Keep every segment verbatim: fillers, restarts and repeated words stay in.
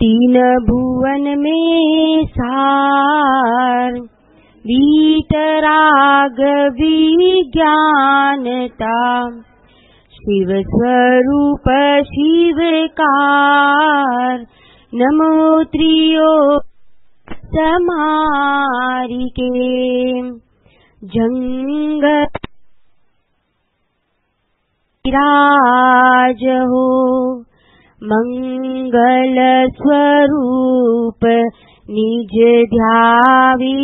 तीन भुवन में सार, वीतराग विज्ञानता, शिव स्वरूप शिवकार, नमो त्रियो समारिके, जंग राज हो, मंगल स्वरूप निज ध्यावे,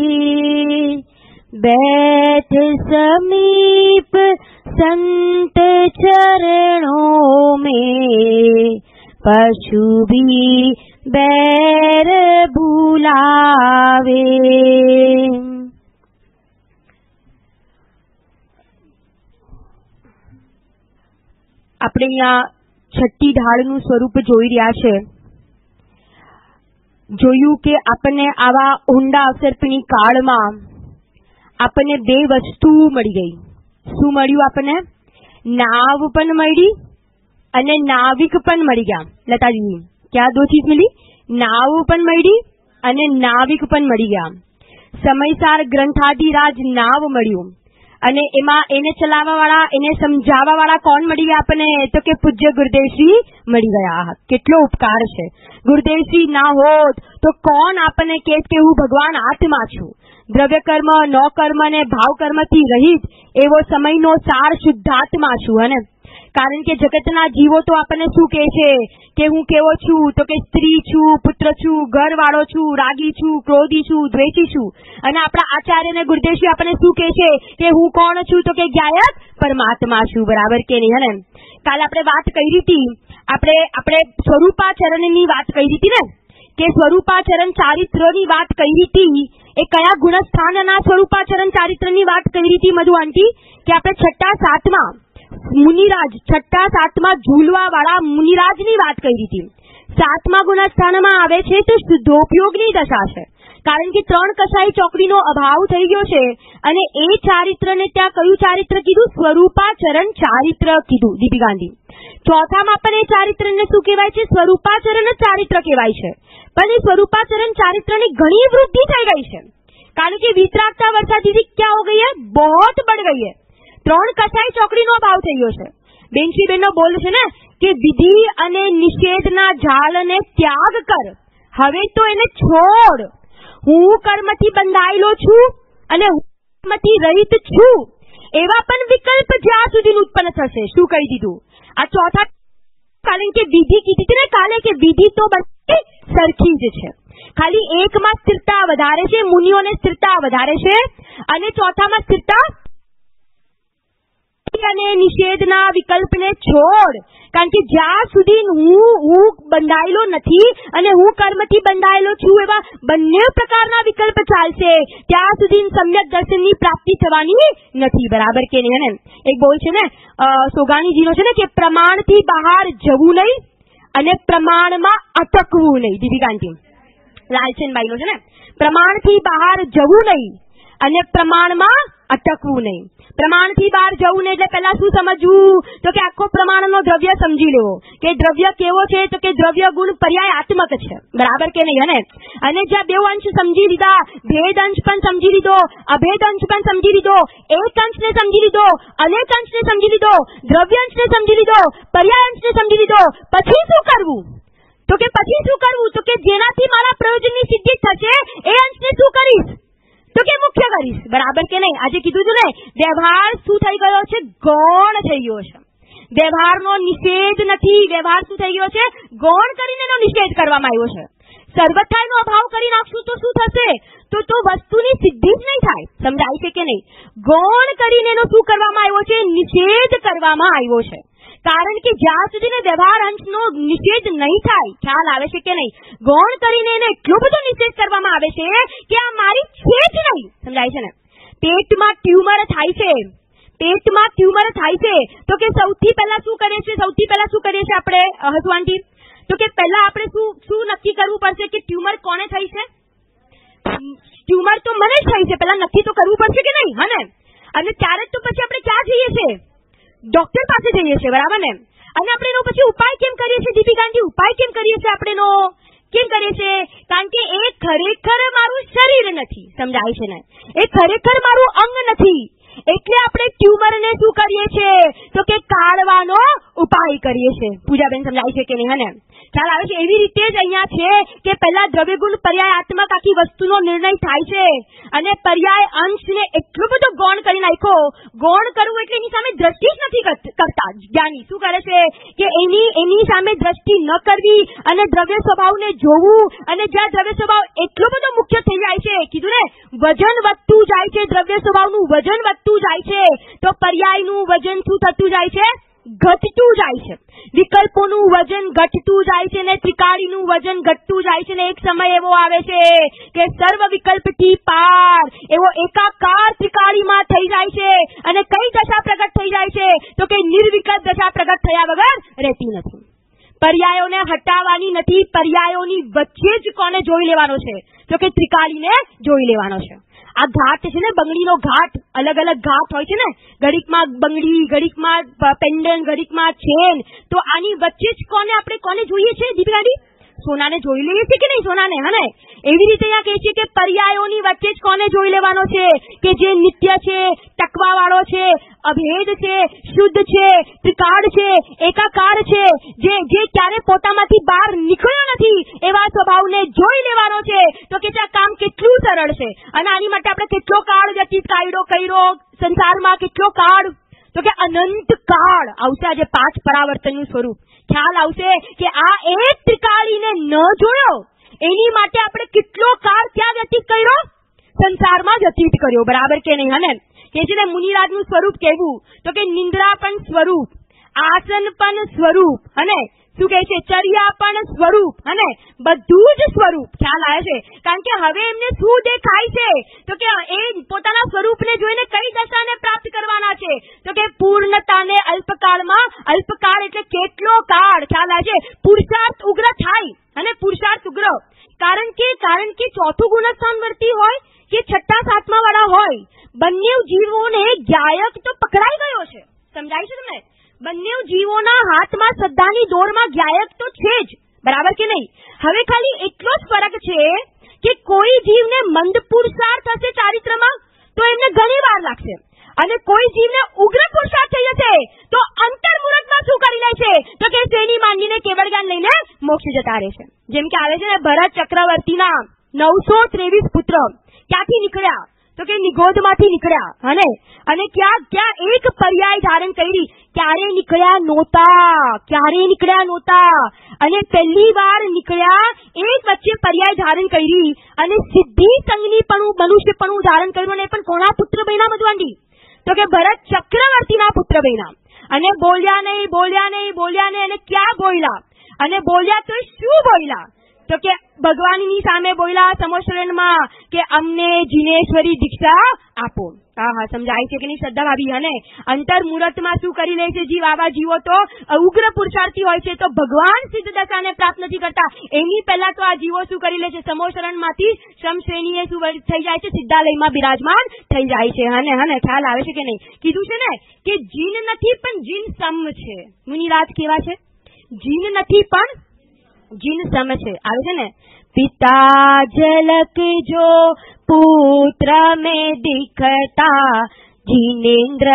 बैठ समीप संत चरणों में, पशु भी बैर भुलावे। આપણે અહીંયા છઠ્ઠી ઢાળનું સ્વરૂપ જોઈ રહ્યા છે. જોયું કે આપણને આવા ઊંડા અવસર્પિણી કાળમાં આપણને બે વસ્તુ મળી ગઈ. શું મળ્યું? આપણને નાવ પણ મળી અને નાવિક પણ મળી ગયા. લતાજી, क्या दो चीज मिली? नाव पण मળી અને નાવિક પણ મળી ગયા. સમયસાર ગ્રંથાધિરાજ નાવ મળ્યું અને એમાં એને ચલાવવા વાળા, એને સમજાવવા વાળા કોણ મળી ગયા આપણને? તો કે પૂજ્ય ગુરુદેવશ્રી મળી ગયા. કેટલો ઉપકાર છે. ગુરુદેવશ્રી ના હોત તો કોણ આપણને કહે કે હું ભગવાન આત્મા છું, દ્રવ્ય કર્મ, નો કર્મ અને ભાવ કર્મથી રહિત એવો સમયનો સાર શુદ્ધાત્મા છું. અને કારણ કે જગતના જીવો તો આપણને શું કહે છે કે હું કેવો છું? તો કે સ્ત્રી છું, પુત્ર છું, ઘરવાળો છું, રાગી છું, ક્રોધી છું, દ્વેષી છું. અને આપણા આચાર્ય અને ગુરુદેવશ્રી આપણને શું કહે છે કે હું કોણ છું? તો કે જ્ઞાયક પરમાત્મા છું. બરાબર કે નહીં? અને કાલે આપણે વાત કરી હતી, આપણે આપણે સ્વરૂપાચરણની વાત કરી હતી ને, કે સ્વરૂપાચરણ ચારિત્રની વાત કરી હતી. એ કયા ગુણસ્થાનના સ્વરૂપાચરણ ચારિત્રની વાત કરી હતી મધુ આંટી? કે આપણે છઠ્ઠા સાતમાં મુનિરાજ, છઠ્ઠા સાતમા ઝૂલવા વાળા મુનિરાજની વાત કરી હતી. સાતમા ગુણસ્થાનમાં આવે છે તો શુદ્ધોપયોગની દશા છે. કારણ કે ત્રણ કસાઈ ચોકડીનો અભાવ થઈ ગયો છે અને એ ચારિત્રને ત્યાં કયું ચારિત્ર કીધું? સ્વરૂપાચરણ ચારિત્ર કીધું. દીપી ગાંધી ચોથામાં પણ એ ચારિત્રને શું કહેવાય છે? સ્વરૂપાચરણ ચારિત્ર કહેવાય છે. પણ એ સ્વરૂપાચરણ ચારિત્રની ઘણી વૃદ્ધિ થઈ ગઈ છે. કારણ કે વિતરાગતા वर्षा दीदी क्या हो गई है? बहुत बढ़ गई है. ત્રણ કસાઈ ચોકડીનો અભાવ થઈ ગયો છે. બેનશીબેનનો બોલ છે ને કે વિધિ અને નિષેધના જાળને ત્યાગ કર, હવે તો એને છોડ. હું કર્મથી બંધાયેલો છું અને હું કર્મથી રહિત છું એવા પણ વિકલ્પ જ્યાં સુધી ઉત્પન્ન થશે. શું કહી દીધું? આ ચોથા, કારણ કે વિધિ કીધી હતી ને કાલે કે વિધિ તો બધી સરખી જ છે. ખાલી એકમાં સ્થિરતા વધારે છે, મુનિઓને સ્થિરતા વધારે છે, અને ચોથામાં સ્થિરતા અને નિષેધના વિકલ્પને છોડ. કારણ કે જ્યાં સુધી હું હું બંધાયેલો નથી અને હું કર્મથી બંધાયેલો છું એવા બંને પ્રકારના વિકલ્પ ચાલશે ત્યાં સુધી સમ્યક દર્શનની પ્રાપ્તિ થવાની નથી. બરાબર કે નહીં? ને એક બોલ છે ને સોગાણીજીનો છે ને કે પ્રમાણથી બહાર જવું નહીં અને પ્રમાણમાં અટકવું નહીં. દીપિકાંતી લાલચંદભાઈનો છે ને, પ્રમાણથી બહાર જવું નહીં અને પ્રમાણમાં અટકવું નહીં. પ્રમાણથી બહાર જવું ને એટલે પહેલા શું સમજવું? તો કે આખો પ્રમાણનો દ્રવ્ય સમજી લેવો કે દ્રવ્ય કેવો છે? તો કે દ્રવ્ય ગુણ પર્યાયાત્મક છે. બરાબર કે નહીં? અને અને જ્યાં બે અંશ સમજી લીધા, ભેદ અંશ પણ સમજી લીધો, અભેદ અંશ પણ સમજી લીધો, એક અંશને સમજી લીધો, અનેક અંશને સમજી લીધો, દ્રવ્ય અંશને સમજી લીધો, પર્યાય અંશને સમજી લીધો, પછી શું કરવું? તો કે પછી શું કરવું? તો કે જેનાથી મારા પ્રયોજનની સિદ્ધિ થશે એ અંશને શું કરીશ? તો કે મુખ્ય કરીશ. બરાબર કે નહીં? આજે કીધું હતું ને, વ્યવહાર શું થઈ ગયો છે? ગૌણ થઈ ગયો છે. વ્યવહારનો નિષેધ નથી, વ્યવહાર શું થઈ ગયો છે? ગૌણ કરીને એનો નિષેધ કરવામાં આવ્યો છે. સર્વથાનો અભાવ કરી નાખશું તો શું થશે? તો તો વસ્તુની સિદ્ધિ જ નહીં થાય. સમજાય છે કે નહીં? ગૌણ કરીને એનો શું કરવામાં આવ્યો છે? નિષેધ કરવામાં આવ્યો છે. કારણ કે જ્યાં સુધી વ્યવહાર અંશનો નિષેધ નહીં થાય, ખ્યાલ આવે છે કે નહીં? ગૌણ કરીને એને એટલો બધો નિષેધ કરવામાં આવે છે કે આ મારી છે જ નહીં. સમજાય છે ને? પેટમાં ટ્યુમર થાય છે, પેટમાં ટ્યુમર થાય છે તો કે સૌથી પહેલા શું કરીએ છીએ? સૌથી પહેલા શું કરીએ છીએ આપણે હસવાંટી? તો કે પહેલા આપણે શું શું નક્કી કરવું પડશે કે ટ્યુમર કોને થઈ છે? ટ્યુમર તો મને જ થઈ છે, પહેલા નક્કી તો કરવું પડશે કે નહીં? હા ને? અને ત્યારે તો પછી આપણે ક્યાં જઈએ છીએ? ડોક્ટર પાસે જઈએ છીએ. બરાબર ને? અને આપણે એનો પછી ઉપાય કેમ કરીએ છીએ? દીપિકાજી, ઉપાય કેમ કરીએ છીએ આપણે એનો? કેમ કરે છે? કારણ કે એ ખરેખર મારું શરીર નથી. સમજાય છે ને? એ ખરેખર મારું અંગ નથી. એટલે આપણે ટ્યુમરને શું કરીએ છીએ? તો કે કાઢવાનો ઉપાય કરીએ છીએ. પૂજાબેન સમજાય છે કે નહીં? હને ખ્યાલ આવે છે? એવી રીતે જ અહીંયા છે કે પહેલા દ્રવ્યગુણ પર્યાયાત્મક આખી વસ્તુનો નિર્ણય થાય છે અને પર્યાય અંશને એટલો બધો ગૌણ કરી નાખ્યો. ગૌણ કરવું એટલે એની સામે દ્રષ્ટિ જ નથી કરતા. જ્ઞાની શું કરે છે કે એની એની સામે દ્રષ્ટિ ન કરવી અને દ્રવ્ય સ્વભાવને જોવું, અને જ્યાં દ્રવ્ય સ્વભાવ એટલો બધો મુખ્ય થઈ જાય છે, કીધું ને વજન વધતું જાય છે, દ્રવ્ય સ્વભાવનું વજન વધતું જાય છે, તો પર્યાયનું વજન શું થતું જાય છે? ઘટતું જાય છે. વિકલ્પોનું વજન ઘટતું જાય છે ને ત્રિકાળીનું વજન ઘટતું જાય છે. ને એક સમય એવો આવે છે કે સર્વ વિકલ્પથી પાર એવો એકાકાર ત્રિકાળીમાં થઈ જાય છે. અને કઈ દશા પ્રગટ થઈ જાય છે? તો કે નિર્વિકલ્પ દશા પ્રગટ થયા વગર રહેતી નથી. પર્યાયોને હટાવવાની નથી. પર્યાયોની વચ્ચે જ કોને જોઈ લેવાનો છે? તો કે ત્રિકાળીને જોઈ લેવાનો છે. આ ઘાટ છે ને, બંગડીનો ઘાટ, અલગ અલગ ઘાટ હોય છે ને, ઘડીકમાં બંગડી, ઘડીકમાં પેન્ડન્ટ, ઘડીકમાં ચેન. તો આની વચ્ચે જ કોને આપણે કોને જોઈએ છે દીપિકાજી? સોનાને જોઈ લઈએ છીએ કે નહીં? સોનાને. હને એવી રીતે અહીંયા કહે છે કે પર્યાયોની વચ્ચે જ કોને જોઈ લેવાનો છે? કે જે નિત્ય છે, ટકવા વાળો છે, અભેદ છે, શુદ્ધ છે, ત્રિકાળ છે, એકાકાર છે, જે જે ક્યારે પોતામાંથી બહાર નીકળ્યો નથી, એવા સ્વભાવને જોઈ લેવાનો છે. તો કે આ કામ કેટલું સરળ છે. અને આની માટે આપણે કેટલો કાળ વ્યતીત કાઢ્યો કર્યો સંસારમાં? કેટલો કાળ? તો કે અનંત કાળ આવશે. આજે પાંચ પરાવર્તનનું સ્વરૂપ ખ્યાલ આવશે કે આ એક ત્રિકાળીને ન જોયો એની માટે આપણે કેટલો કાળ ક્યાં વ્યતીત કર્યો? સંસારમાં વ્યતીત કર્યો. બરાબર કે નહીં? હને કે છે ને મુનિરાજનું સ્વરૂપ કેવું? તો કે નિંદ્રા પણ સ્વરૂપ, આસન પણ સ્વરૂપ, અને શું કહે છે? ચર્યા પણ સ્વરૂપ, અને બધું જ સ્વરૂપ. ખ્યાલ આવે છે? કારણ કે હવે એમને શું દેખાય છે? તો કે એ પોતાના સ્વરૂપને જોઈને કઈ દશાને પ્રાપ્ત કરવાના છે? તો કે પૂર્ણતાને અલ્પકાળમાં. અલ્પકાળ એટલે કેટલો કાળ? ખ્યાલ આવે છે? પુરુષાર્થ ઉગ્ર થાય. અને પુરુષાર્થ ઉગ્ર કારણ કે કારણ કે ચોથું ગુણસ્થાન વર્તી હોય કે છઠ્ઠા સાતમા વાળા હોય, બંને જીવોને ગાયક તો પકડાઈ ગયો છે. સમજાય છે તમને? બંને જીવોના હાથમાં શ્રદ્ધાની દોરમાં ગાયક તો છે જ. બરાબર કે નહીં? હવે ખાલી એટલો જ ફરક છે કે કોઈ જીવને મંદ પુરુષાર્થ હશે ચારિત્રમાં તો એમને ઘણી વાર લાગશે, અને કોઈ જીવને ઉગ્ર પુરુષાર્થ થઈ જશે તો અંતર્મુહૂર્તમાં શું કરી લે છે? તો કે શ્રેણી માંડીને કેવળ જ્ઞાન લઈને મોક્ષ જતા રહે છે. જેમ કે આવે છે ને ભરત ચક્રવર્તીના નવસો ત્રેવીસ પુત્ર ક્યાંથી નીકળ્યા? તો કે નિગોધમાંથી નીકળ્યા. અને અને ક્યાં ક્યાં એક પર્યાય ધારણ કરી? ક્યારે નીકળ્યા નહોતા, ક્યારે નીકળ્યા નહોતા. અને પહેલી વાર નીકળ્યા, એક વચ્ચે પર્યાય ધારણ કરી અને સિદ્ધિ સંગની પણ મનુષ્યપણું ધારણ કર્યું. અને પણ કોના પુત્ર બન્યા મધવાંડી? તો કે ભરત ચક્રવર્તીના પુત્ર બન્યા. અને બોલ્યા નહીં, બોલ્યા નહીં, બોલ્યા નહીં. અને ક્યાં બોલ્યા? અને બોલ્યા તો શું બોલ્યા? તો કે ભગવાનની સામે બોલ્યા સમોશરણમાં કે અમને જીનેશ્વરી દીક્ષા આપો. હા હા સમજાય છે કે નહીં શ્રદ્ધા ભાભી? અને અંતર મુહૂર્તમાં શું કરી લે છે જીવ? આવા જીવો તો ઉગ્ર પુરુષાર્થી હોય છે, તો ભગવાન સિદ્ધ દશાને પ્રાપ્ત નથી કરતા. એની પહેલા તો આ જીવો શું કરી લે છે? સમોશરણમાંથી શ્રમ શ્રેણીએ શું થઈ જાય છે? સિદ્ધાલયમાં બિરાજમાન થઈ જાય છે. હને હને ખ્યાલ આવે છે કે નહીં? કીધું છે ને કે જીન નથી પણ જીન સમ છે. મુનિરાજ કેવા છે? જીન નથી પણ જીન સમ છે. આવે છે ને પિતા ઝલક જો પુત્ર में दिखता जिनेन्द्र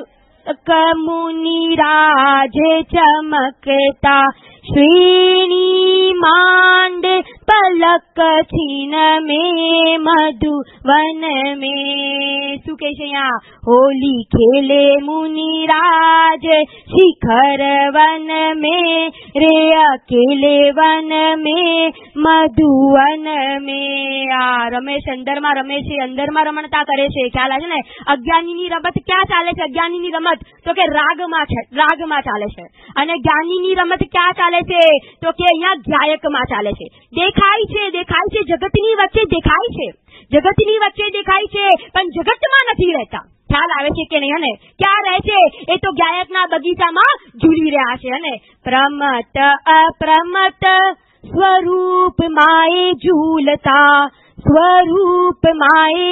मुनि राज चमकता श्रेणी मांड पलक छीन में मधुवन में. શું કહે છે અહીંયા? હોલી ખેલે મુનિ રાજ શિખર વન में रे अकेले वन में मधुवन में. આ રમેશ અંદરમાં રમે છે, અંદરમાં રમણતા કરે છે. ખ્યાલ આવે છે ને? અજ્ઞાનીની રમત ક્યાં ચાલે છે? અજ્ઞાનીની રમત તો કે રાગમાં છે, રાગમાં ચાલે છે. અને જ્ઞાનીની રમત ક્યાં ચાલે છે? તો કે અહીંયા ગાયકમાં ચાલે છે. દેખાય છે, દેખાય છે, જગતની વચ્ચે દેખાય છે, જગતની વચ્ચે દેખાય છે, પણ જગતમાં નથી રહેતા. ખ્યાલ આવે છે કે નહીં? અને ક્યાં રહે છે? એ તો ગાયકના બગીચામાં ઝૂલી રહ્યા છે. અને પ્રમત અપ્રમત સ્વરૂપ માએ ઝૂલતા સ્વરૂપ માએ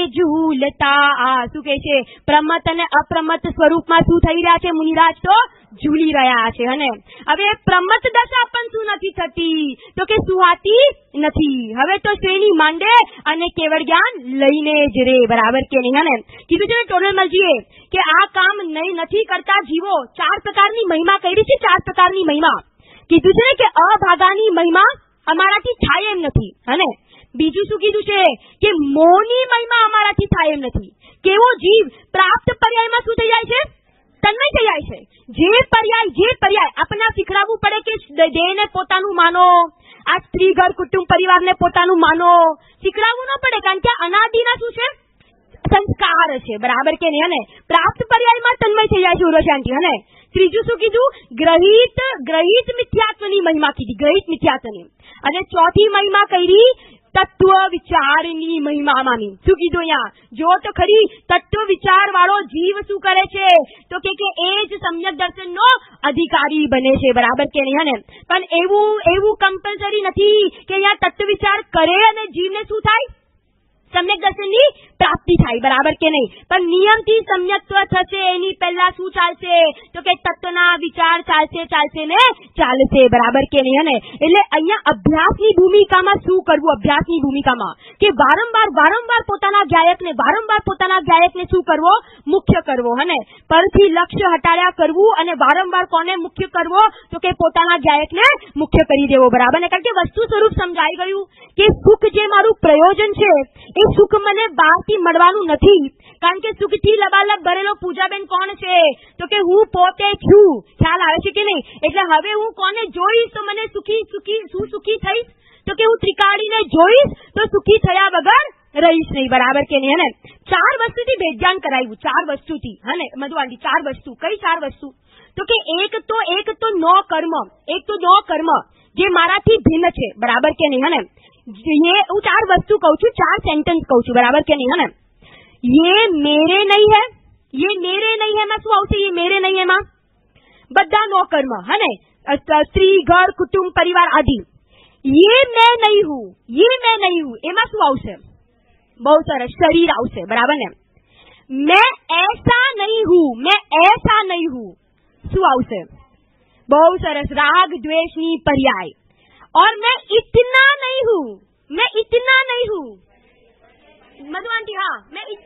ઝૂલતા. શું કે છે? પ્રમત અને અપ્રમત સ્વરૂપમાં શું થઈ રહ્યા છે? મુનિરાજ તો ઝૂલી રહ્યા છે. અને હવે પ્રમત દશા પણ શું નથી થતી? તો કે સુહાતી નથી. હવે તો શ્રેણી માંડે અને કેવળ જ્ઞાન લઈને જ રે. બરાબર કે નહીં? અને કીધું છે ને ટોડરમલજીએ કે આ કામ નહીં નથી કરતા જીવો. ચાર પ્રકારની મહિમા કરી છે. ચાર પ્રકારની મહિમા કીધું છે કે અભાગાની મહિમા અમારાથી થાય એમ નથી. અને બીજું શું કીધું છે કે મોની મહિમા અમારાથી થાય એમ નથી. કેવો જીવ પ્રાપ્ત પર્યાયમાં શું થઈ જાય છે? તન્મય થઈ જાય છે. જે પર્યાય જે પર્યાય આપણને શીખડાવવું પડે કે દેહને પોતાનું માનો, આ સ્ત્રી ઘર કુટુંબ પરિવારને પોતાનું માનો, શીખડાવવું ન પડે. કારણ કે અનાદિના શું છે? સંસ્કાર છે. બરાબર કે નહીં? અને પ્રાપ્ત પર્યાયમાં તન્મય થઈ જાય છે ઉર્વશાંતિ. અને ત્રીજું શું કીધું? ગ્રહિત ગ્રહિત મિથ્યાત્વની મહિમા કીધી. ગ્રહિત મિથ્યાત્વની. અને ચોથી મહિમા કરી તત્વ વિચારની મહિમા માની. શું કીધું અહીંયા? જો તો ખરી તત્વ વિચાર વાળો જીવ શું કરે છે? તો કે એ જ સમ્યક દર્શનનો અધિકારી બને છે. બરાબર કે નહીં? અને પણ એવું એવું કમ્પલસરી નથી કે અહીંયા તત્વ વિચાર કરે અને જીવને શું થાય? સમ્યક દર્શનની પ્રાપ્તિ થાય. બરાબર કે નહીં? પણ નિયમથી સમ્યક્ત્વ થશે એની પહેલા શું ચાલશે? તો કે તત્વના વિચાર ચાલશે ચાલશે ને ચાલશે. બરાબર કે નહીં? અને એટલે અહીંયા અભ્યાસની ભૂમિકામાં શું કરવું? અભ્યાસની ભૂમિકામાં કે વારંવાર વારંવાર પોતાના ગાયકને વારંવાર પોતાના ગાયકને શું કરવો? મુખ્ય કરવો. અને પરથી લક્ષ્ય હટાડ્યા કરવું અને વારંવાર કોને મુખ્ય કરવો? તો કે પોતાના ગાયકને મુખ્ય કરી દેવો. બરાબર ને? કારણ કે વસ્તુ સ્વરૂપ સમજાઈ ગયું કે સુખ જે મારું પ્રયોજન છે એ સુખ મને બહારથી મળવાનું નથી. કારણ કે સુખથી લબાલબ ભરેલો પૂજાબેન કોણ છે? તો કે હું પોતે છું. ખ્યાલ આવે છે કે નહીં? એટલે હવે હું કોને જોઈશ તો મને સુખી સુખી શું સુખી થઈશ? તો કે હું ત્રિકાળીને જોઈશ તો સુખી થયા વગર રહીશ નહીં. બરાબર કે નહીં? અને ચાર વસ્તુથી ભેદજાન કરાવ્યું. ચાર વસ્તુથી. હને મધુઆંટી? ચાર વસ્તુ. કઈ ચાર વસ્તુ? તો કે એક તો એક તો નો કર્મ. એક તો નો કર્મ જે મારાથી ભિન્ન છે. બરાબર કે નહીં? હને ये હું ચાર વસ્તુ કહું છું, ચાર સેન્ટેન્સ કહું છું. બરાબર કે નહીં? હને ये मेरे नहीं है, ये मेरे नहीं है માં શું આવશે? ये मेरे नहीं है માં બધા નો કર્મ. હને સ્ત્રી ઘર કુટુંબ પરિવાર આદિ. ये मैं नहीं हूँ, ये मैं नहीं हूँ એમાં શું આવશે? બહુ સરસ, શરીર આવશે. બરાબર ને? मैं ऐसा नहीं हूँ, मैं ऐसा नहीं हूँ શું આવશે? બહુ સરસ, રાગ દ્વેષની પર્યાય. और मैं इतना नहीं हूँ, मैं इतना नहीं हूँ मधु आंटी. हाँ, मैं इत...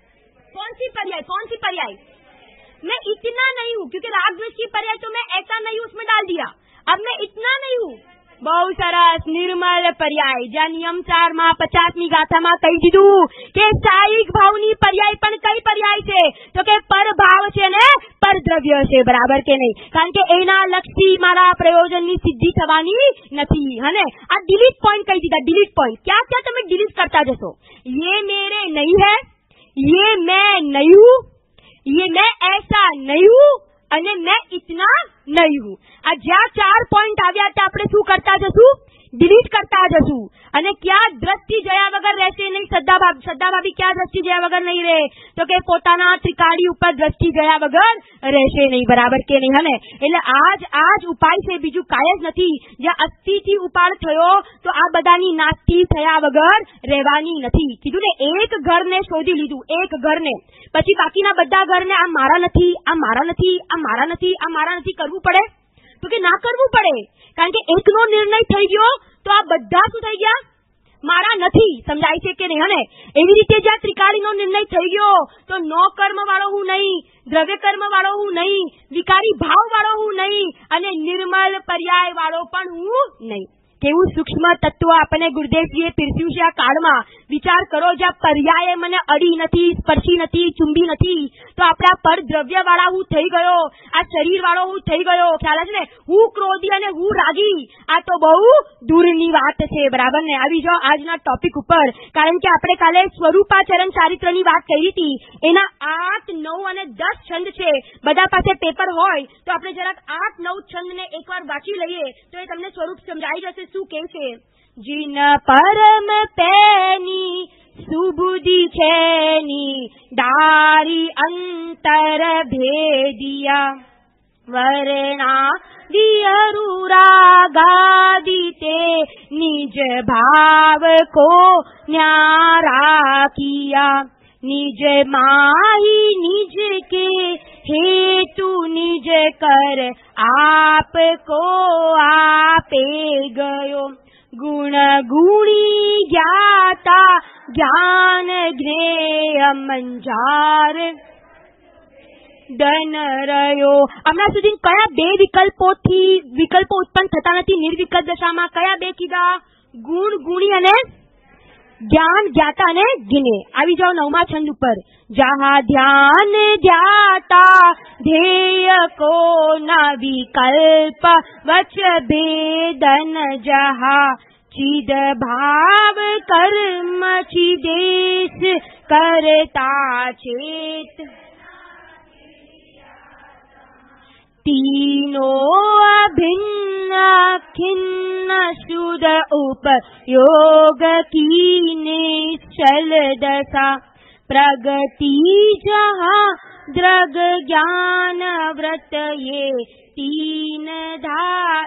कौन सी पर्याय? कौन सी पर्याय? मैं इतना नहीं हूँ, क्योंकि राग द्वेष की पर्याय तो मैं ऐसा नहीं हूँ उसमें डाल दिया. अब मैं इतना नहीं हूँ. બહુ સરસ, નિર્મલ પર્યાય. જ્યાં નિયમ ચાર માં પચાસમી ગાથામાં કહી દીધું કે સાયિક ભાવની પર્યાય પણ કઈ પર્યાય છે? તો કે પરભાવ છે ને પરદ્રવ્ય છે. બરાબર કે નહીં? કારણ કે એના લક્ષથી મારા પ્રયોજનની સિદ્ધિ થવાની નથી. હને આ ડિલીટ પોઈન્ટ કહી દીધા. ડિલીટ પોઈન્ટ ક્યાં ક્યાં તમે ડિલીટ કરતા જશો? ये मेरे नहीं है, ये मैं नहीं हूँ, ये मैं ऐसा नहीं हूँ અને मैं इतना नहीं हूँ. આ જ્યાં ચાર પોઈન્ટ આવ્યા ત્યાં આપણે શું કરતા જશું? ડિલીટ કરતા જશું. અને ક્યાં દ્રષ્ટિ જયા વગર રહેશે નહીં? શ્રદ્ધા ભાભી શ્રદ્ધા ભાભી ક્યાં દ્રષ્ટિ જયા વગર નહીં રહે? તો કે પોતાના ત્રિકાળી ઉપર દ્રષ્ટિ જયા વગર રહેશે નહીં. બરાબર કે નહીં? હને એટલે આજ આજ ઉપાય છે, બીજું કાંઈ જ નથી. જ્યાં અસ્થિથી ઉપાડ થયો તો આ બધાની નાસ્તિ થયા વગર રહેવાની નથી. કીધું ને, એક ઘરને શોધી લીધું, એક ઘરને. પછી બાકીના બધા ઘરને આ મારા નથી, આ મારા નથી, આ મારા નથી, આ મારા નથી કરવું પડે? તો કે ના કરવું પડે. કારણ કે એકનો નિર્ણય થઈ ગયો તો આ બધા શું થઈ ગયા? મારા નથી. સમજાય છે કે નહીં? હને એવી રીતે જ્યાં ત્રિકાળીનો નિર્ણય થઈ ગયો તો નો કર્મ વાળો હું નહીં, દ્રવ્ય કર્મ વાળો હું નહીં, વિકારી ભાવ વાળો હું નહીં અને નિર્મલ પર્યાય વાળો પણ હું નહીં. કેવું સૂક્ષ્મ તત્વ આપણને ગુરુદેવજીએ પીરસ્યું છે આ કાળમાં. વિચાર કરો, જ્યાં પર્યાય મને અડી નથી, સ્પર્શી નથી, ચુંબી નથી, તો આપણા પર દ્રવ્ય વાળા હું થઈ ગયો, આ શરીર વાળો હું થઈ ગયો. ખ્યાલ છે ને? હું ક્રોધી અને હું રાગી. આ તો બહુ દૂરની વાત છે. બરાબર ને? આવી જાઓ આજના ટોપિક ઉપર. કારણ કે આપણે કાલે સ્વરૂપાચરણ ચારિત્રની વાત કરી હતી. એના આઠ નવ અને દસ છંદ છે. બધા પાસે પેપર હોય તો આપણે જરાક આઠ નવ છંદને એકવાર વાંચી લઈએ તો એ તમને સ્વરૂપ સમજાઈ જશે. શું કે છે? જીન પરમ પેની સુબુદ્ધિ છેની ડારી અંતર ભેદિયા વર્ણા દિયરુરા ગાદિતે નિજ निज भाव को न्यारा किया, निज माही निज के हेतु निज कर आपको आपे गयो, गुण गुणी ज्ञाता ज्ञान ज्ञेय मंजार ધન રહ્યો. હમણાં સુધી કયા બે વિકલ્પોથી વિકલ્પો ઉત્પન્ન થતા નથી? નિર્વિકલ્પ દશામાં કયા બે કીધા? ગુણ ગુણી અને જ્ઞાન જ્ઞાતા અને જ્ઞેય. આવી જાઓ નવમા છંદ ઉપર. જહા ધ્યાન ધ્યાતા ધ્યેય કો ન વિકલ્પ વચ ભેદન જહા चिद भाव कर्म चिदेश करता चेत, तीनों अभिन्न खिन्न शुद्ध उपयोग की निश्चल दशा, प्रगति जहाँ द्रग ज्ञान व्रत ये तीन धा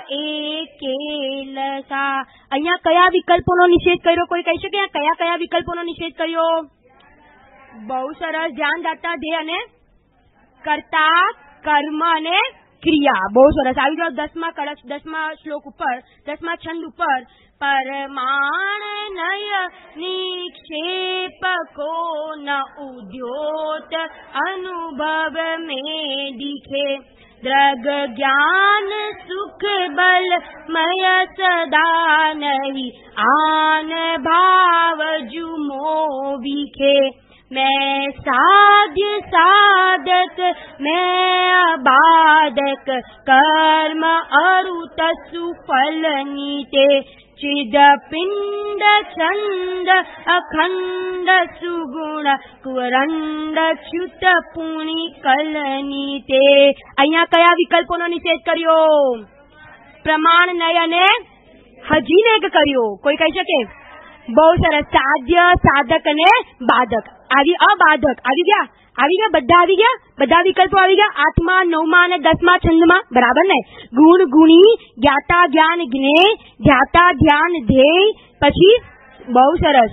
एकेलसा. અહીંયા કયા વિકલ્પોનો નિષેધ કર્યો? કોઈ કહી શકે કયા કયા વિકલ્પોનો નિષેધ કર્યો? બહુ સરસ. ધ્યાન દાતા ધ્યેય અને કર્તા કર્મ અને ક્રિયા. બહુ સરસ. આવી જાઓ દસમા કળશ દસમા શ્લોક ઉપર, દસમા છંદ ઉપર. परमाण नय निक्षेप को न उद्योत अनुभव में दिखे, द्रग ज्ञान सुख बल मय सदा नहीं आन भाव जुमो विखे, मैं साध्य साधक मैं अबाधक कर्म अरुत सुफल नीते, चिद पिंड चंद अखंड सुगुण कुरंड च्युत पुणी कलनीते. અહીંયા કયા વિકલ્પોનો નિષેધ કર્યો? પ્રમાણ નય અને હજી ને એક કર્યો. કોઈ કહી શકે? બહુ સરસ. સાધ્ય સાધક અને બાધક. આવી અબાધક આવી ગયા આવી ગયા બધા આવી ગયા બધા વિકલ્પો આવી ગયા આઠમા નવમા અને દસમા છંદમાં. બરાબર ને? ગુણ ગુણી જ્ઞાતા જ્ઞાન જ્ઞેય ધ્યાતા ધ્યાન ધ્યેય. પછી બહુ સરસ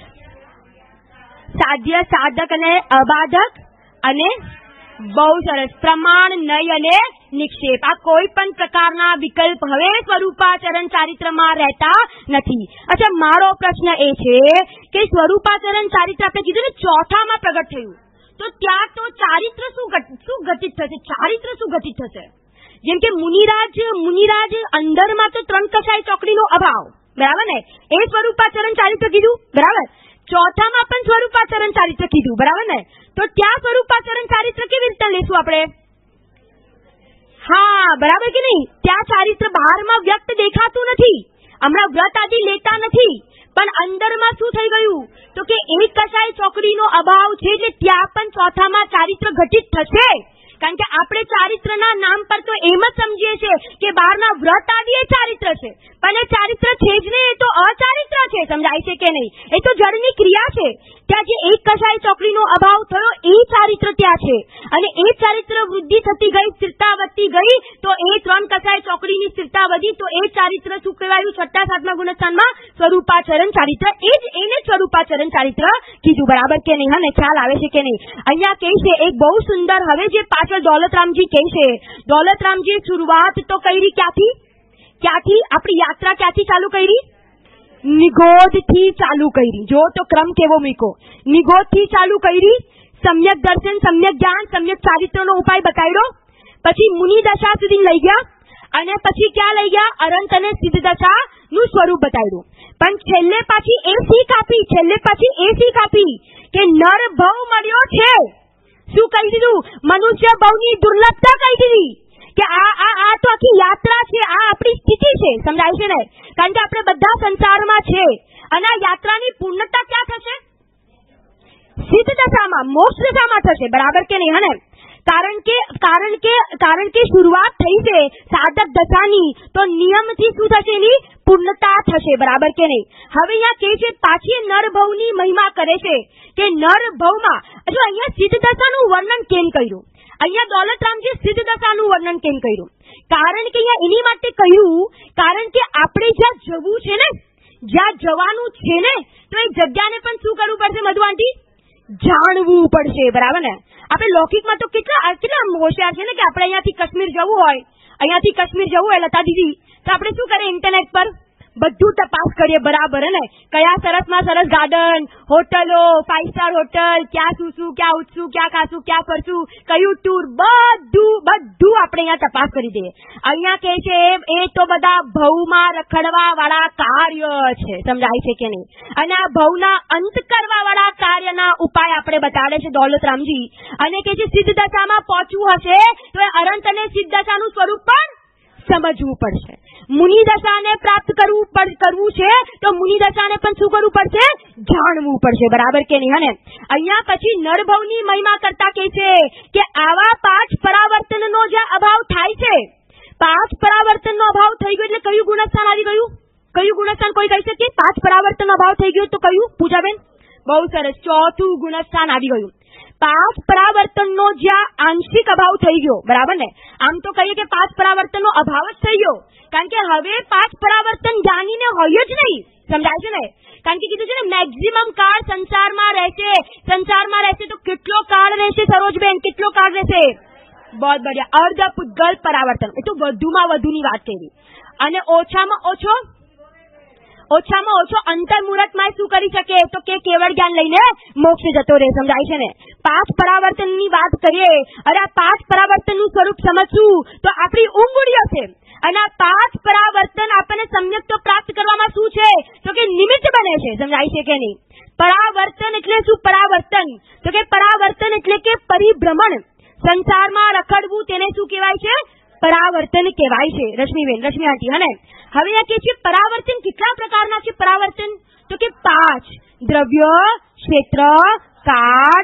સાધ્ય સાધક અને અબાધક અને બહુ સરસ પ્રમાણ નય અને નિક્ષેપ. આ કોઈ પણ પ્રકારના વિકલ્પ હવે સ્વરૂપાચરણ ચારિત્રમાં રહેતા નથી. અચ્છા, મારો પ્રશ્ન એ છે કે સ્વરૂપાચરણ ચારિત્ર આપણે કીધું ને ચોથામાં પ્રગટ થયું, તો ત્યાં તો ચારિત્ર શું શું ઘટિત થશે? ચારિત્ર શું ઘટિત થશે? જેમ કે મુનિરાજ મુનિરાજ અંદરમાં તો ત્રણ કસાય ચોકડીનો અભાવ. બરાબર ને? એ સ્વરૂપાચરણ ચારિત્ર કીધું. બરાબર. ચોથામાં પણ સ્વરૂપાચરણ ચારિત્ર કીધું. બરાબર ને? તો ત્યાં સ્વરૂપાચરણ ચારિત્ર કેવી રીતે લેશું આપણે? હા, બરાબર કે નહીં? ત્યાં ચારિત્ર બહારમાં વ્યક્ત દેખાતું નથી. હમણાં વ્રત આદિ લેતા નથી, પણ અંદરમાં શું થઈ ગયું? તો કે એક કસાય ચોકડીનો અભાવ છે, એટલે ત્યાં પણ ચોથામાં ચારિત્ર ઘટિત થશે. કારણ કે આપણે ચારિત્રના નામ પર તો એમ જ સમજીએ છીએ કે બહારના વ્રત આદિ એ ચારિત્ર છે, પણ એ ચારિત્ર છે જ નહીં, એ તો અચારિત્ર છે. સમજાય છે કે નહીં? એ તો જળની ક્રિયા છે. ત્યાં જે એક કસાય ચોકડીનો અભાવ થયો એ ચારિત્ર ત્યાં છે, અને એ ચારિત્ર વૃદ્ધિ થતી ગઈ, સ્થિરતા વધતી ગઈ, તો એ ત્રણ કસાય ચોકડીની સ્થિરતા વધી, તો એ ચારિત્ર શું કહેવાયું? છઠ્ઠા સાતમા ગુણસ્થાનમાં સ્વરૂપાચરણ ચારિત્ર. એ જ એને સ્વરૂપાચરણ ચારિત્ર કીધું. બરાબર કે નહીં? હા ને? ખ્યાલ આવે છે કે નહીં? અહીંયા કહે છે એક બહુ સુંદર. હવે જે પાછળ દોલતરામજી કહે છે, દોલતરામજી શરૂઆત તો કરી ક્યાંથી? ક્યાંથી આપણી યાત્રા ક્યાંથી ચાલુ કરી? નિગોધ થી ચાલુ કરી. જો તો ક્રમ કેવો મૂકો. નિગોધ થી ચાલુ કરી, સમ્યક દર્શન, સમ્યક જ્ઞાન, સમ્યક ચારિત્રનો ઉપાય બતાવ્યો, પછી મુનિ દશા સુધી લઈ ગયા, અને પછી ક્યાં લઈ ગયા? અનંત અને સિદ્ધ દશા નું સ્વરૂપ બતાવ્યું. પણ છેલ્લે પાછી એ શીખ આપી છેલ્લે પાછી એ શીખ આપી કે નર ભવ મળ્યો છે. શું કહી દીધું? મનુષ્ય ભવની દુર્લભતા કહી દીધી કે આ આ આ તો આખી યાત્રા છે, આ આપણી સ્થિતિ છે. સમજાય છે ને? કારણ કે આપણે બધા સંસારમાં છે, અને આ યાત્રાની પૂર્ણતા ક્યાં થશે? સિદ્ધ દશામાં, મોક્ષ દશામાં થશે. બરાબર કે નહીં? હને? કારણ કે કારણ કે કારણ કે શરૂઆત થઈ છે સાધક દશાની, તો નિયમથી શું થશે? એની પૂર્ણતા થશે. બરાબર કે નહીં? હવે અહીંયા કે છે પાછી નર ભવની મહિમા કરે છે કે નર ભવમાં જો અહીંયા સિદ્ધ દશાનું વર્ણન કેમ કર્યું? અહીંયા દોલતરામજી સિદ્ધ દશાનું વર્ણન કેમ કર્યું? કારણ કે અહીંયા એની માટે કહ્યું, કારણ કે આપણે જ્યાં જવું છે ને જ્યાં જવાનું છે ને તો એ જગ્યાને પણ શું કરવું પડશે મધુ આંટી? જાણવું પડશે, બરાબર ને? આપણે લૌકિકમાં તો કેટલા કેટલા હોશિયાર છે ને કે આપણે અહીંયાથી કાશ્મીર જવું હોય, અહીંયાથી કાશ્મીર જવું હોય લતા દીદી, તો આપણે શું કરીએ? ઇન્ટરનેટ પર બધું તપાસ કરીએ, બરાબર ને? કયા સરસમાં સરસ ગાર્ડન, હોટલો, ફાઈવ સ્ટાર હોટલ, ક્યાં સુશું, ક્યાં ઉઠશું, ક્યાં ખાશું, ક્યાં ફરશું, કયું ટૂર, બધું બધું આપણે અહીંયા તપાસ કરી દઈએ. અહીંયા કે છે એ તો બધા ભવમાં રખડવા વાળા કાર્ય છે, સમજાય છે કે નહીં? અને આ ભવના અંત કરવા વાળા કાર્યના ઉપાય આપણે બતાડે છે દોલતરામજી. અને કે જે સિદ્ધ દશામાં પહોંચવું હશે તો એ અનંત અને સિદ્ધ દશાનું સ્વરૂપ પણ સમજવું પડશે. મુનિ દશાને પ્રાપ્ત કરવું કરવું છે તો મુનિ દશાને પણ શું કરવું પડશે? જાણવું પડશે, બરાબર કે નહીં? અને અહીંયા પછી નરભવની મહિમા કરતા કહે છે કે આવા પાંચ પરાવર્તનનો જે અભાવ થાય છે, પાંચ પરાવર્તનનો અભાવ થઈ ગયો એટલે કયું ગુણસ્થાન આવી ગયું? કયું ગુણસ્થાન કોઈ કહી શકે? પાંચ પરાવર્તનનો અભાવ થઈ ગયો તો કયું? પૂજાબેન બહુ સરસ, ચોથું ગુણસ્થાન આવી ગયું. પાંચ પરાવર્તનનો જ્યાં આંશિક અભાવ થઈ ગયો, બરાબર ને? આમ તો કહીએ કે પાંચ પરાવર્તનનો અભાવ જ થઈ ગયો, કારણ કે હવે પાંચ પરાવર્તન જ્ઞાનીને હોય જ નહીં, સમજાય છે ને? કારણ કે કીધું છે ને મેક્સિમમ કાળ સંસારમાં રહેશે, સંસારમાં રહેશે તો કેટલો કાળ રહેશે સરોજબેન? કેટલો કાળ રહેશે? બહુ બઢિયા, અર્ધ પૂતગલ પરાવર્તન, એ તો વધુમાં વધુની વાત કરી. અને ઓછામાં ઓછો ઓછામાં ઓછો અંતર મુહૂર્તમાં શું કરી શકે? તો કે કેવળ જ્ઞાન લઈને મોક્ષ જતો રહે, સમજાય છે ને? પાંચ પરાવર્તનની વાત કરીએ, અરે આ પાંચ પરાવર્તનનું સ્વરૂપ સમજશું તો આપણી ઊંઘ ઉડી હશે. અને આ પાંચ પરાવર્તન આપણને સમ્યક તો પ્રાપ્ત કરવામાં શું છે? તો કે નિમિત્ત બને છે, સમજાય છે કે નહીં? પરાવર્તન એટલે શું? પરાવર્તન તો કે પરાવર્તન એટલે કે પરિભ્રમણ, સંસારમાં રખડવું, તેને શું કહેવાય છે? પરાવર્તન કહેવાય છે. રશ્મિબેન, રશ્મિ આંટી, હને હવે આ કે છે પરાવર્તન કેટલા પ્રકારના છે? પરાવર્તન તો કે પાંચ: દ્રવ્ય, ક્ષેત્ર, કાળ,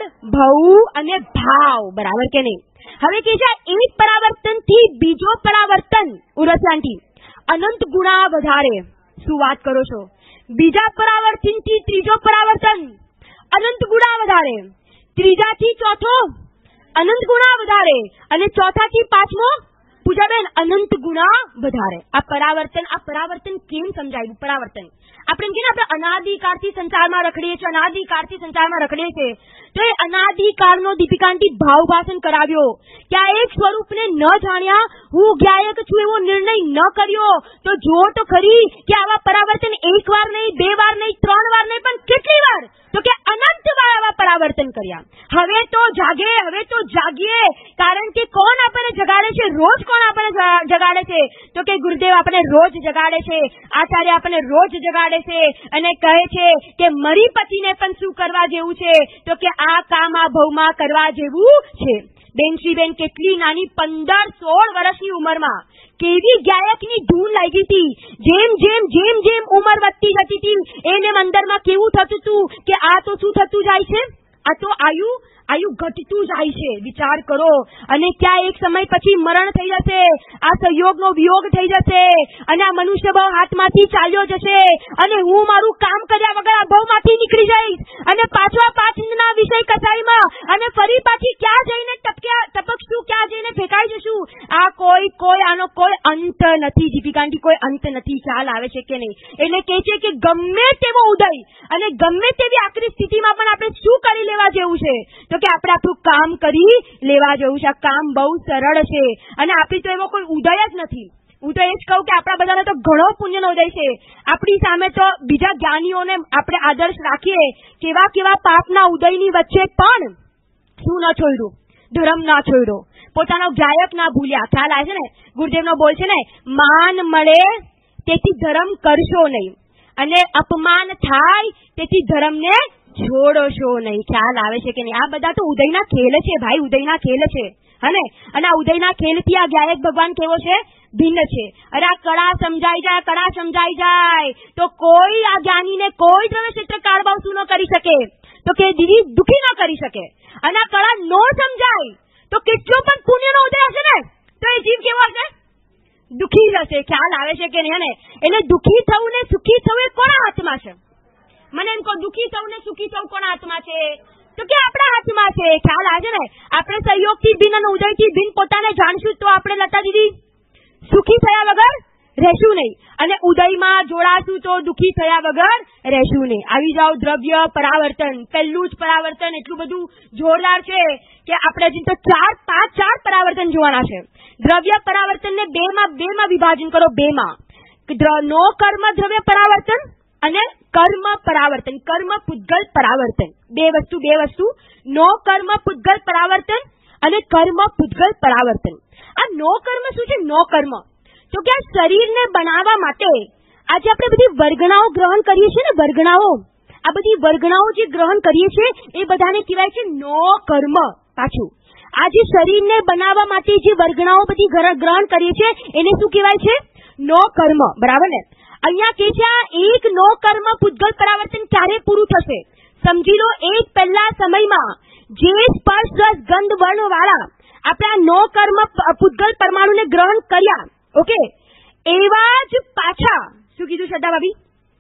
ભવ અને ભાવ, બરાબર કે નહીં? હવે કે છે એક પરાવર્તન થી બીજો પરાવર્તન, ઉર્વશી આંટી, અનંત ગુણા વધારે. શું વાત કરો છો? બીજા પરાવર્તન થી ત્રીજો પરાવર્તન અનંત ગુણા વધારે, ત્રીજા થી ચોથો અનંત ગુણા વધારે અને ચોથા થી પાંચમો પૂજાબેન અનંત ગુણા વધારે. આ પરાવર્તન આ પરાવર્તન કેમ સમજાયું? પરાવર્તન આપણે કે આપણે અનાદિકાળથી સંસારમાં રખડીએ છીએ, અનાદિકાળથી સંસારમાં રખડીએ છીએ, તો એ અનાદિકાળનો દીપિકાંતી ભાવભાષણ કરાવ્યો કે આ એક સ્વરૂપને ન જાણ્યા, હું જ્ઞાયક છું એવો નિર્ણય ન કર્યો તો જો તો ખરી કે આવા પરાવર્તન એક વાર નહીં, બે વાર નહીં, ત્રણ વાર નહીં, પણ કેટલી વાર? તો કે અનંત વાર આવા પરાવર્તન કર્યા. હવે તો જાગે, હવે તો જાગીએ, કારણ કે કોણ આપણને જગાડે છે? રોજ કોણ આપણને જગાડે છે? તો કે ગુરુદેવ આપણને રોજ જગાડે છે, આચાર્ય આપણને રોજ જગાડે છે અને કહે છે કે મરી પછીને પણ શું કરવા જેવું છે? તો કે આ કામ આ ભવમાં કરવા જેવું છે. બેનશ્રીબેન કેટલી નાની, પંદર સોળ વર્ષની ઉંમરમાં કેવી ગાયકની ધૂન લાગી હતી. જેમ જેમ જેમ જેમ ઉંમર વધતી જતી હતી એને અંદરમાં કેવું થતું હતું કે આ તો શું થતું જાય છે? આ તો આયુ આયુ ઘટતું જાય છે. વિચાર કરો. અને ત્યાં એક સમય પછી મરણ થઈ જશે, આ સંયોગનો વિયોગ થઈ જશે અને આ મનુષ્ય ભાવ હાથમાંથી ચાલ્યો જશે અને હું મારું કામ કર્યા વગર આ ભાવમાંથી નીકળી જઈશ અને પાછવા પાછના વિષય કસાઈમાં અને ફરી પાછી ક્યાં જઈને ટપક્યા ટપકશું, ક્યાં જઈને ફેંકાઈ જશું? આ કોઈ કોઈ આનો કોઈ અંત નથી દીપિકાંટી, કોઈ અંત નથી. ખ્યાલ આવે છે કે નહીં? એટલે કે છે કે ગમે તેવો ઉદય અને ગમે તેવી આકરી સ્થિતિમાં પણ આપણે શું કરી લેવા જેવું છે? તો કે આપણે આપણું કામ કરી લેવા જેવું છે. આ કામ બહુ સરળ છે અને આપણી તો એવો કોઈ ઉદય જ નથી. હું તો એ જ કહું કે આપણા બધાને તો ઘણો પુણ્યનો ઉદય છે. આપણી સામે તો બીજા જ્ઞાનીઓને આપણે આદર્શ રાખીએ, કેવા કેવા પાપના ઉદયની વચ્ચે પણ શું ન છોડ્યું? ધર્મ ના છોડ્યો, પોતાનો ગાયક ના ભૂલ્યા. ખ્યાલ આવે છે ને? ગુરુદેવનો બોલ છે ને, માન મળે તેથી ધર્મ કરશો નહીં અને અપમાન થાય તેથી ધર્મને છોડશો નહીં. ખ્યાલ આવે છે કે નહીં? આ બધા તો ઉદયના ખેલ છે ભાઈ, ઉદયના ખેલ છે. હને? અને આ ઉદયના ખેલથી આ ગાયક ભગવાન કેવો છે? ભિન્ન છે. અરે આ કળા સમજાઈ જાય, કળા સમજાઈ જાય તો કોઈ આ જ્ઞાનીને કોઈ દ્રવ્ય ક્ષેત્ર કાળબાવ શું ન કરી શકે? તો કે દીદી દુઃખી ન કરી શકે. અને આ કળા નો સમજાય તો કેટલો પણ પુણ્યનો ઉદય હશે ને તો એ જીવ કેવો હશે? દુઃખી હશે. ખ્યાલ આવે છે કે નહીં? એટલે દુઃખી થવું ને સુખી થવું એ કોના હાથમાં છે? મને એમ કહો, દુઃખી થવું ને સુખી થવું કોના હાથમાં છે? તો કે આપણા હાથમાં છે. ખ્યાલ આવે છે ને? આપણે સહયોગથી ભિન્ન અને ઉદયથી ભિન્ન પોતાને જાણશું તો આપણે લતા દીદી સુખી થયા વગર રહેશું નહીં અને ઉદયમાં જોડાશું તો દુઃખી દુઃખી થયા વગર રહેશું નહીં. આવી જાઓ દ્રવ્ય પરાવર્તન. પહેલું જ પરાવર્તન એટલું બધું જોરદાર છે કે આપણે હજી તો ચાર પાંચ ચાર પરાવર્તન જોવાના છે. દ્રવ્ય પરાવર્તનને બે માં બે માં વિભાજન કરો. બે માં નો કર્મ દ્રવ્ય પરાવર્તન અને કર્મ પરાવર્તન, કર્મ પૂતગલ પરાવર્તન. બે વસ્તુ બે વસ્તુ નો કર્મ પૂતગલ પરાવર્તન અને કર્મ પૂતગલ પરાવર્તન. આ નો કર્મ શું છે? નો કર્મ તો કે આ શરીરને બનાવવા માટે આજે આપણે બધી વર્ગણાઓ ગ્રહણ કરીએ છીએ ને, વર્ગણાઓ, આ બધી વર્ગણાઓ જે ગ્રહણ કરીએ છીએ એ બધાને કહેવાય છે નો કર્મ. પાછું આ જે શરીરને બનાવવા માટે જે વર્ગણાઓ બધી ગ્રહણ કરીએ છીએ એને શું કહેવાય છે? નો કર્મ. બરાબર ને? અહીંયા કે છે આ એક નો કર્મ પૂતગલ પરાવર્તન ક્યારે પૂરું થશે? સમજી લો, એક પહેલા સમયમાં જે સ્પર્શ રસ ગંધ વર્ણ વાળા આપણે આ નો કર્મ પૂતગલ પરમાણુને ગ્રહણ કર્યા, ઓકે, એવા જ પાછા, શું કીધું શ્રદ્ધા ભાભી?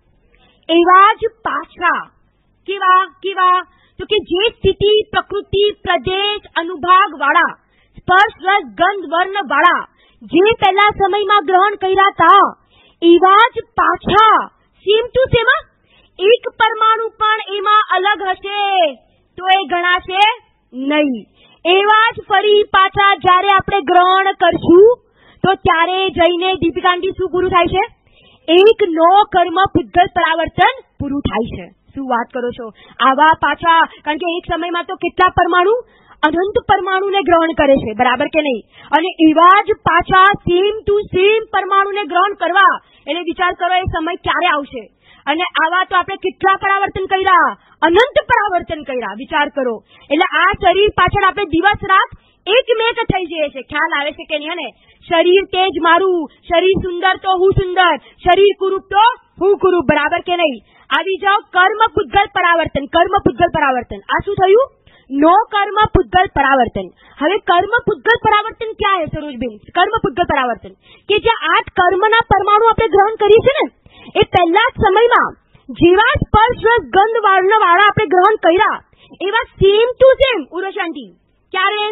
એવા જ પાછા કેવા કેવા તો કે જે સ્થિતિ પ્રકૃતિ પ્રદેશ અનુભાગ વાળા સ્પર્શ રસ ગંધ વર્ણ વાળા જે પહેલા સમયમાં ગ્રહણ કર્યા હતા એવા જ પાછા સેમ ટુ સેમ, એક પરમાણુ પણ એમાં અલગ હશે તો એ ગણાશે નહીં. એવા જ ફરી પાછા જયારે આપણે ગ્રહણ કરશું તો ત્યારે જઈને દીપિકાંડી શું પૂરું થાય છે? એક નો કર્મ પૂતગલ પરાવર્તન પૂરું થાય છે. શું વાત કરો છો? આવા પાછા, કારણ કે એક સમયમાં તો કેટલા પરમાણુ, અનંત પરમાણુને ગ્રહણ કરે છે. બરાબર કે નહીં? અને એવા જ પાછા સેમ ટુ સેમ પરમાણુને ગ્રહણ કરવા, એટલે વિચાર કરો એ સમય ક્યારે આવશે. અને આવા તો આપણે કેટલા પરાવર્તન કર્યા? અનંત પરાવર્તન કર્યા. વિચાર કરો. એટલે આ શરીર પાછળ આપણે દિવસ રાત એકમેક થઈ જઈએ છે. ખ્યાલ આવે છે કે નહીં? અને શરીર તેજ મારું, શરીર સુંદર તો હું સુંદર, શરીર કુરૂપ તો હું કુરૂપ. બરાબર કે નહીં? આવી જાઓ કર્મ પૂતગલ પરાવર્તન. કર્મ પૂતગલ પરાવર્તન આ શું થયું? નો કર્મ પૂતગલ પરાવર્તન. હવે કર્મ પૂતગલ પરાવર્તન ક્યાં હે સરોજબેન? કર્મ પૂતગલ પરાવર્તન કે જે આઠ કર્મના પરમાણુ આપણે ગ્રહણ કરીએ છીએ ને એ પહેલા જ સમયમાં જેવા સ્પર્શ રસ ગંધ વર્ણ વાળા આપણે ગ્રહણ કર્યા એવા સેમ ટુ સેમ ઉર્વશાંતિ ક્યારે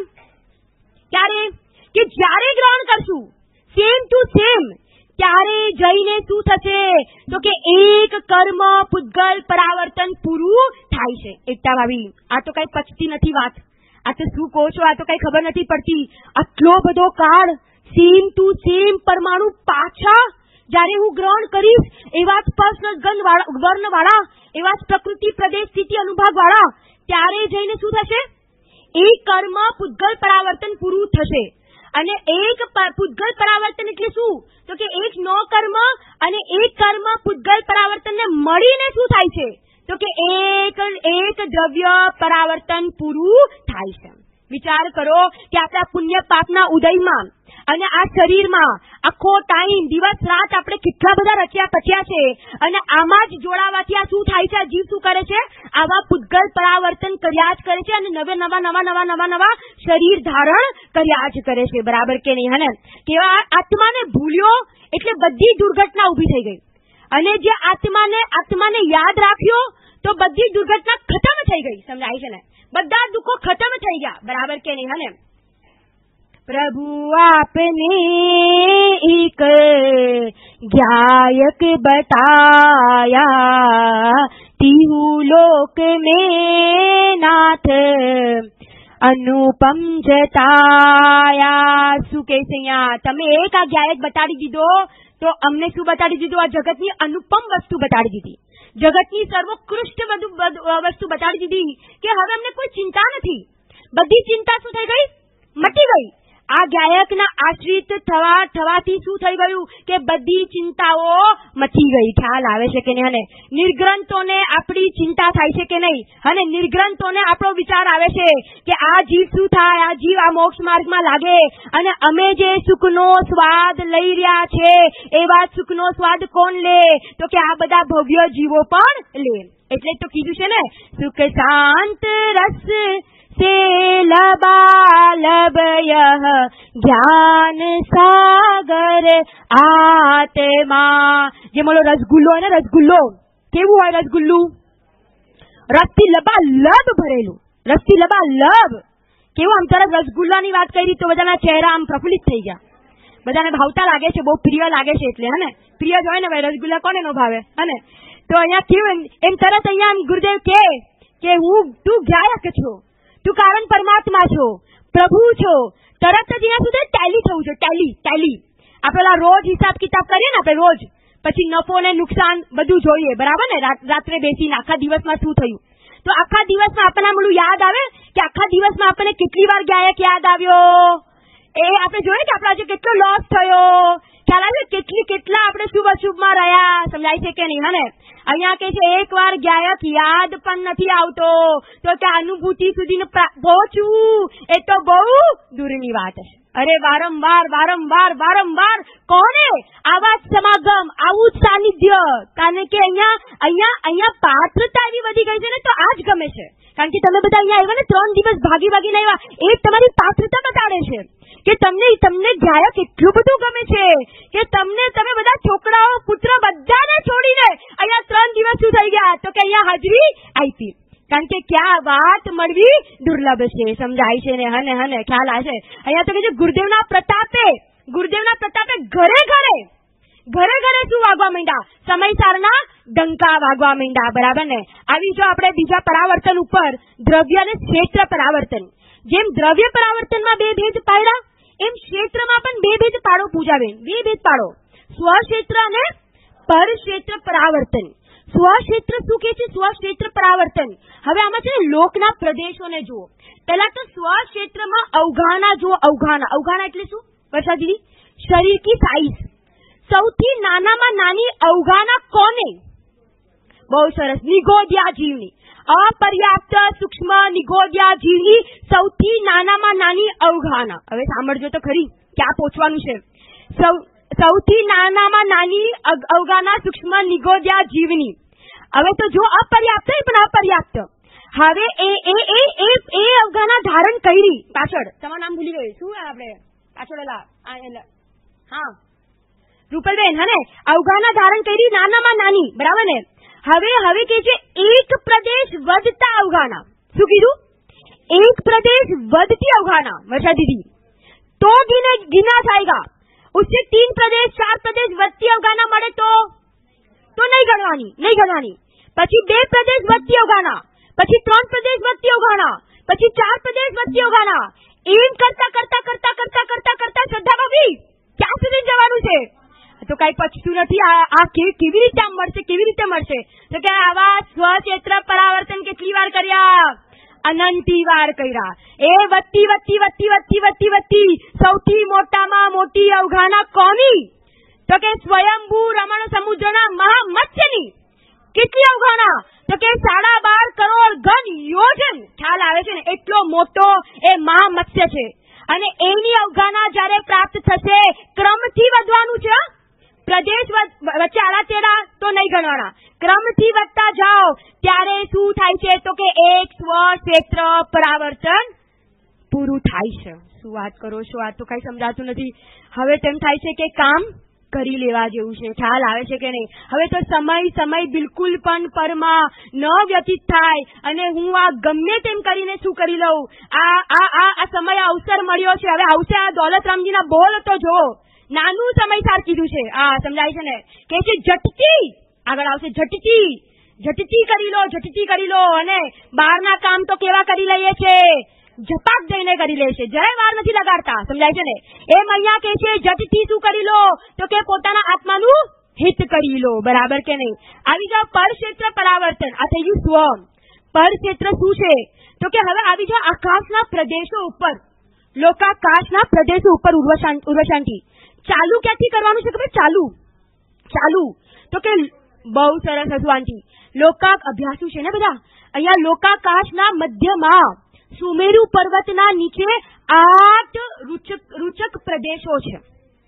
ક્યારે કે જ્યારે ગ્રહણ કરશું સેમ ટુ સેમ ત્યારે જઈને શું થશે તો કે એક કર્મ પૂતગલ પરાવર્તન પૂરું થાય છે. એકતા ભાભી, આ તો કઈ પચતી નથી વાત. આ તો શું કહો છો? આ તો કઈ ખબર નથી પડતી. આટલો બધો કાળ સેમ ટુ સેમ પરમાણુ પાછા જયારે હું ગ્રહણ કરીશ એવા જ સ્પર્શ ગંધ વર્ણ વાળા, એવા જ પ્રકૃતિ પ્રદેશ સ્થિતિ અનુભાગ વાળા, ત્યારે જઈને શું થશે? એક કર્મ પૂતગલ પરાવર્તન પૂરું થશે. અને એક પૂતગલ પરાવર્તન એટલે શું તો કે એક નો કર્મ અને એક કર્મ પૂતગલ પરાવર્તન ને મળીને શું થાય છે તો કે એક એક દ્રવ્ય પરાવર્તન પૂરું થાય છે. વિચાર કરો કે આપણા પુણ્ય પાપના ઉદયમાં અને આ શરીરમાં આખો ટાઈમ દિવસ રાત આપણે કેટલા બધા રચ્યા પચ્યા છે અને આમાં જ જોડાવાથી આ શું થાય છે? આ જીવ શું કરે છે? આવા પૂતગલ પરાવર્તન કર્યા જ કરે છે અને નવે નવા નવા નવા નવા નવા શરીર ધારણ કર્યા જ કરે છે. બરાબર કે નહીં? હને કેવા આત્માને ભૂલ્યો એટલે બધી દુર્ઘટના ઉભી થઈ ગઈ અને જે આત્માને આત્માને યાદ રાખ્યો તો બધી દુર્ઘટના ખતમ થઈ ગઈ. સમજાય છે ને? બધા દુઃખો ખતમ થઈ ગયા. બરાબર કે નહીં? હને प्रभु आपने एक ज्ञायक बताया तीहू लोक में नाथ अनुपम जताया. શું કે છે અહીંયા? તમે એક આ જ્ઞાયક બતાડી દીધો તો અમને શું બતાડી દીધું? આ જગતની અનુપમ વસ્તુ બતાડી દીધી, જગતની સર્વોત્કૃષ્ટ વસ્તુ બતાડી દીધી કે હવે અમને કોઈ ચિંતા નથી. બધી ચિંતા શું થઈ ગઈ? મટી ગઈ. આ ગાયકના આશ્રિત થવા થવાથી શું થઈ ગયું કે બધી ચિંતાઓ મચી ગઈ. ખ્યાલ આવે છે કે નહીં? અને નિર્ગ્રંથોને આપણી ચિંતા થાય છે કે નહીં? અને નિર્ગ્રંથોને આપણો વિચાર આવે છે કે આ જીવ શું થાય? આ જીવ આ મોક્ષ માર્ગમાં લાગે અને અમે જે સુખનો સ્વાદ લઈ રહ્યા છે એવા સુખનો સ્વાદ કોણ લે તો કે આ બધા ભવ્ય જીવો પણ લે. એટલે તો કીધું છે ને સુખ શાંત રસ से लबालब यह ज्ञान सागर आत्मा. જે મોલો રસગુલ્લો હોય ને, રસગુલ્લો કેવું હોય? રસગુલ્લું રસથી લબાલબ ભરેલું, રસથી લબાલબ કેવું? આમ તરફ રસગુલ્લાની વાત કરી તો બધાના ચહેરા આમ પ્રફુલ્લિત થઈ ગયા. બધાને ભાવતા લાગે છે, બહુ પ્રિય લાગે છે એટલે હે ને, પ્રિય જ હોય ને ભાઈ, રસગુલ્લા કોને નો ભાવે હે ને. તો અહીંયા કેવું એમ તરત અહીંયા ગુરુદેવ કે કે હું તું ગાયક છો, તું કારણ પરમાત્મા છો, પ્રભુ છો. તરત જ અહીંયા સુધી ટેલી થવું છે, ટેલી ટેલી આપણે રોજ હિસાબ કિતાબ કરીએ ને, આપણે રોજ પછી નફો ને નુકસાન બધું જોઈએ, બરાબર ને. રાત્રે બેસીને આખા દિવસમાં શું થયું, તો આખા દિવસમાં આપણને બધું યાદ આવે કે આખા દિવસમાં આપણને કેટલી વાર ગાયક યાદ આવ્યો, એ આપણે જોઈએ કે આપણા આજે કેટલો લોસ થયો, ખ્યાલ આવે કેટલી કેટલા આપણે શુભ અશુભમાં રહ્યા, સમજાય છે કે નહીં. હા, અહીંયા કે છે એક વાર ગાયક યાદ પણ નથી આવતો, તો કે અનુભૂતિ સુધી પહોંચવું એ તો બહુ દૂરની વાત છે. અરે વારંવાર વારંવાર વારંવાર કોને આવા સમાગમ, આવું જ સાનિધ્ય, કારણ કે અહીંયા અહીંયા અહીંયા પાત્રતા એવી વધી ગઈ છે ને, તો આ જ ગમે છે. કારણ કે તમે બધા અહીંયા આવ્યા ને, ત્રણ દિવસ ભાગી ભાગીને આવ્યા, એ તમારી પાત્રતા બતાડે છે કે તમને તમને ગાયક એટલું બધું ગમે છે કે તમને તમે બધા છોકરાઓ પુત્ર બધાને છોડીને અહીંયા ત્રણ દિવસ શું થઈ ગયા, તો કે અહીંયા હાજરી આપી. કારણ કે ક્યાં વાત મળવી દુર્લભ છે, સમજાય છે ને. હને હને ખ્યાલ આવે છે. અહીંયા તો કે છે ગુરુદેવના પ્રતાપે, ગુરુદેવના પ્રતાપે ઘરે ઘરે ઘરે ઘરે શું વાગવા માંડ્યા, સમયસારના ડંકા વાગવા માંડ્યા, બરાબર ને. આવી જો આપણે બીજા પરાવર્તન ઉપર દ્રવ્ય અને ક્ષેત્ર પરાવર્તન, જેમ દ્રવ્ય પરાવર્તનમાં બે ભેદ પાડ્યા, એમ ક્ષેત્રમાં પણ બે ભેદ પાડો પૂજાબેન, બે ભેદ પાડો, સ્વક્ષેત્ર અને પરક્ષેત્ર પરાવર્તન. સ્વક્ષેત્ર શું કે છે, સ્વક્ષેત્ર પરાવર્તન. હવે આમાં છે ને લોકના પ્રદેશોને જુઓ. પહેલા તો સ્વક્ષેત્રમાં અવગાહના જુઓ, અવગાહના. અવગાહના એટલે શું વર્ષા દીદી? શરીર કી સાઈઝ. સૌથી નાનામાં નાની અવગાહના કોને? બહુ સરસ, નિગોદિયા જીવની. અપર્યાપ્ત સૂક્ષ્મ નિગોદિયા જીવની સૌથી નાનામાં નાની અવગાહના. હવે સાંભળજો તો ખરી ક્યાં પહોંચવાનું છે. સૌ સૌથી નાનામાં નાની અવગાહના સૂક્ષ્મ નિગોદિયા જીવની. હવે તો જો અપર્યાપ્ત પણ અપર્યાપ્ત. હવે એ એ એ એ એ અવગાહના ધારણ કરી પાછળ, તમારું નામ ભૂલી ગયું, શું આપણે પાછળ હા રૂપલબેન, હે ને, અવગાહના ધારણ કરી નાનામાં નાની, બરાબર ને. હવે હવે કે છે એક પ્રદેશ વધતા અવગાહના. શું કીધું? એક પ્રદેશ વધતી અવગાહના વર્ષા દીદી, તો ગીને ગીના થાયગા. उससे तीन प्रदेश चार प्रदेश વધતી અવગાહના મળે તો તો નહીં ગણવાની, નહીં ગણવાની. પછી બે પ્રદેશ વધતી અવગાહના, પછી ત્રણ પ્રદેશ વધતી અવગાહના, પછી ચાર પ્રદેશ વધતી અવગાહના. એમ કરતા કરતા કરતા કરતા કરતા કરતા શ્રદ્ધા ભાભી ક્યાં સુધી જવાનું છે? તો કઈ પચતું નથી. આ કેવી રીતે આમ મળશે, કેવી રીતે મળશે? તો કે આવા સ્વક્ષેત્ર પરાવર્તન કેટલી વાર કર્યા? અનંતી વાર કર્યા. એ વધતી વધતી વધતી વધતી વધતી વધતી સૌથી મોટામાં મોટી અવગાહના કોની? તો કે સ્વયંભૂ રમણ સમુદ્રના મહામત્સ્યની. કેટલી અવગાહના? તો કે સાડા બાર કરોડ ઘન યોજન. ખ્યાલ આવે છે ને, એટલો મોટો એ મહામત્સ્ય છે. અને એની અવગાહના જયારે પ્રાપ્ત થશે, ક્રમથી વધવાનું છે. પ્રદેશ વચ્ચે આડા તેડા તો નહીં ગણવાના, ક્રમથી વધતા જાઓ ત્યારે શું થાય છે? તો કે એક સ્વક્ષેત્ર પરાવર્તન પૂરું થાય છે. શું વાત કરો છો? આ તો કઈ સમજાતું નથી. હવે તેમ થાય છે કે કામ કરી લેવા જેવું છે. ખ્યાલ આવે છે કે નહીં? હવે તો સમય સમય બિલકુલ પણ પરમાં ન વ્યતીત થાય અને હું આ ગમે તેમ કરીને શું કરી લઉં. આ આ આ સમય અવસર મળ્યો છે, હવે આવશે. આ દોલતરામજીના બોલ તો જો નાનું સમયસાર કીધું છે. આ સમજાય છે ને, કે છે ઝટતી આગળ આવશે, ઝટતી ઝટતી કરી લો, ઝટતી કરી લો. અને બહારના કામ તો કેવા કરી લઈએ છે, ઝપાક જઈને કરી લે છે, જરાય વાર નથી લગાડતા. સમજાય છે ને? એમ અહીંયા કે છે ઝટતી શું કરી લો? તો કે પોતાના આત્માનું હિત કરી લો, બરાબર કે નહીં? આવી જાવ પરક્ષેત્ર પરાવર્તન. આ થઈ ગયું સ્વ. પરક્ષેત્ર શું છે? તો કે હવે આવી જાવ આકાશના પ્રદેશો ઉપર, લોકાકાશના પ્રદેશો ઉપર. ઉર્વશાંતિ ચાલુ ક્યાંથી કરવાનું છે ખબર? ચાલુ ચાલુ તો કે બહુ સરસ હતું આંટી. લોકા અભ્યાસુ છે ને બધા. અહીંયા લોકાકાશના મધ્યમાં સુમેરુ પર્વતના નીચે આઠ રૂચક રૂચક પ્રદેશો છે.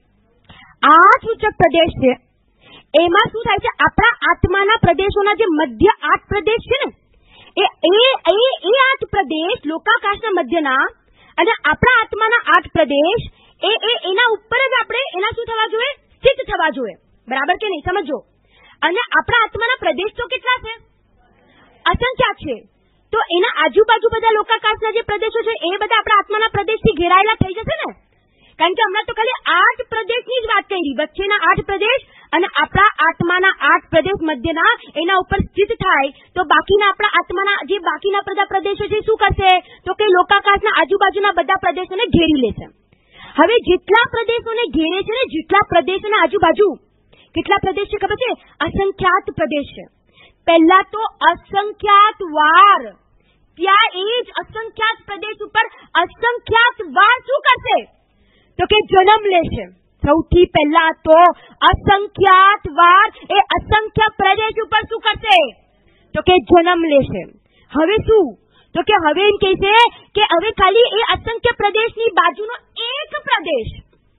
આઠ રૂચક પ્રદેશ છે. એમાં શું થાય છે? આપણા આત્માના પ્રદેશોના જે મધ્ય આઠ પ્રદેશ છે ને, એ એ એ આઠ પ્રદેશ લોકાકાશના મધ્યના અને આપણા આત્માના આઠ પ્રદેશ, એ એ એના ઉપર જ આપણે એના શું થવા જોઈએ? સ્થિત થવા જોઈએ, બરાબર કે નહીં? સમજો. અને આપણા આત્માના પ્રદેશ તો કેટલા છે? અસંખ્યાત છે. તો એના આજુબાજુ બધા લોકાકાશના જે પ્રદેશો છે એ બધા આપણા આત્માના પ્રદેશથી ઘેરાયેલા થઈ જશે ને. કારણ કે હમણાં તો ખાલી આઠ પ્રદેશની જ વાત કરી, વચ્ચેના આઠ પ્રદેશ અને આપણા આત્માના આઠ પ્રદેશ મધ્યના એના ઉપર સ્થિત થાય તો બાકીના આપણા આત્માના જે બાકીના બધા પ્રદેશો છે શું કરશે? તો કે લોકાકાશના આજુબાજુના બધા પ્રદેશોને ઘેરી લેશે. હવે જેટલા પ્રદેશોને ઘેરે છે ને, જેટલા પ્રદેશોના આજુબાજુ કેટલા પ્રદેશ છે ખબર છે? અસંખ્યાત પ્રદેશ છે. પહેલા તો અસંખ્યાત વાર ત્યાં એ જ અસંખ્યાત પ્રદેશ ઉપર અસંખ્યાત વાર શું કરશે? તો કે જન્મ લેશે. સૌથી પહેલા તો અસંખ્યાત વાર એ અસંખ્ય પ્રદેશ ઉપર શું કરશે? તો કે જન્મ લેશે. હવે શું? તો કે હવે એમ કહે છે કે હવે ખાલી એ અસંખ્ય પ્રદેશની બાજુનો એક પ્રદેશ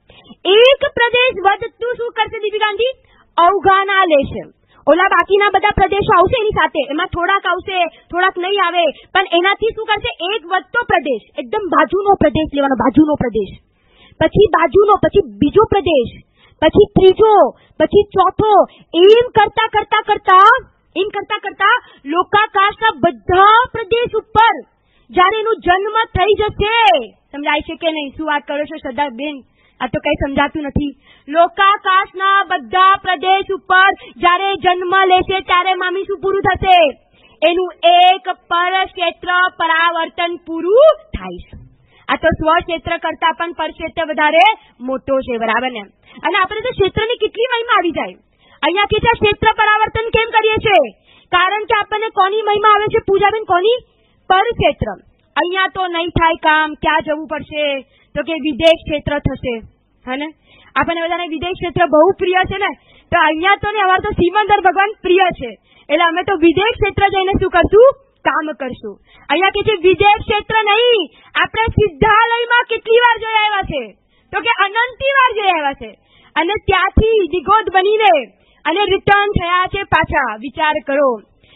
એક પ્રદેશ વધતું શું કરશે દીપિકાજી? અવગાના લેશે. ઓલા બાકીના બધા પ્રદેશો આવશે એની સાથે, એમાં થોડાક આવશે, થોડાક નહીં આવે, પણ એનાથી શું કરશે? એક વધતો પ્રદેશ, એકદમ બાજુનો પ્રદેશ લેવાનો, બાજુનો પ્રદેશ, પછી બાજુનો, પછી બીજો પ્રદેશ, પછી ત્રીજો, પછી ચોથો, એમ કરતા કરતા કરતા એમ કરતા કરતા લોકાકાશના બધા પ્રદેશ ઉપર જયારે એનો જન્મ થઈ જશે. સમજાય છે કે નહીં? શું વાત કરો છો શ્રદ્ધા બેન? આ તો કઈ સમજાતું નથી. લોકાકાશના બધા પ્રદેશ ઉપર જયારે જન્મ લેશે ત્યારે મામી શું પૂરું થશે? એનું એક પર ક્ષેત્ર પરાવર્તન પૂરું થાય છે. આ તો સ્વ ક્ષેત્ર કરતા પણ પર ક્ષેત્ર વધારે મોટો છે, બરાબર ને? અને આપણે તો ક્ષેત્રની કેટલી મહિમા આવી જાય. અહીંયા કે ક્ષેત્ર પરાવર્તન કેમ કરીએ છીએ? કારણ કે આપણને કોની મહિમા આવે છે પૂજાબેન? કોની? પર ક્ષેત્ર. અહીંયા તો નહીં થાય કામ, ક્યાં જવું પડશે? તો કે વિદેશ ક્ષેત્ર થશે. હે ને? આપણને બધાને વિદેશ ક્ષેત્ર બહુ પ્રિય છે ને, તો અહીંયા તો ને અમારે તો સિમંદર ભગવાન પ્રિય છે, એટલે અમે તો વિદેશ ક્ષેત્ર જઈને શું કરશું? કામ કરશું. અહીંયા કે છે વિદેશ ક્ષેત્ર નહીં, આપણે સિદ્ધાલયમાં કેટલી વાર જોઈ આવ્યા છે? તો કે અનંતી વાર જોઈ આવ્યા છે, અને ત્યાંથી દિગોદ બનીને અને રિટર્ન થયા છે પાછા. વિચાર કરો,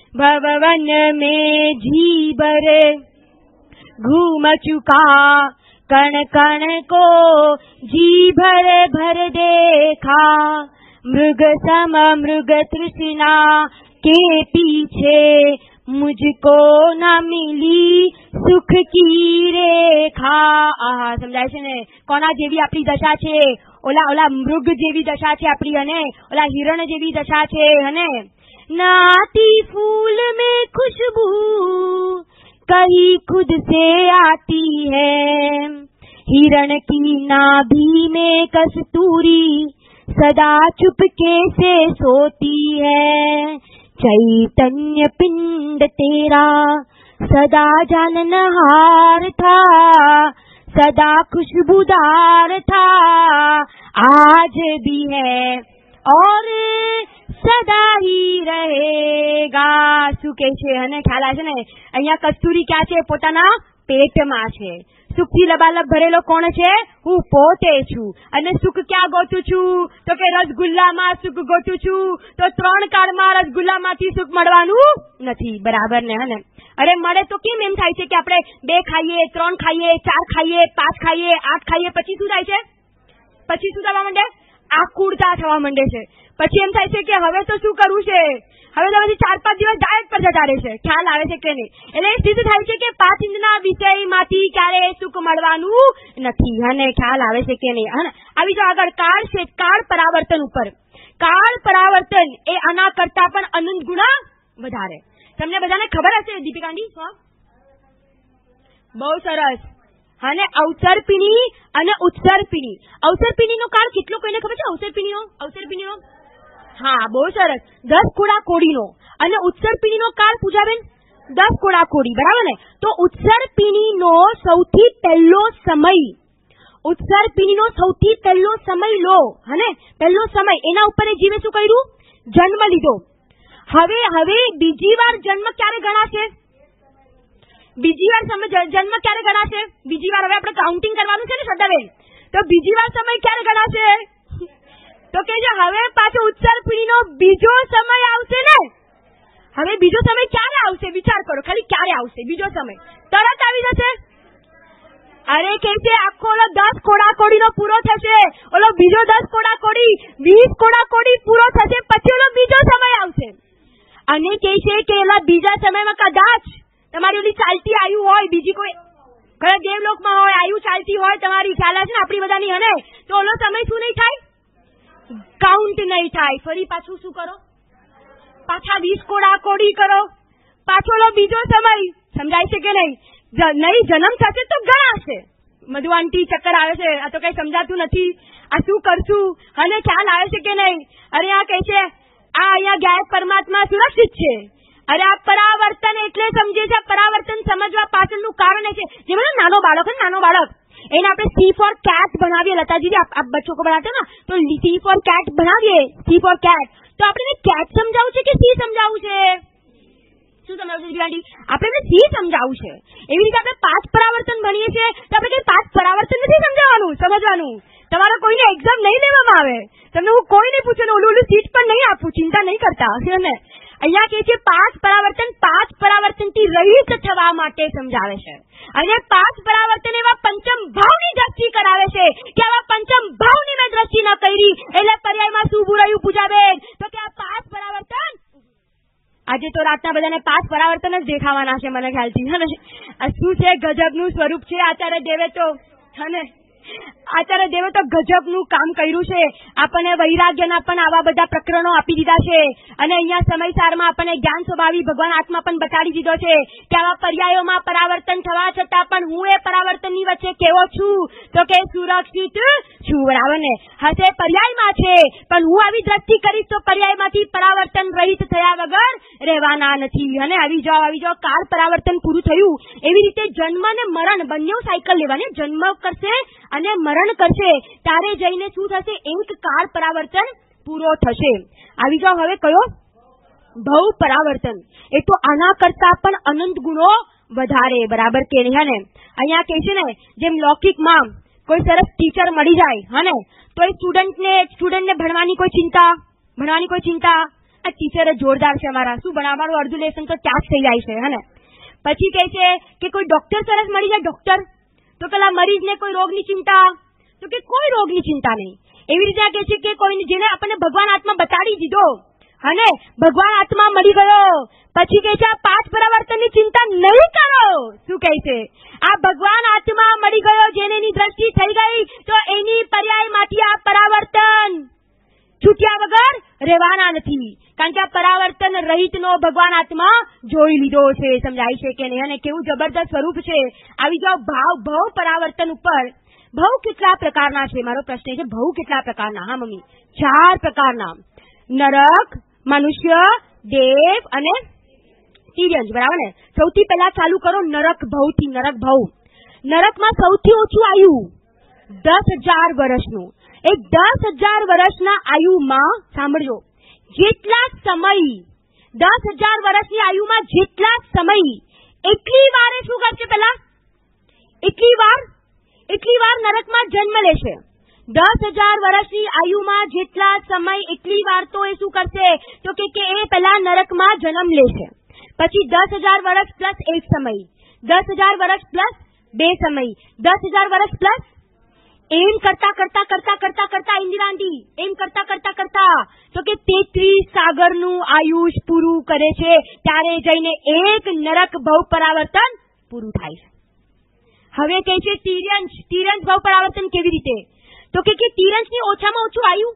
ભવન મેં જી ભરે घूम चुका, कण कण को जी भर भर देखा, मृग सम मृग तृष्णा के पीछे मुझको न मिली सुख की रेखा. આહા, સમજાય છે ને? કોના જેવી આપણી દશા છે? ઓલા ઓલા મૃગ જેવી દશા છે આપણી, અને ઓલા હિરણ જેવી દશા છે. અને નાતી फूल में खुशबू कहीं खुद से आती है, हिरण की नाभि में कस्तूरी सदा चुपके से सोती है, चैतन्य पिंड तेरा सदा जाननहार था, सदा खुशबूदार था, आज भी है और સદા હી રહેગા. શું કે છે? અને ખ્યાલ આવે છે ને? અહીંયા કસ્તુરી ક્યાં છે? પોતાના પેટમાં છે. સુખથી લબાલબ ભરેલો કોણ છે? હું પોતે છું. અને સુખ ક્યાં ગોતું છું? તો કે રસગુલ્લામાં સુખ ગોતું છું. તો ત્રણ કાળમાં રસગુલ્લામાંથી સુખ મળવાનું નથી, બરાબર ને? હે? અરે મળે તો કેમ એમ થાય છે કે આપણે બે ખાઈએ, ત્રણ ખાઈએ, ચાર ખાઈએ, પાંચ ખાઈએ, આઠ ખાઈએ, પછી શું થાય છે? પછી શું થવા માંડે? આકુળતા થવા માંડે છે. પછી એમ થાય છે કે હવે તો શું કરવું છે? હવે તો પછી ચાર પાંચ દિવસ ડાયટ પર જતા રહે છે. ખ્યાલ આવે છે કે નહીં? એટલે એ સ્થિતિ થાય છે કે પાંચ ઇંદના વિષયમાંથી ક્યારે સુખ મળવાનું નથી. અને ખ્યાલ આવે છે કે નહીં? આવી જાઓ આગળ. કાળ છે, કાળ પરાવર્તન ઉપર. કાળ પરાવર્તન એ આના કરતા પણ અનંત ગુણા વધારે. તમને બધાને ખબર હશે દીપિકાંડી? બહુ સરસ. અને અવસરપીણી અને ઉત્સર્પિણી. અવસરપીણીનો કાળ કેટલો કોઈને ખબર છે? અવસરપીણીનો અવસરપીણીનો હા, બહુ સરસ. દસ કોડા કોડીનો. અને ઉત્સર્પિણીનો કાળ પૂજાબેન દસ કોડા કોડી, બરાબર ને? તો ઉત્સર્પિણીનો સૌથી પહેલો સમય ઉત્સર્પિણીનો સૌથી પહેલો સમય લો, હને? પહેલો સમય એના ઉપર એ જીવે શું કર્યું? જન્મ લીધો. હવે હવે બીજી વાર જન્મ ક્યારે ગણાશે? બીજી વાર સમય જન્મ ક્યારે ગણાશે? બીજી વાર હવે આપણે કાઉન્ટિંગ કરવાનું છે ને શ્રદ્ધાબેન? તો બીજી વાર સમય ક્યારે ગણાશે? તો કે જે હવે પાછો ઉત્સર્પિણીનો બીજો સમય આવશે ને? હવે બીજો સમય ક્યારે આવશે? વિચાર કરો ખાલી, ક્યારે આવશે બીજો સમય? તરત આવી જશે? અરે કે છે આખો ઓલો દસ કોડા કોડીનો પૂરો થશે, ઓલો બીજો દસ કોડા કોડી, વીસ કોડા કોડી પૂરો થશે, પછી ઓલો બીજો સમય આવશે. અને કે છે કે એલા બીજા સમયમાં કદાચ તમારી ઓલી ચાલતી આયુ હોય, બીજી કોઈ કદાચ દેવલોકમાં હોય, આયુ ચાલતી હોય તમારી, ખ્યાલ છે ને આપણી બધાની, હને તો ઓલો સમય શું નહીં થાય? કાઉન્ટ નહીં થાય. ફરી પાછું શું કરો? પાછા વીસ કોડા કોડી કરો, પાછો લો બીજો સમય. સમજાય છે કે નહીં? નહીં જન્મ થશે તો ગણાશે. મધુ આંટી ચક્કર આવે છે, આ તો કઈ સમજાતું નથી, આ શું કરશું? અને ખ્યાલ આવે છે કે નહીં? અરે આ કહે છે આ અહીંયા ગાયબ પરમાત્મા સુરક્ષિત છે. અરે આ પરાવર્તન એટલે સમજે છે, પરાવર્તન સમજવા પાછળનું કારણ એ છે, જે મને નાનો બાળક છે, નાનો બાળક એને આપણે સી ફોર કેટ બનાવીએ. લતાજી આપ બચ્ચો को बनाते ना, तो સી ફોર કેટ બનાવીએ, સી ફોર કેટ. તો આપણે કેટ સમજાવવું છે કે સી સમજાવવું છે? શું સમજાવવું છે દીવાડી? આપણે સી સમજાવવું છે. એવી રીતે આપણે પાંચ પરાવર્તન ભણીએ છીએ તો આપણે કઈ પાંચ પરાવર્તન નથી સમજાવવાનું, સમજવાનું. તમારે કોઈને એક્ઝામ નહીં લેવામાં આવે, તમને હું કોઈ નહીં પૂછું, ઓલું ઓલું સીટ પણ નહીં આપું, ચિંતા નહીં કરતા. ને અહીંયા કે છે પાંચ પરાવર્તન પાંચ પરાવર્તન થી રહિત થવા માટે સમજાવે છે. અને પાંચ પરાવર્તન એવા પંચમ ભાવની દ્રષ્ટિ કરાવે છે કે આવા પંચમ ભાવની મેં દ્રષ્ટિ ન કરી એટલે પર્યાયમાં શું બુરાયું પૂજાબેન? તો કે આ પાંચ પરાવર્તન આજે તો રાતના બધાને પાંચ પરાવર્તન જ દેખાવાના છે મને ખ્યાલથી. શું છે ગજબનું સ્વરૂપ છે આચાર્ય દેવે તો, અને આચાર્ય દેવે તો ગજબનું કામ કર્યું છે. આપણને વૈરાગ્યના પણ આવા બધા પ્રકરણો આપી દીધા છે અને અહીંયા સમયસારમાં આપણને જ્ઞાન સ્વભાવી ભગવાન આત્મા પણ બતાડી દીધો છે કે આવા પર્યાયોમાં પરાવર્તન થવા છતાં પણ હું એ પરાવર્તનની વચ્ચે કેવો છું? તો કે સુરક્ષિત છું. બરાબર ને? હશે પર્યાયમાં છે પણ હું આવી દ્રષ્ટિ કરીશ તો પર્યાયમાંથી પરાવર્તન રહિત થયા વગર રહેવાના નથી. અને આવી જાઓ આવી જાઓ કાળ પરાવર્તન પૂરું થયું. એવી રીતે જન્મ અને મરણ બંને સાયકલ લેવાની. જન્મ કરશે અને મરણ કરશે ત્યારે જઈને શું થશે? એક કાળ પરાવર્તન પૂરો થશે. આવી જાઓ હવે કયો? ભવ પરાવર્તન. એ તો આના કરતા પણ અનંત ગુણો વધારે. બરાબર કે નહીં? ને અહીંયા કે છે ને જેમ લૌકિકમાં કોઈ સરસ ટીચર મળી જાય હને તો એ સ્ટુડન્ટને સ્ટુડન્ટને ભણવાની કોઈ ચિંતા ભણવાની કોઈ ચિંતા આ ટીચર જોરદાર છે અમારા, શું ભણાવવાનું અડધું લેસન તો ત્યાં જ થઈ જાય છે. હને પછી કહે છે કે કોઈ ડોક્ટર સરસ મળી જાય, ડોક્ટર તો પેલા મરીજને કોઈ રોગની ચિંતા, તો કે કોઈ રોગની ચિંતા નહીં. એવી રીતે કહે છે કે કોઈ જેને આપણને ભગવાન આત્મા બતાડી દીધો અને ભગવાન આત્મા મળી ગયો પછી કહે છે આ પાંચ પરાવર્તનની ચિંતા નહીં કરો. શું કહે છે? આ ભગવાન આત્મા મળી ગયો જેને એની દ્રષ્ટિ થઈ ગઈ તો એની પર્યાયમાંથી આ પરાવર્તન છૂટ્યા વગર રહેવાના નથી. કારણ કે આ પરાવર્તન રહિતનો ભગવાન આત્મા જોઈ લીધો છે. સમજાય છે કે નહીં? અને કેવું જબરદસ્ત સ્વરૂપ છે. આવી જાઓ ભાવ ભવ પરાવર્તન ઉપર. ભવ કેટલા પ્રકારના છે? મારો પ્રશ્ન છે ભવ કેટલા પ્રકારના? હા મમ્મી, ચાર પ્રકારના. નરક, મનુષ્ય, દેવ અને તિર્યંજ. બરાબર ને? સૌથી પહેલા ચાલુ કરો નરક ભવથી. નરક ભવ. નરકમાં સૌથી ઓછું આયુ દસ હજાર વર્ષનું. એ દસ હજાર વર્ષના આયુમાં સાંભળજો, જેટલા સમય દસ હજાર વર્ષની આયુમાં જેટલા સમય એટલી વારે શું કરશે? પેલા એટલી વાર એટલી વાર નરકમાં જન્મ લેશે. દસ હજાર વર્ષની આયુમાં જેટલા સમય એટલી વાર તો એ શું કરશે? તો કે એ પેલા નરકમાં જન્મ લેશે. પછી દસ હજાર વર્ષ પ્લસ એક સમય, દસ હજાર વર્ષ પ્લસ બે સમય, દસ હજાર વર્ષ પ્લસ એમ કરતા કરતા કરતા કરતા કરતા ઇન્દિરાંડી એમ કરતા કરતા કરતા તો કે તેત્રીસ સાગરનું આયુષ પૂરું કરે છે ત્યારે જઈને એક નરક ભવ પરાવર્તન પૂરું થાય છે. હવે કહે છે તિર્યંશ. તિર્યંશ ભવ પરાવર્તન કેવી રીતે? તો કે તિર્યંશની ઓછામાં ઓછું આયુ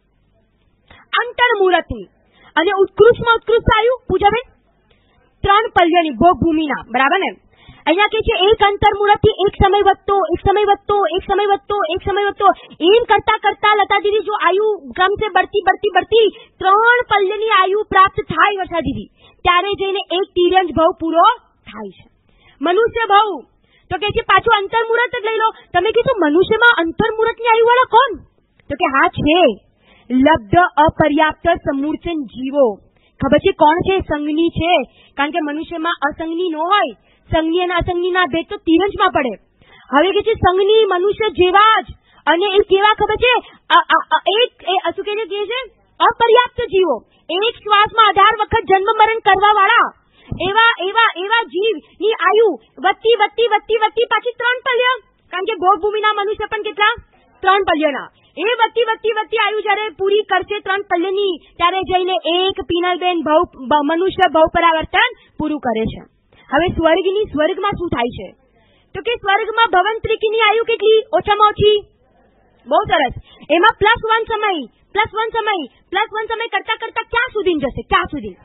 અંતર મુહૂર્તની અને ઉત્કૃષ્ટમાં ઉત્કૃષ્ટ આયુ પૂજાબેન ત્રણ પલ્યની ભોગભૂમિના. બરાબર ને? અહીંયા કે છે એક અંતર મુહૂર્તથી એક સમય વધતો એક સમય વધતો એક સમય વધતો એક સમય વધતો એમ કરતા કરતા લતા દીદી જો આયુ ક્રમ से बढ़ती बढ़ती बढ़ती ત્રણ પલ્યની આયુ પ્રાપ્ત થાય વર્ષા દીદી ત્યારે જઈને એક તિર્યંશ ભવ પૂરો થાય છે. મનુષ્ય ભવ તો કે છે પાછું અંતર મુહૂર્ત જ લઈ લો. તમે કીધું મનુષ્યમાં અંતર મુહૂર્તની આયુ વાળા કોણ? તો કે હા છે લબ્ધ અપર્યાપ્ત સમૂર્છન જીવો. ખબર છે કોણ છે? સંગની છે. કારણ કે મનુષ્યમાં અસંગની ન હોય, સંગની અને અસંગનીના ભેદ તો તિર્યંશમાં પડે. હવે કે છે સંગની મનુષ્ય જેવા જ અને એ કેવા ખબર છે? એક શું કે છે અપર્યાપ્ત જીવો, એક શ્વાસમાં અઢાર વખત જન્મ મરણ કરવા વાળા એવા એવા એવા જીવની આયુ વધતી વધતી વધતી વધતી પાછી ત્રણ પલ્ય. કારણ કે ભોગભૂમિના મનુષ્ય પણ કેટલા? ત્રણ પલ્યના. એ વધતી વધતી વધતી આયુ જયારે પૂરી કરશે ત્રણ પલ્યની ત્યારે જઈને એક પીનલબેન ભવ મનુષ્ય ભવ પરાવર્તન પૂરું કરે છે. હવે સ્વર્ગની સ્વર્ગમાં શું થાય છે? તો કે સ્વર્ગમાં ભવંત્રિકીની આયુ કેટલી? ઓછામાં ઓછી. બહુ સરસ. એમાં પ્લસ વન સમય પ્લસ વન સમય પ્લસ વન સમય કરતા કરતા ક્યાં સુધી જશે? ક્યાં સુધી?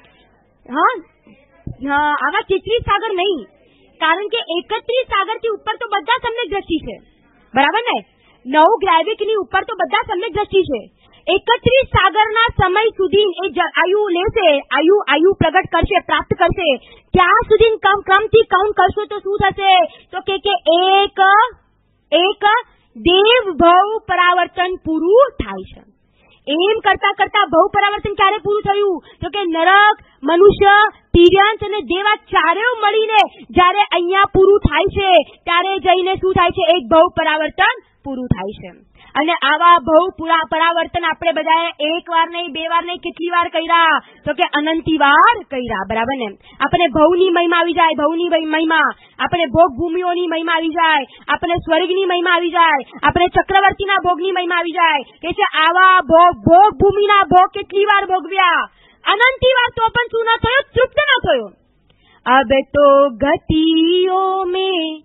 હા આવા તેત્રીસ સાગર નહીં, કારણ કે એકત્રીસ સાગર થી ઉપર તો બધા સમ્યક દ્રષ્ટિ છે, બરાબર ને? નવ ગ્રેવિકની ઉપર તો બધા સમ્યક દ્રષ્ટિ છે. એકત્રીસ સાગરના સમય સુધી એ આયુ લેશે, આયુ આયુ પ્રગટ કરશે, પ્રાપ્ત કરશે. ત્યાં સુધી ક્રમથી કાઉન્ટ કરશો તો શું થશે? તો કે એક એક દેવ ભવ પરાવર્તન પૂરું થાય છે. એમ કરતા કરતા ભવ પરાવર્તન ક્યારે પૂરું થયું? તો કે નરક, મનુષ્ય, તિર્યંત અને દેવા ચારેય મળીને જયારે અહીંયા પૂરું થાય છે ત્યારે જઈને શું થાય છે? એક ભવ પરાવર્તન પૂરું થાય છે. અને આવા ભવ પૂરા પરાવર્તન આપણે બધાએ એક વાર નહીં, બે વાર નહીં, કેટલી વાર કર્યા? તો કે અનંતી વાર કર્યા, બરાબર ને? આપણે ભવની મહિમા આવી જાય, ભવની મહિમા, આપણે ભોગ ભૂમિઓની મહિમા આવી જાય, આપણે સ્વર્ગની મહિમા આવી જાય, આપણે ચક્રવર્તીના ભોગની મહિમા આવી જાય. કે છે આવા ભોગ ભોગ ભૂમિના ભોગ કેટલી વાર ભોગવ્યા? અનંતી વાર. તો પણ શું ન થયો? તૃપ્ત ન થયો. અબ તો ગતિઓ મેં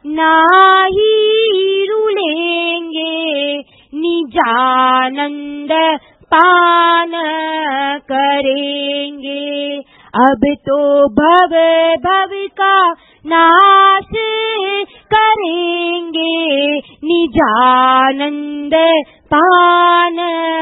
नाही रुलेंगे निजानंद पान करेंगे. अब तो भव भव का नाश करेंगे निजानंद पान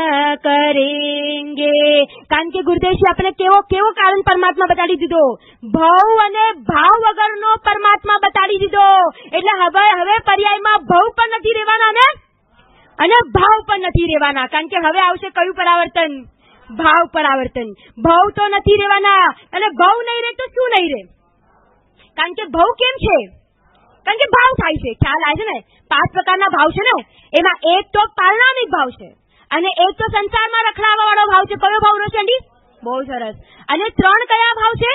करेंगे. કારણ કે ગુરુદેવજી આપણે કેવો કેવો કારણ પરમાત્મા બતાડી દીધો? ભવ અને ભાવ વગરનો પરમાત્મા બતાડી દીધો. એટલે હવે હવે પર્યાયમાં ભવ પણ નથી રહેવાના ને અને ભાવ પણ નથી રહેવાના. કારણ કે હવે આવશે કયું પરાવર્તન? ભાવ પરાવર્તન. ભવ તો નથી રહેવાના અને ભાવ નહીં રહે તો શું નહીં રહે? કારણ કે ભાવ કેમ છે? કારણ કે ભાવ થાય છે. ખ્યાલ આવે છે ને? પાંચ પ્રકારના ભાવ છે ને, એમાં એક તો પારણામિક ભાવ છે અને એક તો સંસારમાં રખડાવવા વાળો ભાવ છે. કયો ભાવ રોશનજી? બહુ સરસ. અને ત્રણ કયા ભાવ છે?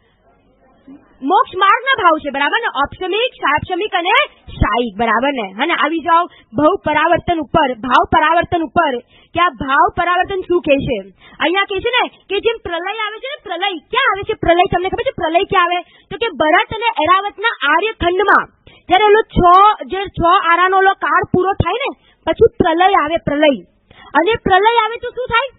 મોક્ષ માર્ગના ભાવ છે, બરાબર ને? ઓપ્શમિક, સાપશમિક અને શાયિક, બરાબર ને? અને આવી જાઓ ભાવ પરાવર્તન ઉપર, ભાવ પરાવર્તન ઉપર. કે આ ભાવ પરાવર્તન શું કહે છે? અહીંયા કહે છે ને કે જેમ પ્રલય આવે છે ને, પ્રલય ક્યાં આવે છે? પ્રલય તમને ખબર છે પ્રલય ક્યાં આવે? તો કે ભરત અને એરાવતના આર્યખંડમાં જયારે ઓલો છ જે છ આરાનો ઓલો કાળ પૂરો થાય ને પછી પ્રલય આવે. પ્રલય અને પ્રલય આવે તો શું થાય?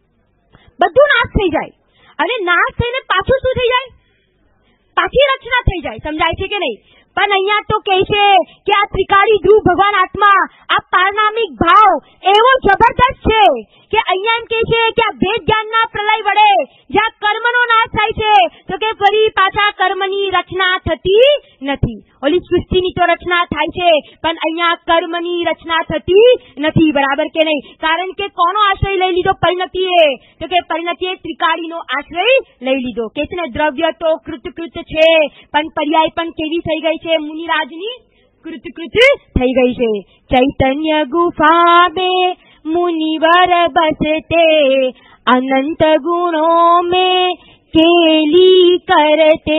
બધું નાશ થઈ જાય. અને નાશ થઈને પાછું શું થઈ જાય? પાછી રચના થઈ જાય. સમજાય છે કે નહીં? પણ અહીંયા તો કહે છે કે આ ત્રિકાળી ધ્રુવ ભગવાન આત્મા, આ પારણામિક ભાવ એવો જબરદસ્ત છે કે અહીંયા એમ કહે છે કે આ વેદ જ્ઞાનના પ્રલય વડે જ્યાં કર્મનો નાશ થાય છે તો કે ફરી પાછા કર્મની રચના થતી નથી. ઓલી સૃષ્ટિની તો રચના થાય છે પણ અહીંયા કર્મની રચના થતી નથી, બરાબર કે નહીં? કારણ કે કોનો આશ્રય લઈ લીધો? પરિણતિએ. તો કે પરિણતિએ ત્રિકાળીનો આશ્રય લઈ લીધો. કે છે ને દ્રવ્ય તો કૃતકૃત છે પણ પર્યાય પણ કેવી થઈ ગઈ છે? મુનિરાજની કૃતકૃત થઈ ગઈ છે. ચૈતન્ય ગુફા में मुनिवर बसते अनंत गुणों में केली करते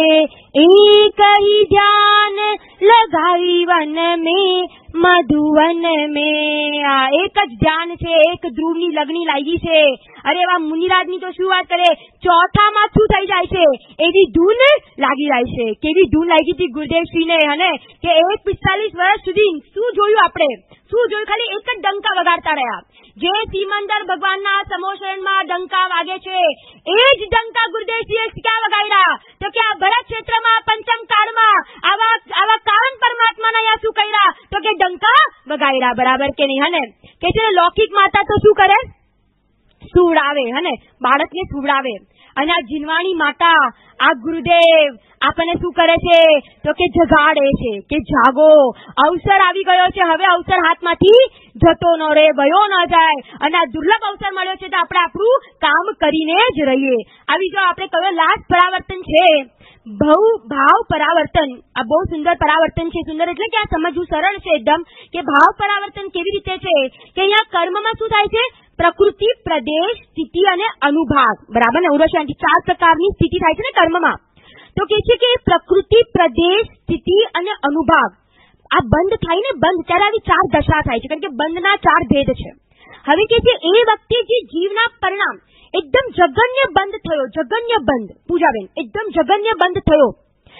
एक ही ध्यान लगाई वन में મધુવન મેં. આ એક જ ધ્યાન છે, એક ધ્રુવની લગણી લાગી છે. અરે વાહ, મુનિરાજની તો શું વાત કરે? ચોથામાં શું થઈ જાય છે? એવી ધૂન લાગી જાય છે. કેવી ધૂન લાગી હતી ગુરુદેવશ્રીને? અને કે એક પિસ્તાલીસ વર્ષ સુધી શું જોયું આપણે? શું જોયું? ખાલી એક જ ડંકા વગાડતા રહ્યા. જે સિમંદર ભગવાનના સમોશરણમાં ડંકા વાગે છે એ જ ડંકા ગુરુદેવશ્રીએ ક્યાં વગાડ્યા? તો કે આ ભરત ક્ષેત્રમાં પંચમ કાળમાં આવા આવા કારણ પરમાત્માના અહીંયા શું કર્યા? તો કે ડંકા વગાડ્યા, બરાબર કે નહીં? હને કે છે લૌકિક માતા તો શું કરે? સુવડાવે, હને બાળકને સુવડાવે. અને આ જીનવાણી માતા, આ ગુરુદેવ આપણને શું કરે છે? તો કે જગાડે છે કે જાગો, અવસર આવી ગયો છે. હવે અવસર હાથમાંથી જતો ન રહે, વયો ન જાય. અને આ દુર્લભ અવસર મળ્યો છે તો આપણે આપણું કામ કરીને જ રહીએ. આવી જો આપણે કયો લાસ્ટ પરાવર્તન છે? ભવ ભાવ પરાવર્તન. આ બહુ સુંદર પરાવર્તન છે. સુંદર એટલે કે આ સમજવું સરળ છે એકદમ. કે ભાવ પરાવર્તન કેવી રીતે છે? કે અહીંયા કર્મમાં શું થાય છે? પ્રકૃતિ, પ્રદેશ, સ્થિતિ અને અનુભાગ, બરાબર ને? ઉર્વશી, ચાર પ્રકારની સ્થિતિ થાય છે ને કર્મમાં. તો કે છે કે પ્રકૃતિ, પ્રદેશ, સ્થિતિ અને અનુભાગ આ બંધ થાય ને, બંધ ત્યારે આવી ચાર દશા થાય છે. કારણ કે બંધના ચાર ભેદ છે. હવે કે છે એ વખતે જે જીવના પરિણામ એકદમ જગન્ય બંધ થયો, જગન્ય બંધ, પૂજાબેન એકદમ જગન્ય બંધ થયો.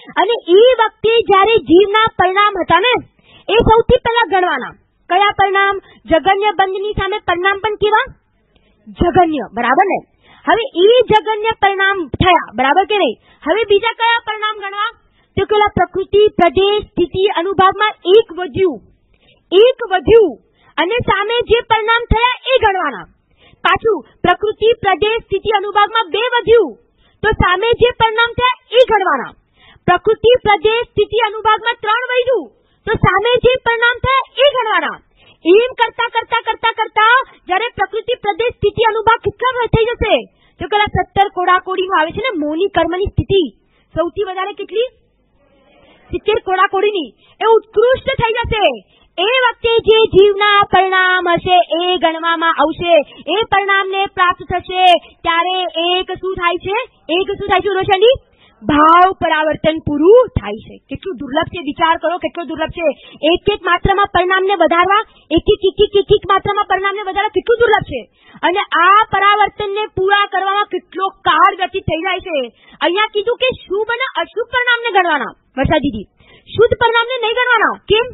અને એ વખતે જયારે જીવના પરિણામ હતા ને એ સૌથી પહેલા ગણવાના. કયા પરિણામ? જગન્ય બંધની સામે પરિણામ પણ કેવા? જગન્ય, બરાબર ને? હવે એ જગન્ય પરિણામ થયા, બરાબર કે નહીં? હવે બીજા કયા પરિણામ ગણવા? તો પેલા પ્રકૃતિ, પ્રદેશ, સ્થિતિ, અનુભાવમાં એક વધ્યું, એક વધ્યું અને સામે જે પરિણામ થયા એ ગણવાના. પાછું પ્રકૃતિ, પ્રદેશ, સ્થિતિ, અનુભાવમાં બે વધ્યું તો સામે જે પરિણામ થયા એ ગણવાના. પ્રકૃતિ, પ્રદેશ, સ્થિતિ, અનુભાવમાં ત્રણ વધ્યું તો સામે જે પરિણામ થયા એ ગણવાના. એમ કરતા કરતા કરતા કરતા જયારે પ્રકૃતિ, પ્રદેશ, સ્થિતિ, અનુભાવ કેટલા થઈ જશે? તો પેલા સત્તર કોડાકોડીમાં આવે છે ને મૌની કર્મની સ્થિતિ, સૌથી વધારે કેટલી? સિત્તેર કોડાકોડીની. એ ઉત્કૃષ્ટ થઈ જશે. એ વખતે જે જીવના પરિણામ હશે એ ગણવામાં આવશે. એ પરિણામને પ્રાપ્ત થશે ત્યારે એક શું થાય છે? એક શું થાય છે રોશનજી? ભાવ પરાવર્તન પૂરું થાય છે. કેટલું દુર્લભ છે, વિચાર કરો કેટલું દુર્લભ છે. એક એક માત્રામાં પરિણામને વધારવા, એક એક એક એક એક માત્રામાં પરિણામને વધારવા કેટલું દુર્લભ છે. અને આ પરાવર્તનને પૂરા કરવામાં કેટલો કાળ વ્યતીત થઈ જાય છે. અહીંયા કીધું કે શુભ અને અશુભ પરિણામને ગણવાના. વર્ષા દીદી, શુદ્ધ પરિણામને નહીં ગણવાના. કેમ?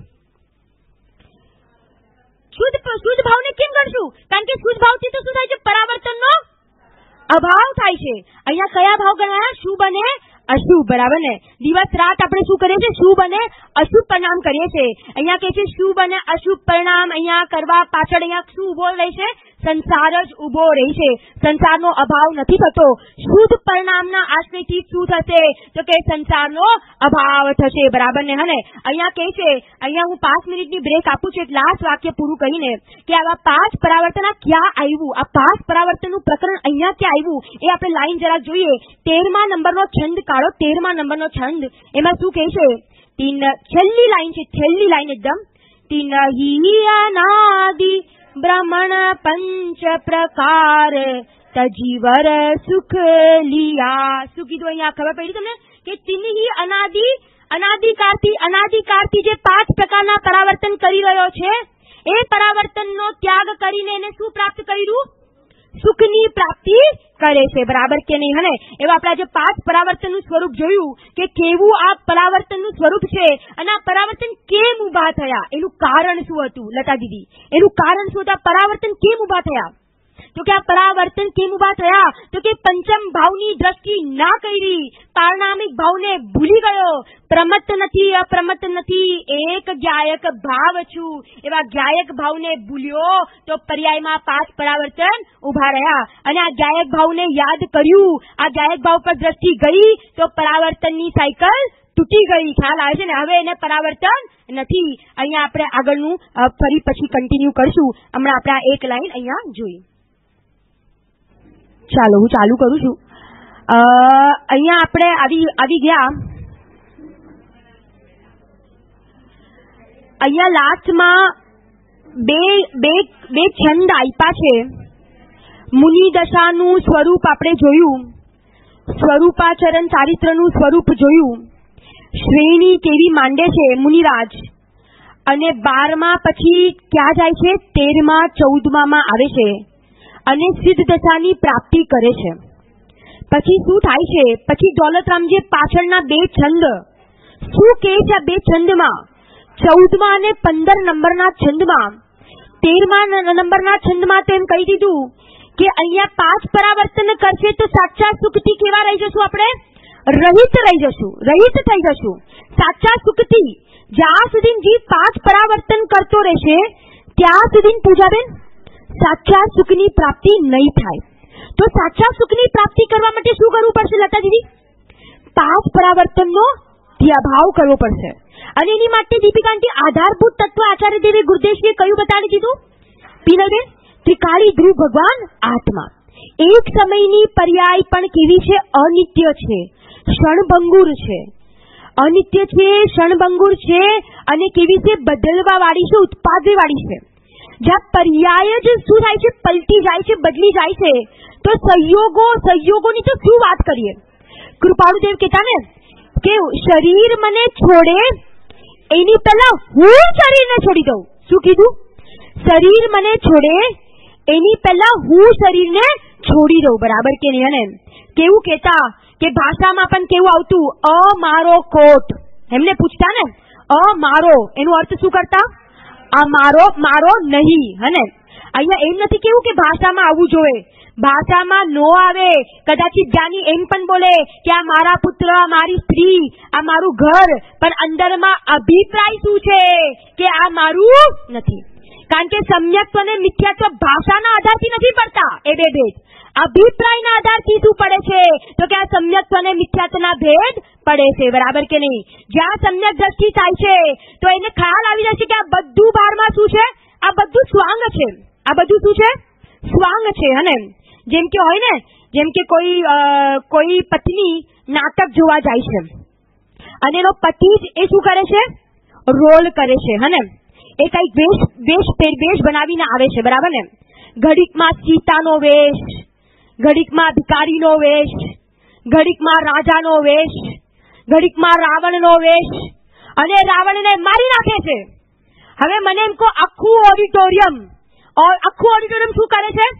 શુદ્ધ શુદ્ધ ભાવને કેમ ગણશું? કારણ કે શુદ્ધ ભાવથી તો શું થાય છે? પરાવર્તનનો અભાવ થાય છે. અહીંયા કયા ભાવ ગણવાના? શુભ અને અશુભ, બરાબર ને? દિવસ રાત આપણે શું કરીએ છીએ? શુભ અને અશુભ પરિણામ કરીએ છીએ. અહીંયા કહે છે શુભ અને અશુભ પરિણામ અહીંયા કરવા પાછળ અહીંયા શું ઉભો રહે છે? સંસાર જ ઉભો રહે છે. સંસારનો અભાવ નથી થતો. શુદ્ધ પરિણામના આશ્રયથી શું થશે? તો કે સંસારનો અભાવ થશે, બરાબર ને? હને અહીંયા કહે છે, અહીંયા હું પાંચ મિનિટની બ્રેક આપું છું એક લાસ્ટ વાક્ય પૂરું કહીને કે આવા પાંચ પરાવર્તન ક્યાં આવ્યું? આ પાંચ પરાવર્તનનું પ્રકરણ અહીંયા ક્યાં આવ્યું એ આપણે લાઈન જરા જોઈએ. તેરમા નંબરનો છંદ કાઢો. તેરમા નંબરનો છંદ એમાં શું કહે છે? તીન છેલ્લી લાઈન છે, છેલ્લી લાઈન એકદમ. તીન હિ અનાદિ બ્રહ્મણ પંચ પ્રકાર તજીવર સુખ લિયા. શું કીધું અહીંયા? ખબર પડી તમને કે તિન્હી અનાદિ, અનાદિકાળથી અનાદિકાળથી જે પાંચ પ્રકારના પરાવર્તન કરી રહ્યો છે એ પરાવર્તનનો ત્યાગ કરીને એને શું પ્રાપ્ત કર્યું? સુખની પ્રાપ્તિ કરે છે, બરાબર કે નહીં? હને એવા આપણે આજે પાંચ પરાવર્તનનું સ્વરૂપ જોયું કે કેવું આ પરાવર્તનનું સ્વરૂપ છે અને આ પરાવર્તન કેમ ઉભા થયા, એનું કારણ શું હતું? લતા દીદી, એનું કારણ શું હતું? પરાવર્તન કેમ ઉભા થયા? તો કે આ પરાવર્તન કેમ ઉભા થયા? તો કે પંચમ ભાવની દ્રષ્ટિ ના કરી, પારણામિક ભાવને ભૂલી ગયો. પ્રમત્ત નથી, અપ્રમત્ત નથી, એક જ્ઞાયક ભાવ છું. એવા જ્ઞાયક ભાવને ભૂલ્યો તો પર્યાયમાં પાંચ પરાવર્તન ઉભા રહ્યા. અને આ જ્ઞાયક ભાવને યાદ કર્યું, આ જ્ઞાયક ભાવ પર દ્રષ્ટિ ગઈ તો પરાવર્તનની સાયકલ તૂટી ગઈ. ખ્યાલ આવે છે ને? હવે એને પરાવર્તન નથી. અહીંયા આપણે આગળનું ફરી પછી કન્ટિન્યુ કરશું. હમણાં આપણે આ એક લાઈન અહીંયા જોઈ. ચાલો હું ચાલુ કરું છું. અહીંયા આપણે આવી આવી ગયા. અહીંયા લાસ્ટમાં બે બે બે છંદ આપ્યા છે. મુનિ દશાનું સ્વરૂપ આપણે જોયું, સ્વરૂપાચરણ ચારિત્રનું સ્વરૂપ જોયું, શ્રેણી કેવી માંડે છે મુનિરાજ. અને બારમા પછી ક્યાં જાય છે? તેરમા ચૌદમામાં આવે છે અને સિદ્ધ દશાની પ્રાપ્તિ કરે છે. પછી શું થાય છે? પછી દોલતરામજી પાછળના બે છંદ શું કહે છે? આ બે છંદમાં ચૌદમા અને પંદર નંબરના છંદમાં, તેરમા નંબરના છંદમાં તેમ કહી દીધું કે અહીંયા પાંચ પરાવર્તન કરશે તો સાચા સુખથી કેવા રહી જશું? આપણે રહિત રહી જશું, રહિત થઈ જશું. સાચા સુખથી જ્યાં સુધી જીવ પાંચ પરાવર્તન કરતો રહેશે ત્યાં સુધી પૂજાબેન સાચા સુખની પ્રાપ્તિ નહીં થાય. તો સાચા સુખની પ્રાપ્તિ કરવા માટે શું કરવું પડશે લતા દીદી? પાંચ પરાવર્તનનો ત્યાભાવ કરવો પડશે. અને એની માટે દીપિકાંતી આધારભૂત તત્વ આચાર્ય દેવે ગુરુદેવજીએ કયું બતાવી દીધું? પીનલબેન, ત્રિકાળી ધ્રુવ ભગવાન આત્મા. એક સમયની પર્યાય પણ કેવી છે? અનિત્ય છે, ક્ષણભંગુર છે. અનિત્ય છે, ક્ષણભંગુર છે અને કેવી છે? બદલવા વાળી છે, ઉત્પાદન વાળી છે. જ્યાં પર્યાય જ શું થાય છે? પલટી જાય છે, બદલી જાય છે. તો સંયોગો સંયોગોની તો શું વાત કરીએ? કૃપાળુદેવ કહેતા ને કે શરીર મને છોડે એની પહેલા હું શરીરને છોડી દઉં. શું કીધું? શરીર મને છોડે એની પહેલા હું શરીરને છોડી દઉં, બરાબર કે નહીં? અને કેવું કહેતા કે ભાષામાં પણ કેવું આવતું, અ મારો કોટ. એમને પૂછતા ને અ મારો, એનો અર્થ શું કરતા? આ મારો, મારો નહીં. હને અહીંયા એમ નથી કેવું કે ભાષામાં આવવું જોઈએ, ભાષામાં નો આવે. કદાચિત જ્ઞાની એમ પણ બોલે કે આ મારા પુત્ર, આ મારી સ્ત્રી, આ મારું ઘર, પણ અંદરમાં અભિપ્રાય શું છે કે આ મારું નથી. કારણ કે સમ્યક્ત્વ અને મિથ્યાત્વ ભાષાના આધારથી નથી પડતા. એ બે ભેદ અભિપ્રાયના આધારથી શું પડે છે તો કે આ સમ્યક્ત્વ અને મિથ્યાત્વના ભેદ પડે છે. બરાબર કે નહીં? જ્યાં સમ્યક દ્રષ્ટિ થાય છે તો એને ખ્યાલ આવી જશે કે આ બધું બહારમાં શું છે? આ બધું સ્વાંગ છે. આ બધું શું છે? સ્વાંગ છે. હને જેમ કે હોય ને, જેમ કે કોઈ કોઈ પત્ની નાટક જોવા જાય છે અને એનો પતિ જ એ શું કરે છે? રોલ કરે છે. હને એ કઈક વેશ વેશ વેશ બનાવીને આવે છે. બરાબર ને? ઘડીકમાં સીતાનો વેશ, ઘડીકમાં ભિખારીનો વેશ, ઘડીકમાં રાજાનો વેશ, ઘડીકમાં રાવણનો વેશ, અને રાવણને મારી નાખે છે. હવે મને એમ કહો, આખું ઓડિટોરિયમ આખું ઓડિટોરિયમ શું કરે છે?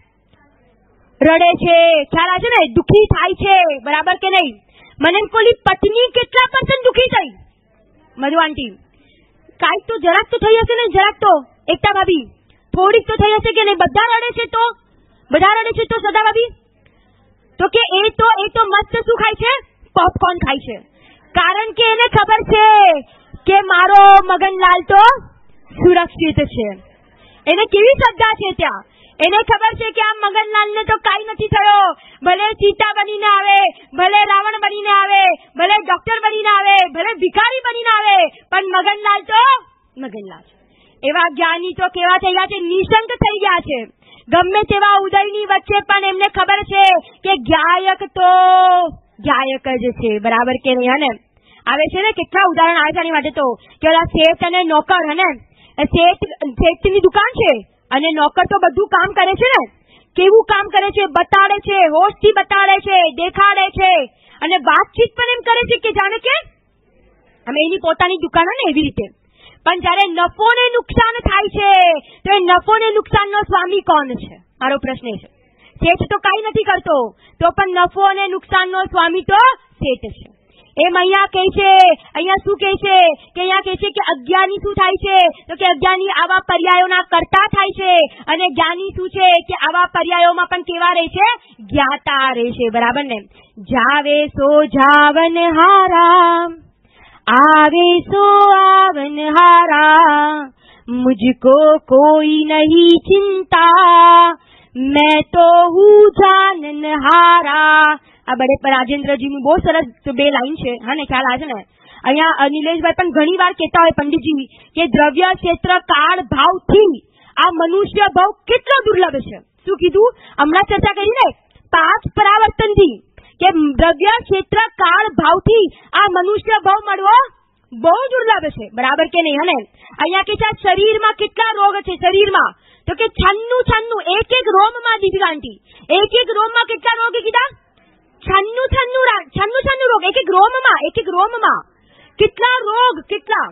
રડે છે. ખ્યાલ આવે છે ને? દુઃખી થાય છે. બરાબર કે નહીં? મને એમ કહો, પત્ની કેટલા પર્સન્ટ દુઃખી થઈ? મધુ આંટી કાંઈક તો જરાક તો થઈ હશે ને? જરાક તો એકતા ભાભી થોડીક તો થઈ હશે કે નહીં? બધા રડે છે તો બધા રડે છે તો સદા ભાભી તો કે એ તો એ તો મસ્ત શું ખાય છે? પોપકોર્ન ખાય છે. કારણ કે એને ખબર છે કે મારો મગનલાલ તો સુરક્ષિત છે. એને કેવી શ્રદ્ધા છે ત્યાં? એને ખબર છે કે આ મગનલાલને તો કાંઈ નથી થયો. ભલે સીતા બનીને આવે, ભલે રાવણ બનીને આવે, ભલે ડોક્ટર બનીને આવે, ભલે ભિખારી બનીને આવે, પણ મગનલાલ તો મગનલાલ છે. એવા જ્ઞાની તો કેવા થઈ ગયા છે? નિશંક થઈ ગયા છે. ગમે તેવા ઉદયની વચ્ચે પણ એમને ખબર છે કે ગાયક તો ગાયક જ છે. બરાબર કે નહીં? હને આવે છે ને કેટલા ઉદાહરણ આવે છે આની માટે તો કે ઓલા શેઠ અને નોકર. હને શેઠ શેઠની દુકાન છે અને નોકર તો બધું કામ કરે છે ને. કેવું કામ કરે છે? બતાડે છે, હોશથી બતાડે છે, દેખાડે છે, અને વાતચીત પણ એમ કરે છે કે જાણે કે અમે એની પોતાની દુકાન ને એવી રીતે. પણ જયારે નફો ને નુકસાન થાય છે તો એ નફો ને નુકસાનનો સ્વામી કોણ છે? મારો પ્રશ્ન છે. શેઠ તો કઈ નથી કરતો, તો પણ નફો અને નુકસાનનો સ્વામી તો શેઠ છે. એમ અહીંયા કહે છે, અહીંયા શું કહે છે કે અહીંયા કહે છે કે અજ્ઞાની શું થાય છે તો કે અજ્ઞાની આવા પર્યાયોના કરતા થાય છે, અને જ્ઞાની શું છે કે આવા પર્યાયોમાં પણ કેવા રહે છે? જ્ઞાતા રહે છે. બરાબર ને? જાવે સો જાવન હારા, आवे सो आवन हारा, मुझको कोई नहीं चिंता, मैं तो हूँ जानन हारा. આ બડે પર રાજેન્દ્રજીનું બહુ સરસ બે લાઈન છે. હા ને ખ્યાલ આવે છે ને? અહીંયા નિલેશભાઈ પણ ઘણી વાર કહેતા હોય પંડિતજી કે દ્રવ્ય ક્ષેત્ર કાળ ભાવથી આ મનુષ્ય ભાવ કેટલો દુર્લભ છે. શું કીધું? હમણાં ચર્ચા કરી ને પાંચ પરાવર્તનથી કે દ્રવ્ય ક્ષેત્ર કાળ ભાવથી આ મનુષ્ય ભાવ મળવો બહુ દુર્લભ છે. બરાબર કે નહીં? અને અહીંયા કે છે શરીરમાં કેટલા રોગ છે શરીરમાં તો કે છન્નું છન્નું એક એક રોમમાં દિવ્યાંટી એક એક રોમમાં કેટલા રોગ કીધા? છન્નું છન્નું છન્નું છન્નું રોગ એક એક રોમમાં એક એક રોમમાં કેટલા રોગ? કેટલા?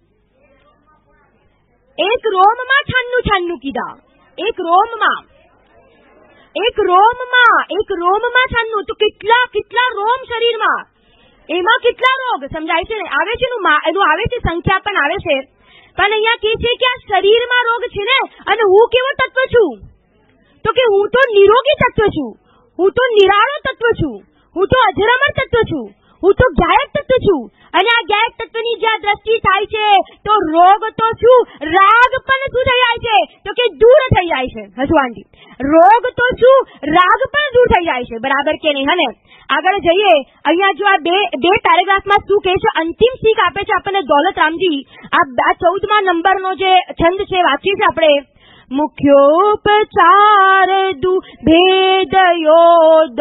એક રોમમાં છન્નું છન્નું કીધા. એક રોમમાં એક રોમમાં એક રોમમાં છન્નું તો કેટલા કેટલા રોમ શરીરમાં, એમાં કેટલા રોગ સમજાય છે? આવે છે એનું એનું આવે છે સંખ્યા પણ આવે છે. પણ અહીંયા કે છે કે આ શરીરમાં રોગ છે ને, અને હું કેવો તત્વ છું તો કે હું તો નિરોગી તત્વ છું, હું તો નિરાળો તત્વ છું, હું તો અજરામર તત્વ છું, હું તો ગાયક તત્વ છું. અને આ ગાયક તત્વની જ્યાં દ્રષ્ટિ થાય છે તો રોગ તો શું? રાગ પણ શું થઈ જાય છે તો કે દૂર થઈ જાય છે. હજુ આંટી રોગ તો શું? રાગ પણ દૂર થઈ જાય છે. બરાબર કે નહીં? હને આગળ જઈએ. અહીંયા જો આ બે બે પેરેગ્રાફમાં શું કહે છે, અંતિમ શીખ આપે છે આપણને દોલતરામજી. આ ચૌદમા નંબરનો જે છંદ છે વાંચીએ છીએ આપણે. મુખ્યોપચાર દુ ભેદયોદ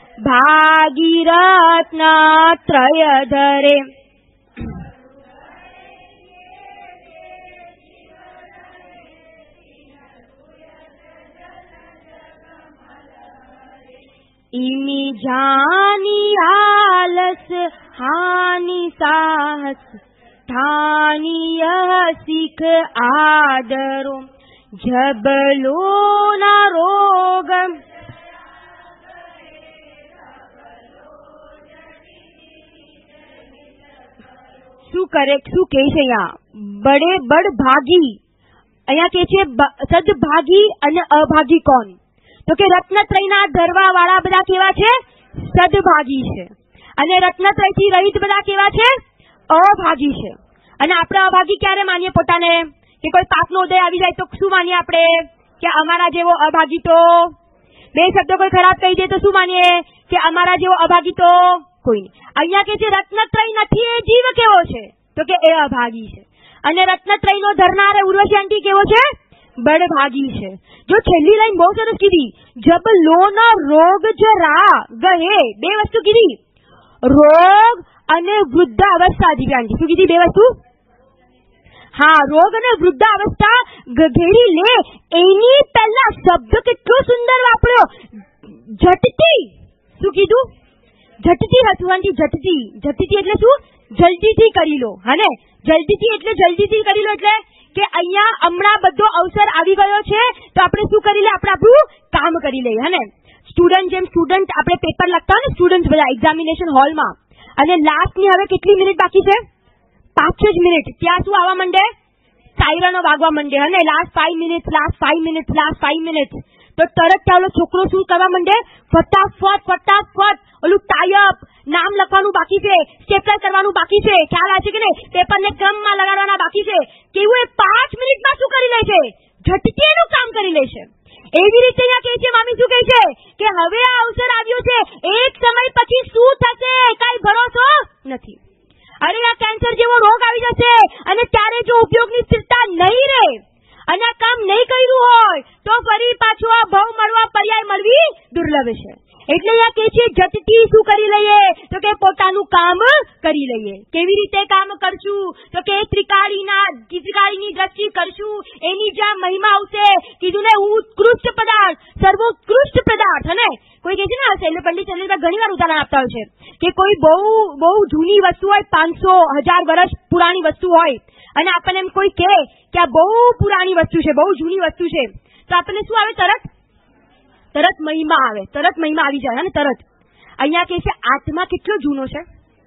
ભાગીરથના ત્રય ધરે. इमी जानी आलस हानि साहस ठानी यह सीख आदरो जबलो ना रोग શું કરે શું કહે છે અહીંયા? બડે બડ ભાગી, અહીંયા કે છે સદભાગી અને અભાગી કોણ? તો કે રત્નત્રયના ધરવા વાળા બધા કેવા છે? સદભાગી છે. અને રત્નત્રયથી રહિત બધા કેવા છે? અભાગી છે. અને આપણે અભાગી ક્યારે માનીએ પોતાને? કે કોઈ પાપનો ઉદય આવી જાય તો શું માનીએ આપણે? કે અમારા જેવો અભાગી તો, બે શબ્દો કોઈ ખરાબ કહી દે તો શું માનીએ? કે અમારા જેવો અભાગી તો કોઈ નહીં. અહીંયા કે છે રત્નત્રય નથી એ જીવ કેવો છે? તો કે એ અભાગી છે. અને રત્નત્રયનો ધરનાર ઉર્વશી આંટી કેવો છે? બડભાગી છે. જો છેલ્લી લાઈન બહુ સરસ કીધી, જબ લોન રોગ જરા ગહે, બે વસ્તુ કીધી, રોગ અને વૃદ્ધાવસ્થા. દિવ્યાંગી શું કીધી? બે વસ્તુ. હા, રોગ અને વૃદ્ધાવસ્થા ઘેરી લે એની પહેલા શબ્દ કેટલો સુંદર વાપર્યો, ઝટતી. શું કીધું? ઝટતી હતું આંટી, ઝટતી. ઝટતી એટલે શું? જલ્દીથી કરી લો. હને જલ્દીથી એટલે જલ્દીથી કરી લો એટલે કે અહીંયા હમણાં બધો અવસર આવી ગયો છે તો આપણે શું કરી લે? આપણે આપણું કામ કરી લઈએ. હને સ્ટુડન્ટ જેમ સ્ટુડન્ટ આપણે પેપર લખતા હોય ને, સ્ટુડન્ટ બધા એક્ઝામિનેશન હોલમાં, અને લાસ્ટની હવે કેટલી મિનિટ બાકી છે? પાંચ જ મિનિટ. ત્યાં શું આવવા માંડે? સાયરનો વાગવા માંડે. અને last five minute last five minute last five minute તો તરત ચાલો છોકરો શું કરવા માંડે? ફટાફટ ફટાફટ ઓલું ટાઈઅપ, નામ લખવાનું બાકી છે, સ્ટેપલર કરવાનું બાકી છે, ખ્યાલ આવે છે કે નહીં? પેપરને ક્રમમાં લગાડવાના બાકી છે. કેવું એ પાંચ મિનિટમાં શું કરી લે છે? ઝટકી એનું કામ કરી લે છે. એવી રીતે અહીંયા કહે છે, મામી શું કહે છે? કે હવે આ અવસર આવ્યો છે, એક સમય પછી શું થશે કઈ ભરોસો નથી. અરે આ કેન્સર જેવો રોગ આવી જશે અને ત્યારે જો ઉપયોગની સ્થિરતા નહીં રહે અને આ કામ નહીં કર્યું હોય તો ફરી પાછું આ ભવ મળવા પર્યાય મળવી દુર્લભ છે. એટલે અહીંયા કે છે ઝટકી શું કરી લઈએ? તો કે પોતાનું કામ કરી લઈએ. કેવી રીતે કામ કરશું? તો કે ત્રિકાળીના ત્રિકાળીની દ્રષ્ટિ કરશું, એની જ્યાં મહિમા આવશે. કીધું ને ઉત્કૃષ્ટ પદાર્થ, સર્વોત્કૃષ્ટ પદાર્થ. હને કોઈ કહે છે ને, શૈલ પંડિત શૈલેષભાઈ ઘણી વાર ઉદાહરણ આપતા હોય છે કે કોઈ બહુ બહુ જૂની વસ્તુ હોય, પાંચસો હજાર વર્ષ પુરાણી વસ્તુ હોય, અને આપણને એમ કોઈ કહે કે આ બહુ પુરાણી વસ્તુ છે, બહુ જૂની વસ્તુ છે, તો આપણને શું આવે? તરત તરત મહિમા આવે, તરત મહિમા આવી જાય. અને તરત અહીંયા કે છે આત્મા કેટલો જૂનો છે?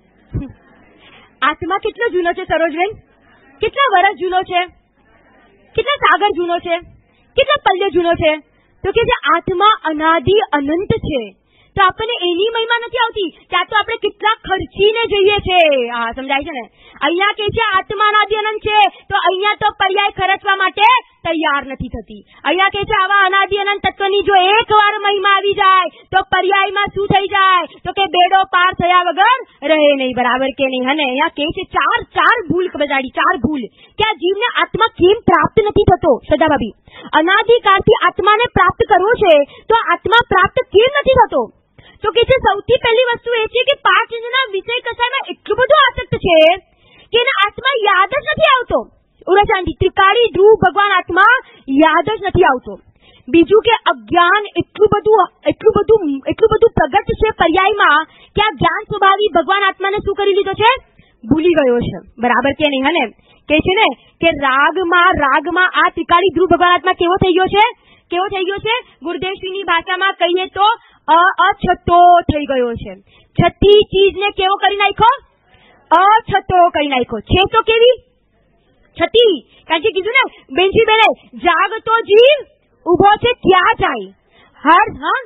આત્મા કેટલો જૂનો છે સરોજબેન? કેટલા વર્ષ જૂનો છે? કેટલા સાગર જૂનો છે? કેટલા પલ્લે જૂનો છે? તો કે જે આત્મા અનાદિ અનંત છે. તો આપણને એની મહિમા નથી આવતી, ત્યાં તો આપણે કેટલા ખર્ચીને જઈએ છે. હા, સમજાય છે ને? અહીંયા કે છે આત્મા અનાદિ અનંત છે, તો અહીંયા તો પર્યાય ખર્ચવા માટે તૈયાર નથી થતી. અહીંયા કે છે આવા અનાદિ અનંત તત્વની જો એક વાર મહિમા આવી જાય તો પર્યાયમાં શું થઈ જાય? તો કે બેડો પાર થયા વગર રહે નહીં. બરાબર કે નહીં? અને અહીંયા કે છે ચાર ચાર ભૂલ બજાડી, ચાર ભૂલ કે આ જીવને આત્મા કેમ પ્રાપ્ત નથી થતો? સદા ભાભી, અનાદિકાળથી આત્માને પ્રાપ્ત કરવો છે તો આત્મા પ્રાપ્ત કેમ નથી થતો? તો કે છે સૌથી પહેલી વસ્તુ એ છે કે પાંચ જણના વિષય કસાયમાં એટલું બધું આસક્ત છે કે એના આત્મા યાદ જ નથી આવતો. ઉરસાંડી ત્રિકાળી ધ્રુવ ભગવાન આત્મા યાદ જ નથી આવતો. બીજું કે અજ્ઞાન એટલું બધું એટલું બધું એટલું બધું પ્રગટ છે પર્યાયમાં કે આ જ્ઞાન સ્વભાવી ભગવાન આત્માને શું કરી લીધો છે? ભૂલી ગયો છે. બરાબર કે નહીં? હને કે છે ને કે રાગમાં રાગમાં આ ત્રિકાળી ધ્રુવ ભગવાન આત્મા કેવો થઈ ગયો છે? કેવો થઈ ગયો છે? ગુરુદેવશ્રીની ભાષામાં કહીએ તો અછતો થઈ ગયો છે. છતી ચીજને કેવો કરી નાખ્યો? અછતો કરી નાખ્યો છે. તો કેવી છતી? કારણ કે કીધું ને બેનજી બેને, જાગતો જીવ ઉભો છે ક્યાં જાય? હર હા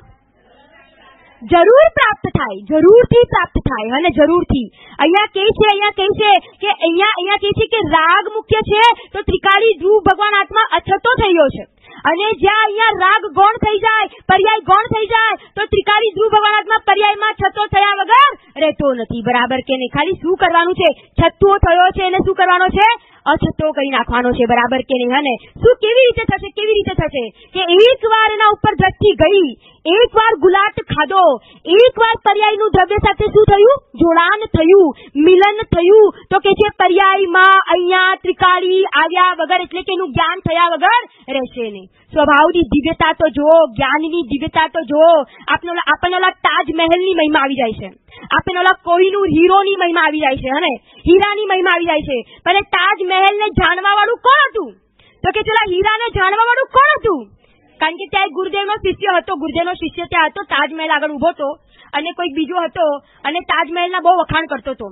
જરૂર પ્રાપ્ત થાય, જરૂરથી પ્રાપ્ત થાય. અને જરૂરથી અહીંયા કે છે અહીંયા કહે છે કે અહીંયા અહીંયા કહે છે કે રાગ મુખ્ય છે તો ત્રિકાળી ધ્રુવ ભગવાન આત્મા અછતો થઈ ગયો છે. અને જ્યાં અહીંયા રાગ ગૌણ થઈ જાય, પર્યાય ગૌણ થઈ જાય તો ત્રિકાળી ધ્રુવ ભગવાન આત્મા પર્યાયમાં છતો થયા વગર રહેતો નથી. બરાબર કે નહીં? ખાલી શું કરવાનું છે? છતો થયો છે એને શું કરવાનો છે? અછતો કરી નાખવાનો છે. બરાબર કે નહીં? અને શું કેવી રીતે થશે? કેવી રીતે થશે કે એક વાર એના ઉપર દ્રષ્ટિ ગઈ, એક વાર ગુલાટ ખાધો, એક વાર પર્યાયનું દ્રવ્ય સાથે શું થયું? જોડાણ થયું, મિલન થયું. તો કે છે પર્યાયમાં અહીંયા ત્રિકાળી આવ્યા વગર એટલે કે એનું જ્ઞાન થયા વગર રહેશે નહીં. સ્વભાવની દિવ્યતા તો જો, જ્ઞાનની દિવ્યતા તો જો. આપણને આપણને ઓલા તાજમહેલની મહિમા આવી જાય છે, આપણને ઓલા કોઈનું હીરોની મહિમા આવી જાય છે, અને હીરાની મહિમા આવી જાય છે. પણ તાજમહેલને જાણવા વાળું કોણ હતું? તો કે ચલા હીરાને જાણવા વાળું કોણ હતું? કારણ કે ત્યાં ગુરુદેવનો શિષ્ય હતો, ગુરુદેવનો શિષ્ય ત્યાં હતો, તાજમહેલ આગળ ઉભો હતો, અને કોઈક બીજો હતો અને તાજમહેલના બહુ વખાણ કરતો હતો.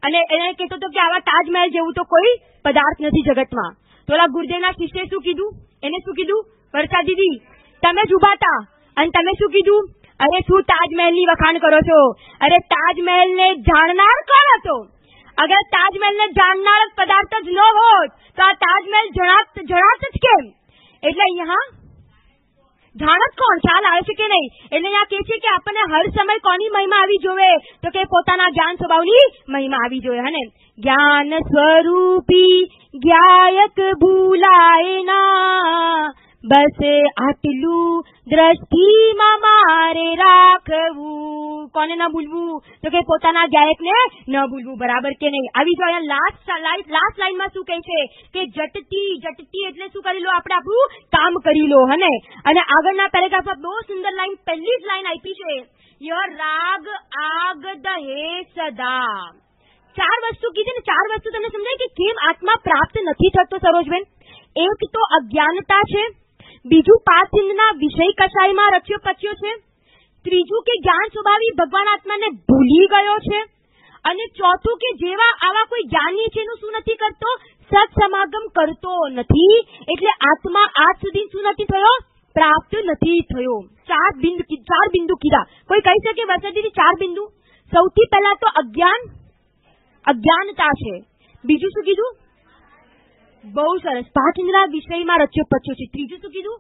અને એને કહેતો હતો કે આવા તાજમહેલ જેવું તો કોઈ પદાર્થ નથી જગતમાં. તો ઓલા ગુરુદેવના શિષ્યએ શું કીધું? એને શું કીધું? વર્ષા દીદી તમે જ ઉભા હતા અને તમે શું કીધું? અરે શું તાજમહેલની વખાણ કરો છો? અરે તાજમહેલને જાણનાર કોણ હતો? અગર તાજમહેલને જાણનાર પદાર્થ જ ન હોત તો આ તાજમહેલ જણાત જણાત જ કેમ? એટલે અહીંયા જાણત કોણ? ખ્યાલ આવે છે કે નહીં? એટલે અહીંયા કહે છે કે આપણને હર સમય કોની મહિમા આવી જોવે? તો કે પોતાના જ્ઞાન સ્વભાવની મહિમા આવી જોઈએ. હને જ્ઞાન સ્વરૂપી જ્ઞાયક ભૂલાય ના, બસ આટલું દ્રષ્ટિમાં મારે રાખવું. કોને ન ભૂલવું? તો કે પોતાના ગાયકને ન ભૂલવું. બરાબર કે નહીં? આવી જો અહીંયા લાસ્ટ લાસ્ટ લાઈનમાં શું કહે છે કે જટતી જટતી એટલે શું કરી લો? આપણે આપણું કામ કરી લો. હને અને આગળના પેરેગ્રાફમાં બહુ સુંદર લાઈન, પહેલી જ લાઈન આપી છે, યહ રાગ આગ દહે સદા. ચાર વસ્તુ કીધી ને, ચાર વસ્તુ તમને સમજાય કે કેમ આત્મા પ્રાપ્ત નથી થતો સરોજબેન? એક તો અજ્ઞાનતા છે, બીજું પાસિંદના વિષય કસાયમાં રચ્યો પચ્યો છે, ત્રીજું કે જ્ઞાન સ્વભાવી ભગવાન આત્માને ભૂલી ગયો છે, અને ચોથું કે જેવા આવા કોઈ જ્ઞાની છે એનું શું નથી કરતો? સત્સમાગમ કરતો નથી. એટલે આત્મા આજ સુધી શું નથી થયો? પ્રાપ્ત નથી થયો. ચાર બિંદુ ચાર બિંદુ કીધા. કોઈ કહી શકે વર્ષાદીદી ચાર બિંદુ? સૌથી પહેલા તો અજ્ઞાન અજ્ઞાનતા છે. બીજું શું કીધું? બહુ સરસ, પાંચ ઇન્દ્રિય વિષયમાં રચ્યો પચ્યો છે. ત્રીજું શું કીધું?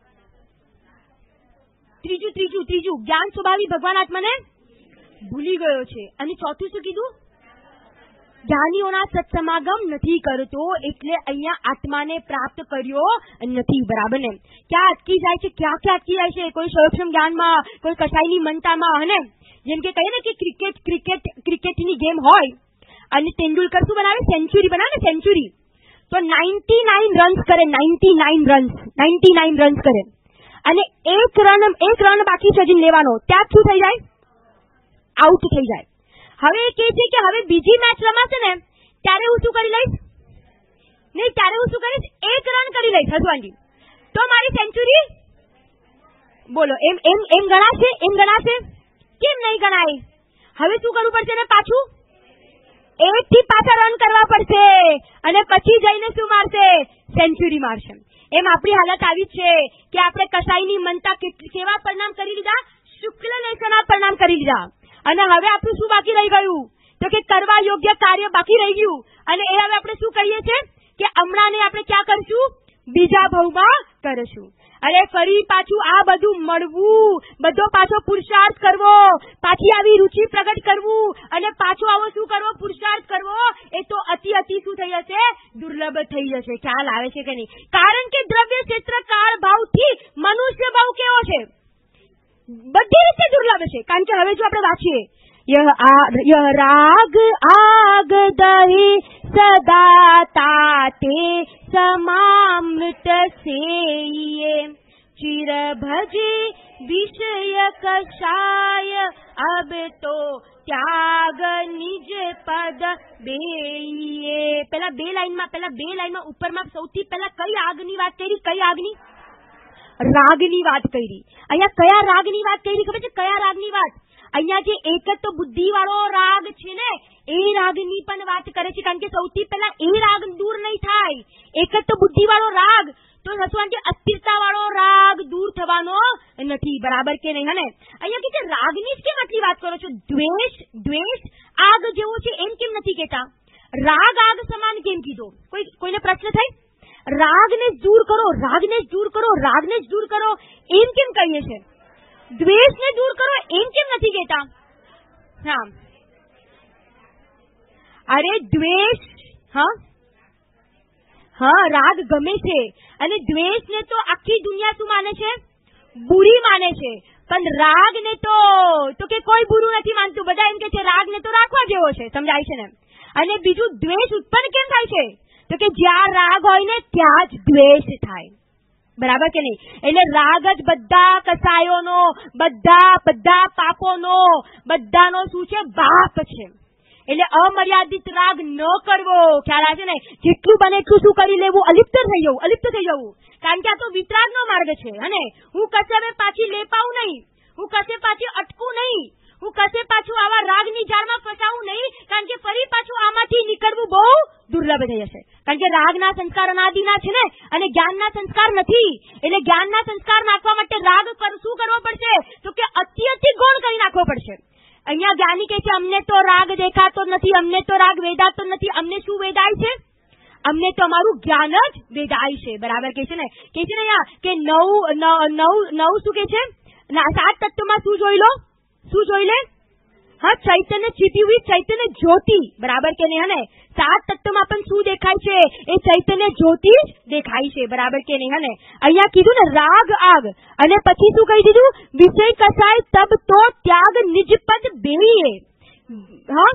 ત્રીજું ત્રીજું ત્રીજું જ્ઞાન સ્વભાવી ભગવાન આત્માને ભૂલી ગયો છે. અને ચોથું શું કીધું? જ્ઞાનીઓના સત્સમાગમ નથી કરતો. એટલે અહીંયા આત્માને પ્રાપ્ત કર્યો નથી. બરાબર ને? ક્યાં અટકી જાય છે? ક્યાં ક્યાં અટકી જાય છે? કોઈ સૂક્ષ્મ જ્ઞાનમાં, કોઈ કસાઈની મનતામાં. અને જેમ કે કહીએ ને કે ક્રિકેટ ક્રિકેટ ક્રિકેટની ગેમ હોય અને તેંડુલકર શું બનાવે? સેન્ચુરી બનાવે ને, સેન્ચુરી. તો નાઇન્ટી નાઇન રન્સ કરે, ninety nine runs ninety nine runs કરે અને એક રન એક રન બાકી છે હજી લેવાનો, ત્યાં શું થઈ જાય? આઉટ થઈ જાય. હવે એ કહે છે કે હવે બીજી મેચ રમાશે ને ત્યારે હું શું કરી લઈશ? નહીં, ત્યારે હું શું કરીશ? એક રન કરી લઈશ હસવાનજી, તો મારી સેન્ચુરી. બોલો, એમ એમ એમ ગણાશે? એમ ગણાશે? કેમ નહીં ગણાય? હવે શું કરવું પડશે ને? પાછું એક થી પાછા રન કરવા પડશે અને પછી જઈને શું મારશે? સેન્ચુરી મારશે. એમ આપણી હાલત આવી છે કે આપણે કસાઈની મનતા કેવા પરિણામ કરી લીધા? શુક્લ લેશના પરિણામ કરી લીધા. અને હવે આપણું શું બાકી રહી ગયું? તો કે કરવા યોગ્ય કાર્ય બાકી રહી ગયું. અને એ હવે આપણે શું કહીએ છીએ કે હમણાં આપણે ક્યાં કરશું? બીજા ભાવમાં કરશું. અરે ફરી પાછું આ બધું મળવું, બધો પાછો પુરુષાર્થ કરવો, પાછી આવી રુચિ પ્રગટ કરવું અને પાછો આવો શું કરવો? પુરુષાર્થ કરવો. એ તો અતિ અતિ શું થઈ જશે? દુર્લભ થઈ જશે. ખ્યાલ આવે છે કે નહીં? કારણ કે દ્રવ્ય ક્ષેત્ર કાળ ભાવથી મનુષ્ય ભાવ કેવો છે? બધી રીતે દુર્લભ છે. કારણ કે હવે જો આપણે વાંચીએ, યહ રાગ આગ દહે સદા તાતે સમામૃત સેયે ચિર ભજે વિષય કષાય અબ તો ત્યાગ નિજ પદ બેયે. પેલા બે લાઈનમાં પેલા બે લાઈનમાં ઉપરમાં સૌથી પહેલા કઈ આગની વાત કરી? કઈ આગની? રાગની વાત કરી. અહીંયા કયા રાગની વાત કરી ખબર છે? કયા રાગની વાત? અહીંયા જે એક જ તો બુદ્ધિ વાળો રાગ છે ને એ રાગની પણ વાત કરે છે. કારણ કે સૌથી પહેલા એ રાગ દૂર નહીં થાય. એક જ તો બુદ્ધિ વાળો રાગ, તો હસવાન કે અસ્થિરતા વાળો રાગ દૂર થવાનો નથી. બરાબર કે નહીં? હને અહીંયા કે રાગની જ કેમ આટલી વાત કરો છો? દ્વેષ દ્વેષ આગ જેવો છે એમ કેમ નથી કહેતા? રાગ આગ સમાન કેમ કીધો? કોઈ કોઈને પ્રશ્ન થાય? રાગને દૂર કરો, રાગને દૂર કરો, રાગને દૂર કરો એમ કેમ કહીએ છે? દ્વેષને દૂર કરો એમ કેમ નથી કહેતા? હા, અરે દ્વેષ, હા હા રાગ ગમે છે અને દ્વેષને તો આખી દુનિયા શું માને છે? બુરી માને છે. પણ રાગને તો તો કે કોઈ બુરું નથી માનતું. બધા એમ કે છે રાગને તો રાખવા જેવો છે. સમજાય છે ને? અને બીજું દ્વેષ ઉત્પન્ન કેમ થાય છે? તો કે જ્યાં રાગ હોય ને ત્યાં જ દ્વેષ થાય. બરાબર કે નહીં? એટલે રાગ જ બધા કસાયોનો, બધા બધા પાપોનો, બધાનો શું છે? બાપ છે. એટલે અમર્યાદિત રાગ ન કરવો. ખ્યાલ આવે છે ને? જેટલું બને એટલું શું કરી લેવું? અલિપ્ત થઈ જવું, અલિપ્ત થઈ જવું. કારણ કે આ તો વિતરાગનો માર્ગ છે. અને હું કશે હવે પાછી લેપાવું નહીં, હું કશે પાછી અટકું નહીં, હું કશે પાછું આવા રાગની જાળમાં ફસાવું નહીં. કારણ કે ફરી પાછું દુર્લભ થઈ જશે. કારણ કે રાગના સંસ્કાર અનાદિના છે ને, અને જ્ઞાનના સંસ્કાર નથી. એટલે જ્ઞાનના સંસ્કાર નાખવા માટે રાગ શું કરવો પડશે? તો કે અતિ અતિ ગુણ કરી નાખવો પડશે. અહીંયા જ્ઞાની કહે છે અમને તો રાગ દેખાતો નથી, અમને તો રાગ વેદાતો નથી. અમને શું વેદાય છે? અમને તો અમારું જ્ઞાન જ વેદાય છે. બરાબર કે છે ને, કે છે ને અહીંયા કે નવ નવ નવ શું કે છે? સાત તત્વમાં શું જોઈ લો? શું જોઈ લે? હા, ચૈતન્ય છીપી હુઈ ચૈતન્ય જ્યોતિ. બરાબર કે નહીં? હને સાત તત્વમાં પણ શું દેખાય છે? એ ચૈતન્ય જ્યોતિ જ દેખાય છે. બરાબર કે નહીં? હને અહીંયા કીધું ને રાગ આગ, અને પછી શું કહી દીધું? વિષય કસાય તબ તો ત્યાગ નિજપદ બેહીએ. હા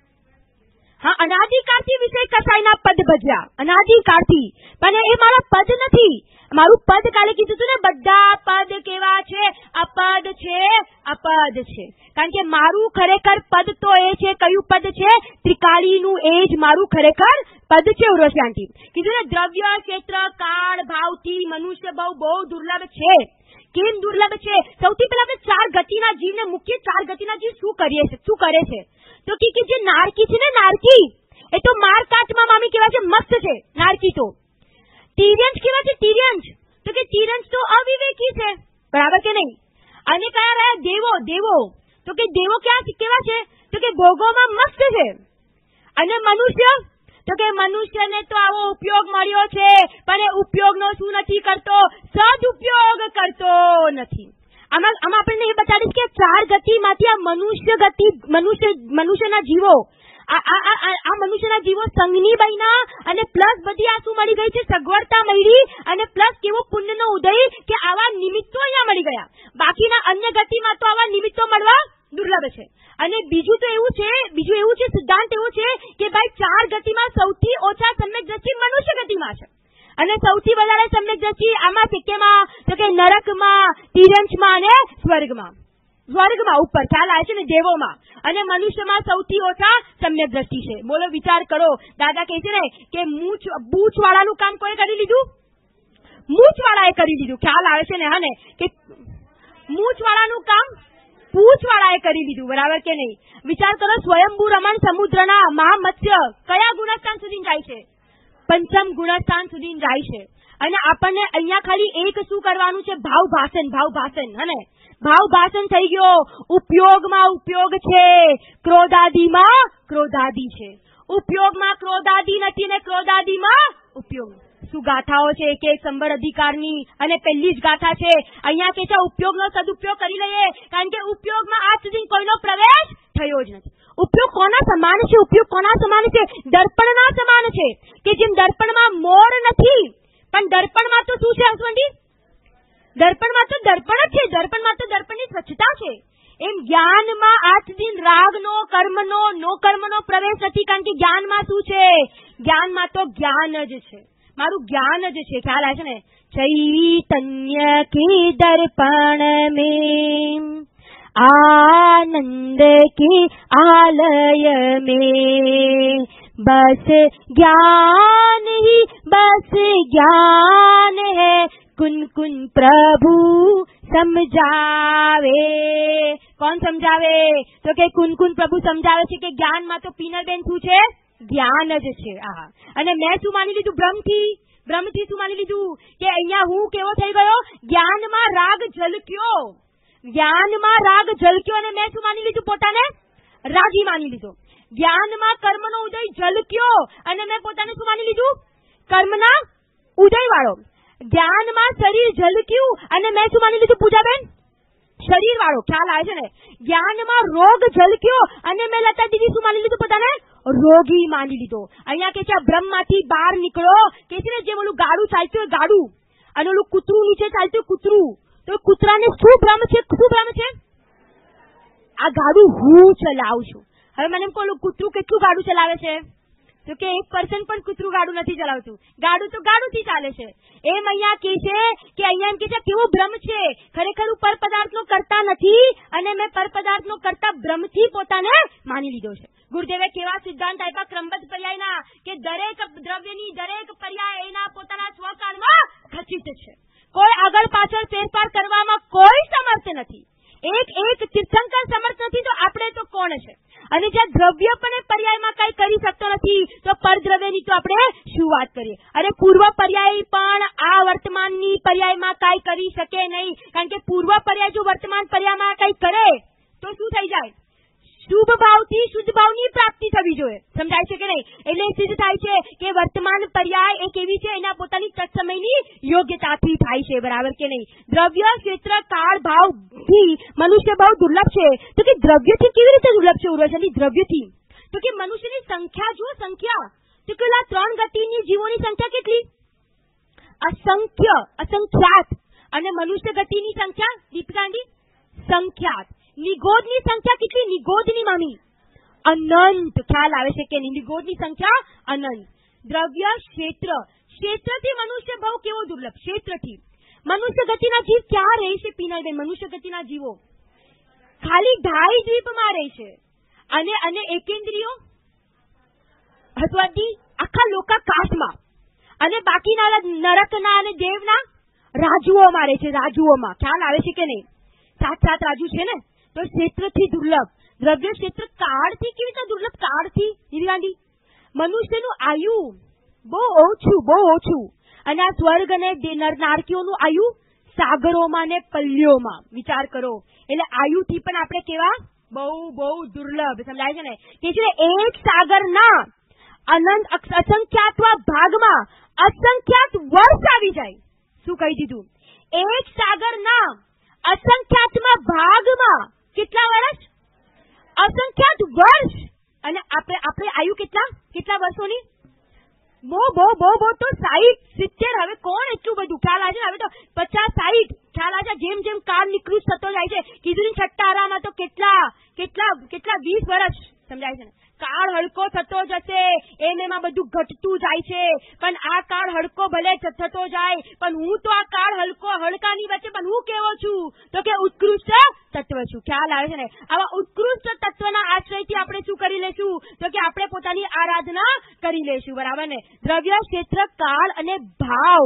હા અનાદિકાળથી વિષય કસાયના પદ ભજ્યા, અનાદિકાળથી. પણ એ મારા પદ નથી. મારું પદ કાલે કીધું હતું ને, બધા પદ કેવા છે? અપદ છે, અપદ છે. કારણ કે મારું ખરેખર પદ તો એ છે, કયું પદ છે? ત્રિકાળીનું. એ જ મારું ખરેખર પદ છે. ઉર્વશી આંટી કીધું ને, દ્રવ્ય ક્ષેત્ર કાળ ભાવથી મનુષ્ય બહુ બહુ દુર્લભ છે. કેમ દુર્લભ છે? સૌથી પહેલા આપણે ચાર ગતિના જીવને મુખ્ય ચાર ગતિના જીવ શું કરીએ છે? શું કરે છે? તો કે જે નારકી છે ને, નારકી એ તો મારકાટમાં મામી કેવા છે? મસ્ત છે નારકી તો. તિર્યંશ કેવા છે? તિર્યંશ તો કે તિર્યંશ તો અવિવેકી છે. બરાબર કે નહીં? અને કયા રહ્યા? દેવો. દેવો તો કે દેવો ક્યાં કેવા છે? તો કે ભોગોમાં મસ્ત છે. અને મનુષ્ય તો કે મનુષ્યને તો આવો ઉપયોગ મળ્યો છે, પણ એ ઉપયોગનો શું નથી કરતો? સદુપયોગ કરતો નથી. આમાં આમાં આપણને એ બતાડીશ કે ચાર ગતિમાંથી આ મનુષ્ય ગતિ મનુષ્ય મનુષ્યના જીવો આ મનુષ્યના જીવો સંઘની બન્યા, અને પ્લસ બધી આ શું મળી ગઈ છે? સગવડતા મળી, અને પ્લસ કેવો પુણ્યનો ઉદય કે આવા નિમિત્તો અહીંયા મળી ગયા. બાકીના અન્ય ગતિમાં તો આવા નિમિત્તો મળવા દુર્લભ છે. અને બીજું તો એવું છે, બીજું એવું છે, સિદ્ધાંત એવો છે કે ભાઈ ચાર ગતિમાં સૌથી ઓછા સમ્યક દ્રષ્ટિ મનુષ્ય ગતિમાં છે, અને સૌથી વધારે સમ્યક દ્રષ્ટિ આમાં છે કેમાં? તો કે નરકમાં, તિર્યંશમાં અને સ્વર્ગમાં. સ્વર્ગમાં ઉપર ખ્યાલ આવે છે ને, દેવોમાં. અને મનુષ્યમાં સૌથી ઓછા સમ્યક દ્રષ્ટિ છે. બોલો, વિચાર કરો. દાદા કહે છે ને કે મૂછ બૂચ વાળાનું કામ કોઈ કરી લીધું? મૂછ વાળાએ કરી લીધું. ખ્યાલ આવે છે ને? હા ને, કે મૂછ વાળાનું કામ પૂછ વાળાએ કરી લીધું. બરાબર કે નહીં? વિચાર કરો, સ્વયંભૂ રમણ સમુદ્રના મહામત્સ્ય કયા ગુણસ્થાન સુધી જાય છે? પંચમ ગુણસ્થાન સુધી જાય છે. અને આપણને અહીંયા ખાલી એક શું કરવાનું છે? ભાવ ભાષણ. ભાવ ભાષણ હને ભાવ ભાષણ થઈ ગયો. ઉપયોગમાં ઉપયોગ છે, ક્રોધાદિમાં ક્રોધાદિ છે. ઉપયોગમાં ક્રોધાદિ નથી, ને ક્રોધાદિમાં ઉપયોગ. શું ગાથાઓ છે? એક એક સંબર અધિકારની, અને પહેલી જ ગાથા છે અહીંયા કે છે ઉપયોગનો સદુપયોગ કરી લઈએ, કારણ કે ઉપયોગમાં આજ સુધી કોઈનો પ્રવેશ થયો જ નથી. ઉપયોગ કોના સમાન છે? ઉપયોગ કોના સમાન છે? દર્પણના સમાન છે. કે જેમ દર્પણમાં મોર નથી, પણ દર્પણમાં તો શું છે હસવંતી? દર્પણમાં તો દર્પણ જ છે. દર્પણમાં તો દર્પણની સ્વચ્છતા છે. એમ જ્ઞાનમાં આજ દિન રાગનો, કર્મનો, નો કર્મનો પ્રવેશ નથી, કારણ કે જ્ઞાનમાં શું છે? જ્ઞાનમાં તો જ્ઞાન જ છે. મારું જ્ઞાન જ છે. ખ્યાલ આવે છે ને? ચૈતન્ય કે દર્પણ મેં आनंद के आलय में बस ज्ञान ही बस ज्ञान है कुन कुन प्रभु समझावे. કોણ સમજાવે? તો કે કુન કુન પ્રભુ સમજાવે છે કે જ્ઞાનમાં તો પીનલબેન શું છે? જ્ઞાન જ છે. આ અને મેં શું માની લીધું? બ્રહ્મથી બ્રહ્મથી શું માની લીધું? કે અહીંયા હું કેવો થઈ ગયો? જ્ઞાનમાં રાગ ઝલક્યો. જ્ઞાનમાં રાગ ઝલક્યો અને મેં શું માની લીધું? પોતાને રાગી માની લીધો. જ્ઞાનમાં કર્મનો ઉદય ઝલક્યો અને મેં પોતાને શું માની લીધું? કર્મના ઉદય વાળો. જ્ઞાનમાં શરીર ઝલક્યું અને મેં શું માની લીધું? પૂજાબેન, શરીર વાળો. ખ્યાલ આવે છે ને? જ્ઞાનમાં રોગ ઝલક્યો અને મેં લતા દીદી શું માની લીધું? પોતાને રોગી માની લીધો. અહીંયા કે છે બ્રહ્મમાંથી બહાર નીકળો. કે છે ને જે ઓલું ગાડું ચાલતું હોય ગાડું, અને ઓલું કૂતરું નીચે ચાલતું કૂતરું, તો કૂતરાને શું ભ્રમ છે? શું ભ્રમ છે? આ ગાડું હું ચલાવું છું. હવે મને એમ કહો, કૂતરું કેટલું ગાડું ચલાવે છે? તો કે એક પર્સન પણ કૂતરું ગાડું નથી ચલાવતું. ગાડું તો ગાડુંથી ચાલે છે. એમ અહીંયા કે છે કે અહીંયા એમ કે છે કેવો ભ્રમ છે? ખરેખર હું પર પદાર્થનો કરતા નથી, અને મેં પર પદાર્થનો કરતા ભ્રમથી પોતાને માની લીધો છે. ગુરુદેવે કેવા સિદ્ધાંત આપ્યા ક્રમબદ્ધ પર્યાયના, કે દરેક દ્રવ્યની દરેક પર્યાય એના પોતાના સ્વકાળમાં ખચિત છે. કોઈ આગળ પાછળ ફેરફાર કરવામાં કોઈ સમર્થ નથી. એક એક તીર્થંકર સમર્થ નથી તો આપણે તો કોણ છે? અને જ્યાં દ્રવ્ય પણ પર્યાયમાં કઈ કરી શકતો નથી તો પરદ્રવ્યની તો આપણે શું વાત કરીએ? અને પૂર્વ પર્યાય પણ આ વર્તમાનની પર્યાયમાં કઈ કરી શકે નહીં, કારણ કે પૂર્વ પર્યાય જો વર્તમાન પર્યાયમાં કઈ કરે તો શું થઈ જાય? શુભ ભાવથી શુદ્ધ ભાવની પ્રાપ્તિ થવી જોઈએ. સમજાય છે કે નહીં? એટલે સિદ્ધ થાય છે કે વર્તમાન પર્યાય એક એવી છે એના પોતાની તત્સમયની યોગ્યતાથી થાય છે. બરાબર કે નહીં? દ્રવ્ય ક્ષેત્ર કાળ ભાવથી મનુષ્ય ભાવ દુર્લભ છે. તો કે દ્રવ્યથી કેવી રીતે દુર્લભ છે ઉર્વશી? દ્રવ્યથી તો કે મનુષ્યની સંખ્યા જો સંખ્યા તો કે ત્રણ ગતિની જીવોની સંખ્યા કેટલી? અસંખ્ય, અસંખ્યાત. અને મનુષ્ય ગતિની સંખ્યા દીપકાંડી સંખ્યાત. નિગોદની સંખ્યા કેટલી? નિગોદની મામી અનંત. ખ્યાલ આવે છે કે નિગોદની સંખ્યા અનંત. દ્રવ્ય ક્ષેત્ર, ક્ષેત્રથી મનુષ્ય ભાવ કેવો દુર્લભ? ક્ષેત્રથી મનુષ્ય ગતિના જીવ ક્યાં રહે છે પીનાબેન? મનુષ્ય ગતિના જીવો ખાલી ઢાઈ દ્વીપમાં રહે છે. અને અને એકેન્દ્રિયો હસવાદી આખા લોકાકાશમાં, અને બાકીના નરકના અને દેવના રાજુઓમાં રહે છે. રાજુઓમાં ખ્યાલ આવે છે કે નહીં? સાત સાત રાજુ છે ને? તો ક્ષેત્રથી દુર્લભ. દ્રવ્ય ક્ષેત્ર કાળથી કેવી રીતે દુર્લભ? કાળથી નિર્ગાંડી મનુષ્યનું આયુ બહુ ઓછું, બહુ ઓછું. અને આ સ્વર્ગ અને નારકીઓનું આયુ સાગરોમાં ને પલ્યોમાં. વિચાર કરો. એટલે આયુથી પણ આપણે કેવા? બહુ બહુ દુર્લભ. સમજાય છે ને? કે છે એક સાગરના અનંત અસંખ્યાત ભાગમાં અસંખ્યાત વર્ષ આવી જાય. શું કહી દીધું? એક સાગરના અસંખ્યાતમાં ભાગમાં કેટલા વર્ષ? અસંખ્યાત વર્ષ. અને આપણે આપણે આયુ કેટલા કેટલા વર્ષોની? બહુ બહુ બહુ બહુ તો સાઈઠ સિત્તેર. હવે કોણ એટલું બધું? ખ્યાલ આવે છે? હવે તો પચાસ સાઈઠ. ખ્યાલ આવે છે? જેમ જેમ કાળ નિકૃષ્ટ થતો જાય છે. કીધું છઠ્ઠારામાં તો કેટલા કેટલા કેટલા વીસ વર્ષ. સમજાય છે ને? કાળ હળકો થતો જશે એમ એમાં બધું ઘટતું જાય છે. પણ આ કાળ હળકો ભલે થતો જાય, પણ હું તો આ કાળ હલકો હળકાની વચ્ચે પણ હું કેવો છું? તો કે ઉત્કૃષ્ટ તત્વ છું. ખ્યાલ આવે છે ને? આવા ઉત્કૃષ્ટ તત્વના આશ્રયથી આપણે શું કરી લેશું? તો કે આપણે પોતાની આરાધના કરી લેશું. બરાબર ને? દ્રવ્ય ક્ષેત્ર કાળ અને ભાવ,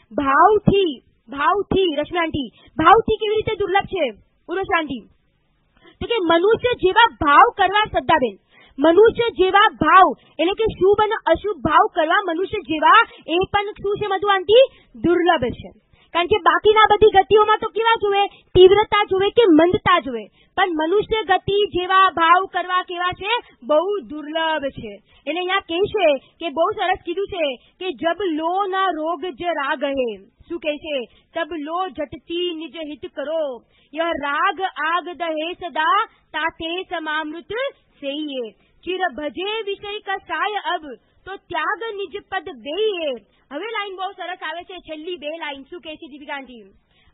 ભાવથી ભાવથી રશ્મિ ભાવથી કેવી રીતે દુર્લભ છે ઉર્વશી? તો કે મનુષ્ય જેવા ભાવ કરવા શ્રદ્ધાબેન, મનુષ્ય જેવા ભાવ એટલે કે શુભ અને અશુભ ભાવ કરવા મનુષ્ય જેવા એ પણ શું છે મધુ આંટી? દુર્લભ છે. કારણ કે બાકીના બધી ગતિઓમાં તો કેવા જોવે? તીવ્રતા જોવે કે મંદતા જોવે. પણ મનુષ્ય ગતિ જેવા ભાવ કરવા કેવા છે? બહુ દુર્લભ છે. એટલે અહીંયા કહે છે કે બહુ સરસ કીધું છે કે જબ લો ના રોગ જ રાગ હે. શું કહે છે? તબ લો જટતી નિજ હિત કરો, યહ રાગ આગ દહે સદા તાતે સમામૃત સેઈએ, ચિર ભજે વિષય કા સાય અબ તો ત્યાગ નિજ પદ બેઈએ. હવે લાઈન બહુ સરસ આવે છે, છેલ્લી બે લાઈન. શું કહે છે દીપિકાજી?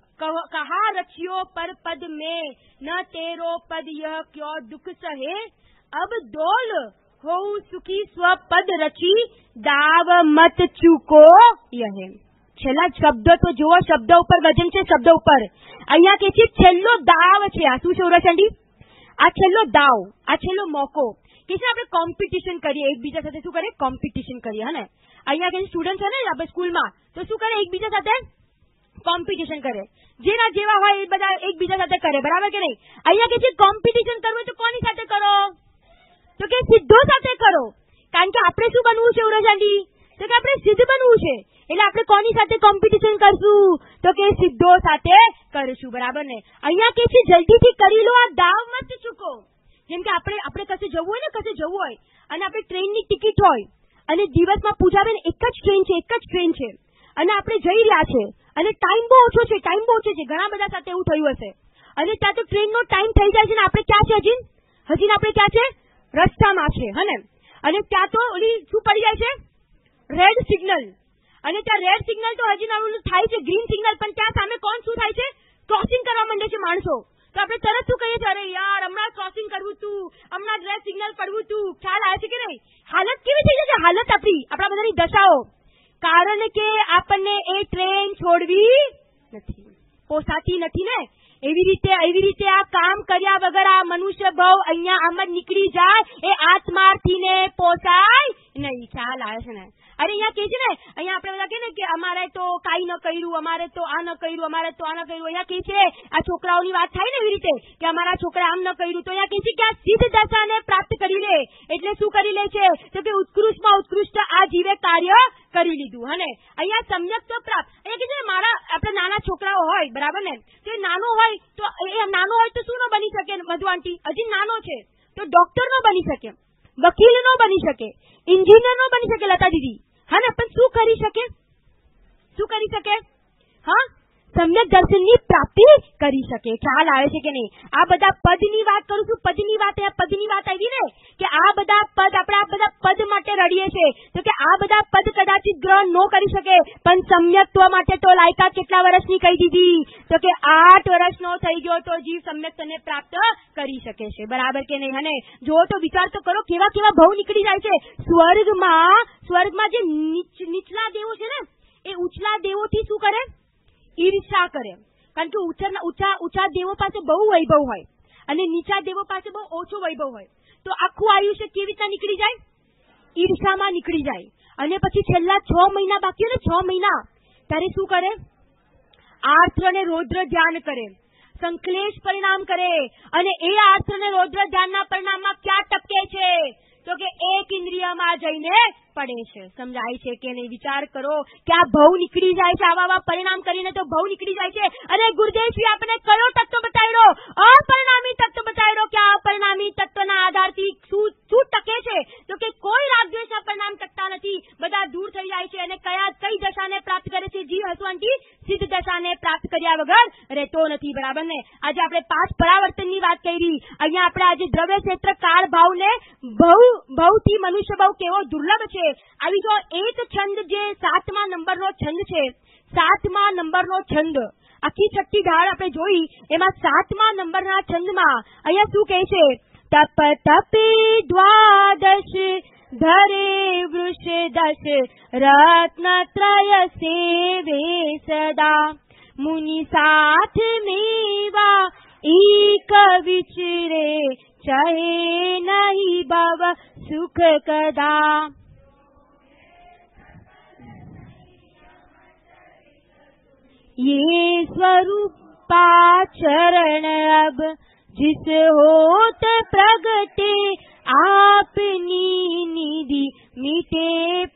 કહા રચ્યો પર પદ મેં ન તેરો પદ યહ ક્યો દુઃખ સહે, અબ દોલ હો સુખી સ્વ પદ રચી દાવ મત ચૂકો યહે. છેલ્લા શબ્દ તો જુઓ, શબ્દ ઉપર વજન છે, શબ્દ ઉપર. અહીંયા કે છે છેલ્લો દાવ છે. આ શું છે ઉર્વશી? આ છેલ્લો દાવ, આ છેલ્લો મોકો. કે છે આપણે કોમ્પિટિશન કરીએ એકબીજા સાથે. શું કરે? કોમ્પિટિશન કરીએ. હે ને? અહીંયા કે સ્ટુડન્ટ છે ને આપણે સ્કૂલમાં, તો શું કરે? એકબીજા સાથે કોમ્પિટિશન કરે. જેના જેવા હોય એ બધા એકબીજા સાથે કરે. બરાબર કે નહીં? અહીંયા કે છે કોમ્પિટિશન કરવું તો કોની સાથે કરો? તો કે સિદ્ધો સાથે કરો. કારણ કે આપણે શું બનવું છે ઉર્વશી? તો કે આપણે સિદ્ધ બનવું છે. એટલે આપણે કોની સાથે કોમ્પિટિશન કરશું? તો કે સિદ્ધો સાથે કરીશું. બરાબર ને? અહીંયા કે છે જલ્દીથી કરી લો, આ દાવ મત ચૂકો. જેમ કે આપણે આપણે કશે જવું હોય ને, કશે જવું હોય અને આપણે ટ્રેનની ટિકિટ હોય અને દિવસમાં પૂજાબેન એક જ ટ્રેન છે, એક જ ટ્રેન છે અને આપણે જઈ રહ્યા છે અને ટાઈમ બહુ ઓછો છે, ટાઈમ બહુ ઓછો છે. ઘણા બધા સાથે એવું થયું હશે. અને ત્યાં તો ટ્રેનનો ટાઈમ થઈ જાય છે ને આપણે ક્યાં છે? હજી હજી આપણે ક્યાં છે? રસ્તામાં છે. હે ને? અને ત્યાં તો ઓલી શું પડી જાય છે? Red signal. અને ત્યાં રેડ સિગ્નલ તો હજી નવું થાય છે, ગ્રીન સિગ્નલ. પણ ત્યાં સામે કોણ શું થાય છે? ક્રોસિંગ કરવા માંડે છે માણસો. તો આપણે તરત શું કહીએ છીએ? અરે યાર હમણાં ક્રોસિંગ કરવું તું, હમણાં રેડ સિગ્નલ પડવું તું. ખ્યાલ આવે છે કે નહીં? હાલત કેવી થઈ જશે? હાલત આપણી આપણા બધાની દશાઓ. કારણ કે આપણને એ ટ્રેન છોડવી નથી, પોસાતી નથી ને. એવી રીતે એવી રીતે આ કામ કર્યા વગર આ મનુષ્ય ભાવ અહીંયા આમ જ નીકળી જાય એ આત્માર્થીને પોસાય નહીં, ખ્યાલ આવે છે ને. અરે અહીંયા કે છે ને, અહીંયા આપણે બધા કે ને કે અમારે તો કાંઈ ન કર્યું, અમારે તો આ ન કર્યું, અમારે તો આ ન કર્યું. અહીંયા કે છે આ છોકરાઓની વાત થાય ને એવી રીતે કે અમારા છોકરા આમ ન કર્યું, તો અહીંયા કે છે કે આ સિદ્ધ દશાને પ્રાપ્ત કરી લે. એટલે શું કરી લે છે? તો કે ઉત્કૃષ્ટમાં ઉત્કૃષ્ટ આ જીવે કાર્ય કરી લીધું. હને અહીંયા સમ્યક તો પ્રાપ્ત. અહીંયા કે છે ને મારા આપણે નાના છોકરાઓ હોય, બરાબર ને, તો એ નાનો હોય તો એ નાનો હોય તો શું ન બની શકે મધુ આંટી? હજી નાનો છે તો ડોક્ટર નો બની શકે, વકીલ નો બની શકે, એન્જિનિયર નો બની શકે લતા દીદી. હા ને, પણ શું કરી શકે? શું કરી શકે? હા, સમ્યક દર્શનની પ્રાપ્તિ કરી શકે. ખ્યાલ આવે છે કે નહીં? આ બધા પદની વાત કરું છું. પદની વાત પદની વાત આવી ને કે આ બધા પદ આપણે આ બધા પદ માટે રડીએ છીએ, તો કે આ બધા પદ કદાચિત ગ્રહણ ન કરી શકે, પણ સમ્યકત્વ માટે તો લાયકાત કેટલા વર્ષની કહી દીધી? તો કે આઠ વર્ષનો થઈ ગયો તો જીવ સમ્યકત્વને પ્રાપ્ત કરી શકે છે. બરાબર કે નહીં? અને જો તો વિચાર તો કરો કેવા કેવા ભાવ નીકળી જાય છે. સ્વર્ગમાં સ્વર્ગમાં જે નીચલા દેવો છે ને, એ ઉચલા દેવોથી શું કરે? ઈર્ષા કરે. કારણ કે ઊંચા ઊંચા ઊંચા દેવો પાસે બહુ વૈભવ હોય અને નીચા દેવો પાસે બહુ ઓછો વૈભવ હોય, તો આખું આયુષ્ય કેવી રીતના નીકળી જાય? ઈર્ષામાં નીકળી જાય. અને પછી છેલ્લા છ મહિના બાકી હોય ને, છ મહિના ત્યારે શું કરે? આર્દ્ર અને રૌદ્ર ધ્યાન કરે, સંશ્લેષ પરિણામ કરે. અને એ આર્દ્ર અને રૌદ્ર ધ્યાનના પરિણામમાં ક્યાં ટપકે છે? તો કે એક ઇન્દ્રિયમાં જઈને પડે છે. સમજાય છે કે નહીં? વિચાર કરો કે આ ભવ નીકળી જાય છે, આવા આવા પરિણામ કરીને તો ભવ નીકળી જાય છે. અને ગુરુદેવજી આપણે કયો તત્વ બતાવ્યો? અપરિણામી તત્વ બતાવ્યો. કે આ અપરિણામી તત્વના આધારથી શું શું ટકે છે? તો કે કોઈ રાગદ્વેષના પરિણામ ટકતા નથી, બધા દૂર થઈ જાય છે. અને કયા કઈ દશાને પ્રાપ્ત કરે છે જીવ હસવંતી? સિદ્ધ દશાને પ્રાપ્ત કર્યા વગર રહેતો નથી. બરાબર ને? આજે આપણે પાંચ પરાવર્તનની વાત કરી. અહીંયા આપણે આજે દ્રવ્ય ક્ષેત્ર કાળ ભાવને ભવ ભવથી મનુષ્ય ભાવ કેવો દુર્લભ છે. આવી જો એક છંદ જે સાતમા નંબરનો છંદ છે, સાતમા નંબરનો છંદ આખી છઠ્ઠી ઢાળ આપણે જોઈ, એમાં સાતમા નંબરના છંદમાં અહીંયા શું કહે છે? તપ તપી દ્વાદશ ધરે વૃષ દશ રત્નત્રય સેવે સદા મુનિ સાથ મેવા એક વિચરે ચહે નહીં ભવ સુખ કદા. ये स्वरूपाचरण अब जिस होत प्रगटे आपनी निधि मीटे.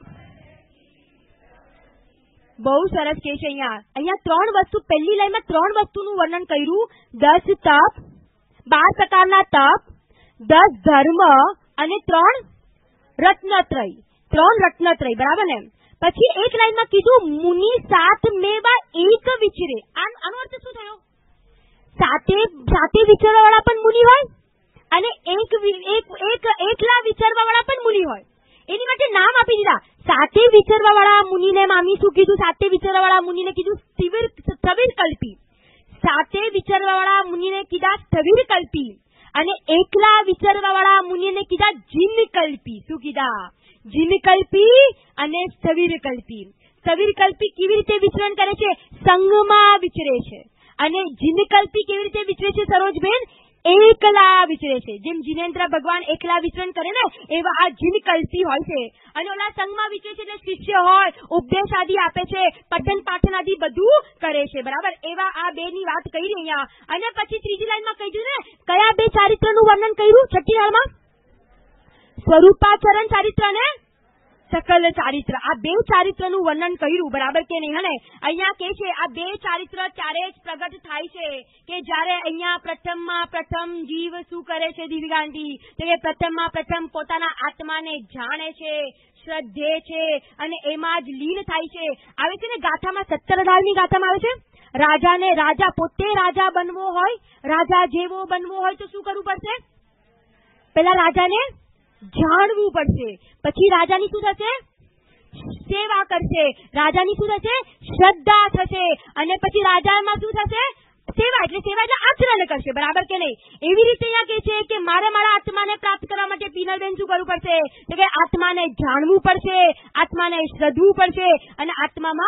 બહુ સરસ કે છે. અહીંયા અહીંયા ત્રણ વસ્તુ, પહેલી લાઈનમાં ત્રણ વસ્તુનું વર્ણન કર્યું. દસ તપ, બાર પ્રકારના તપ, દસ ધર્મ અને ત્રણ રત્નત્રય. ત્રણ રત્નત્રય, બરાબર ને? પછી એક લાઈનમાં કીધું મુનિ સાત મેવા એક વિચરે. આનો અર્થ શું થયો? સાતે સાતે વિચરવા વાળા પણ મુનિ હોય અને એક એક એકલા વિચરવા વાળા પણ મુનિ હોય. એની માટે નામ આપી દીધા. સાતે વિચરવા વાળા મુનિને મામી શું કીધું? સાતે વિચરવા વાળા મુનિને કીધું સ્થવિર સ્થવિર કલ્પી. સાતે વિચરવા વાળા મુનિને કીધા સ્થવિર કલ્પી. અને એકલા વિચરવા વાળા મુનિને કીધા જીન કલ્પી. શું કીધા? જીન કલ્પી અને સ્થવિર કલ્પી. સ્થવિર કલ્પી કેવી રીતે વિચરણ કરે છે? સંગમાં વિચરે છે. અને જીન કલ્પી કેવી રીતે વિચરે છે સરોજબેન? એકલા વિચરે છે. જેમ જીનેન્દ્ર ભગવાન એકલા વિચરણ કરે ને, એવા આ જીન કલ્પી હોય છે. અને ઓલા સંઘમાં વિચરે છે, એટલે શિષ્ય હોય, ઉપદેશ આદિ આપે છે, પઠન પાઠન આદિ બધું કરે છે. બરાબર? એવા આ બે ની વાત કરી અહીંયા. અને પછી ત્રીજી લાઈનમાં કહ્યું ને, કયા બે ચારિત્રનું વર્ણન કર્યું છઠ્ઠી લાઈનમાં? સ્વરૂપાચરણ ચારિત્ર ને સકલ ચારિત્ર. આ બે ચારિત્રનું વર્ણન કર્યું. બરાબર કે નહીં? અને અહીંયા કે છે આ બે ચારિત્ર ત્યારે જ પ્રગટ થાય છે કે જ્યારે અહીંયા પ્રથમમાં પ્રથમ જીવ શું કરે છે દિવ્યગાંધી? તો કે પ્રથમમાં પ્રથમ પોતાના આત્માને જાણે છે, શ્રદ્ધે છે અને એમાં જ લીન થાય છે. આવે છે ને ગાથામાં, સત્તર અઢારની ગાથામાં આવે છે, રાજાને રાજા પોતે રાજા બનવો હોય, રાજા જેવો બનવો હોય તો શું કરવું પડશે? પેલા રાજાને જાણવું પડશે. પછી રાજાની શું થશે? સેવા કરશે. રાજાની શું થશે? શ્રદ્ધા થશે. અને પછી રાજામાં શું થશે? સેવા. એટલે સેવા એટલે આચરણ કરશે. બરાબર કે નહીં? એવી રીતે અહીંયા કે છે કે મારે મારા આત્માને પ્રાપ્ત કરવા માટે પીનલબેન શું કરવું પડશે? તો કે આત્માને જાણવું પડશે, આત્માને શ્રદ્ધવું પડશે અને આત્મામાં જ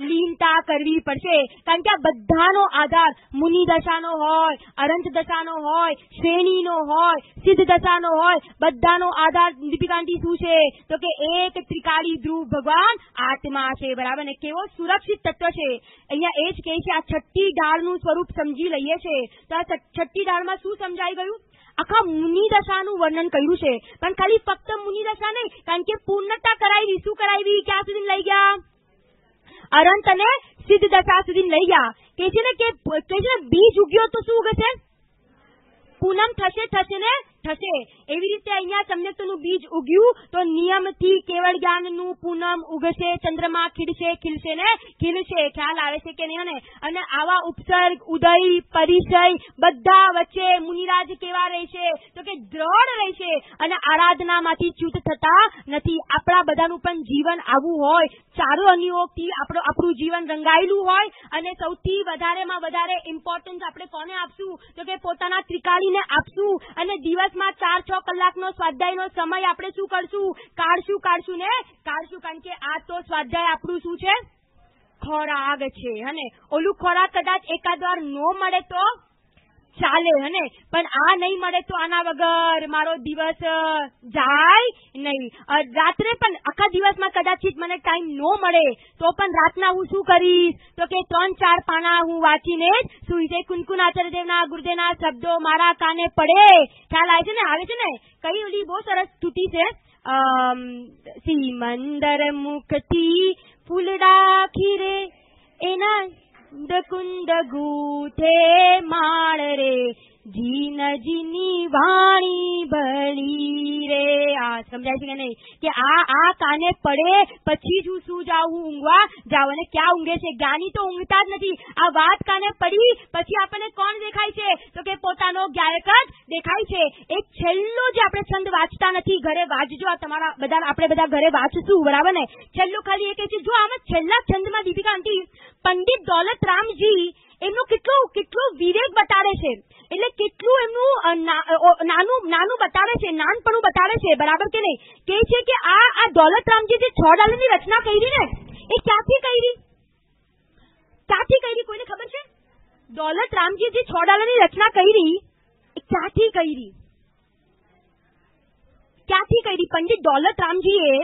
લીનતા કરવી પડશે. કારણ કે આ બધાનો આધાર મુનિ દશાનો હોય, અરંત દશાનો હોય, શ્રેણીનો હોય, સિદ્ધ દશાનો હોય, બધાનો આધાર દીપિકાંતી શું છે તો કે એક ત્રિકાળી ધ્રુવ ભગવાન આત્મા છે. બરાબર ને? કેવો સુરક્ષિત તત્વ છે. અહીંયા એ જ કહે છે આ છઠ્ઠી ઢાળનું સ્વરૂપ સમજી લઈએ છે તો આ છઠ્ઠી ઢાળમાં શું સમજાઈ ગયું? આખા મુનિ દશાનું વર્ણન કર્યું છે. પણ ખાલી ફક્ત મુનિ દશા નહીં, કારણ કે પૂર્ણતા કરાવી. શું કરાવી? ક્યાં સુધી લઈ ગયા? અરંત અને સિદ્ધ દશા સુધી લઈ ગયા. કે છે ને કે છે ને બીજ ઉગ્યો તો શું ઉગશે? પૂનમ થશે થશે ને થશે. એવી રીતે અહીંયા સમ્યક્તનું બીજ ઉગ્યું તો નિયમથી કેવળ જ્ઞાનનું પૂનમ ઉગશે, ચંદ્રમા ખીલશે ખીલશે ને ખીલશે. ખ્યાલ આવે છે કે નહીં? અને આવા ઉપસર્ગ, ઉદય, પરિચય બધા વચ્ચે મુનિરાજ કેવા રહેશે તો કે દ્રઢ રહેશે અને આરાધનામાંથી ચ્યુત થતા નથી. આપણા બધાનું પણ જીવન આવું હોય, ચારો અનિયોગથી આપણું આપણું જીવન રંગાયેલું હોય અને સૌથી વધારેમાં વધારે ઇમ્પોર્ટન્સ આપણે કોને આપશું તો કે પોતાના ત્રિકાળીને આપશું. અને દિવસમાં ચાર છ કલાકનો સ્વાધ્યાયનો સમય આપણે શું કરશું? કાઢશું કાઢશું ને કાઢશું. કારણ કે આ તો સ્વાધ્યાય આપણું શું છે? ખોરાક છે. અને ઓલું ખોરાક કદાચ એકાદ વાર ન મળે તો ચાલે, હને પણ આ નહીં મળે તો આના વગર મારો દિવસ જાય નહીં. રાત્રે પણ આખા દિવસમાં કદાચિત મને ટાઈમ ન મળે તો પણ રાતના હું શું કરીશ તો કે ત્રણ ચાર પાના હું વાંચીને જ સુઈ જાય. કુનકુન આચાર્યદેવના ગુરુદેવના શબ્દો મારા કાને પડે. ખ્યાલ આવે છે ને? આવે છે ને? કઈ ઓલી બહુ સરસ સ્તુતિ છે. સિમંદર મુખથી ફૂલડા ખીરે એના કુંદ ગૂથે માળ રે જીન જીની વાણી ભળી રે. આ સમજાય છે કે નહીં? કે આ આ કાને પડે પછી જ હું શું જાઉં? હું ઊંઘવા જાઉં. અને ક્યાં ઊંઘે છે? જ્ઞાની તો ઊંઘતા જ નથી. આ વાત કાને પડી પછી આપણને કોણ દેખાય છે તો કે પોતાનો ગાયક જ દેખાય છે. એક છેલ્લો જે આપણે છંદ વાંચતા નથી, ઘરે વાંચજો. આ તમારા બધા આપણે બધા ઘરે વાંચશું. બરાબર ને? છેલ્લું ખાલી એ કહે છે જો આમાં છેલ્લા છંદમાં દીપિકા આંટી પંડિત દોલત રામજી એમનું કેટલું કેટલું વિવેક બતાવે છે. એટલે કેટલું એમનું નાનું નાનું બતાવે છે, નાનપણું બતાવે છે. બરાબર કે નહીં? કે છે કે આ આ દોલતરામજી જે છ ડાલરની રચના કરી ને એ ક્યાંથી કરી? ક્યાંથી કરી? કોઈને ખબર છે? દોલતરામજી જે છ ડાલરની રચના કરી એ ક્યાંથી કરી? ક્યાંથી કરી? પંડિત દોલતરામજીએ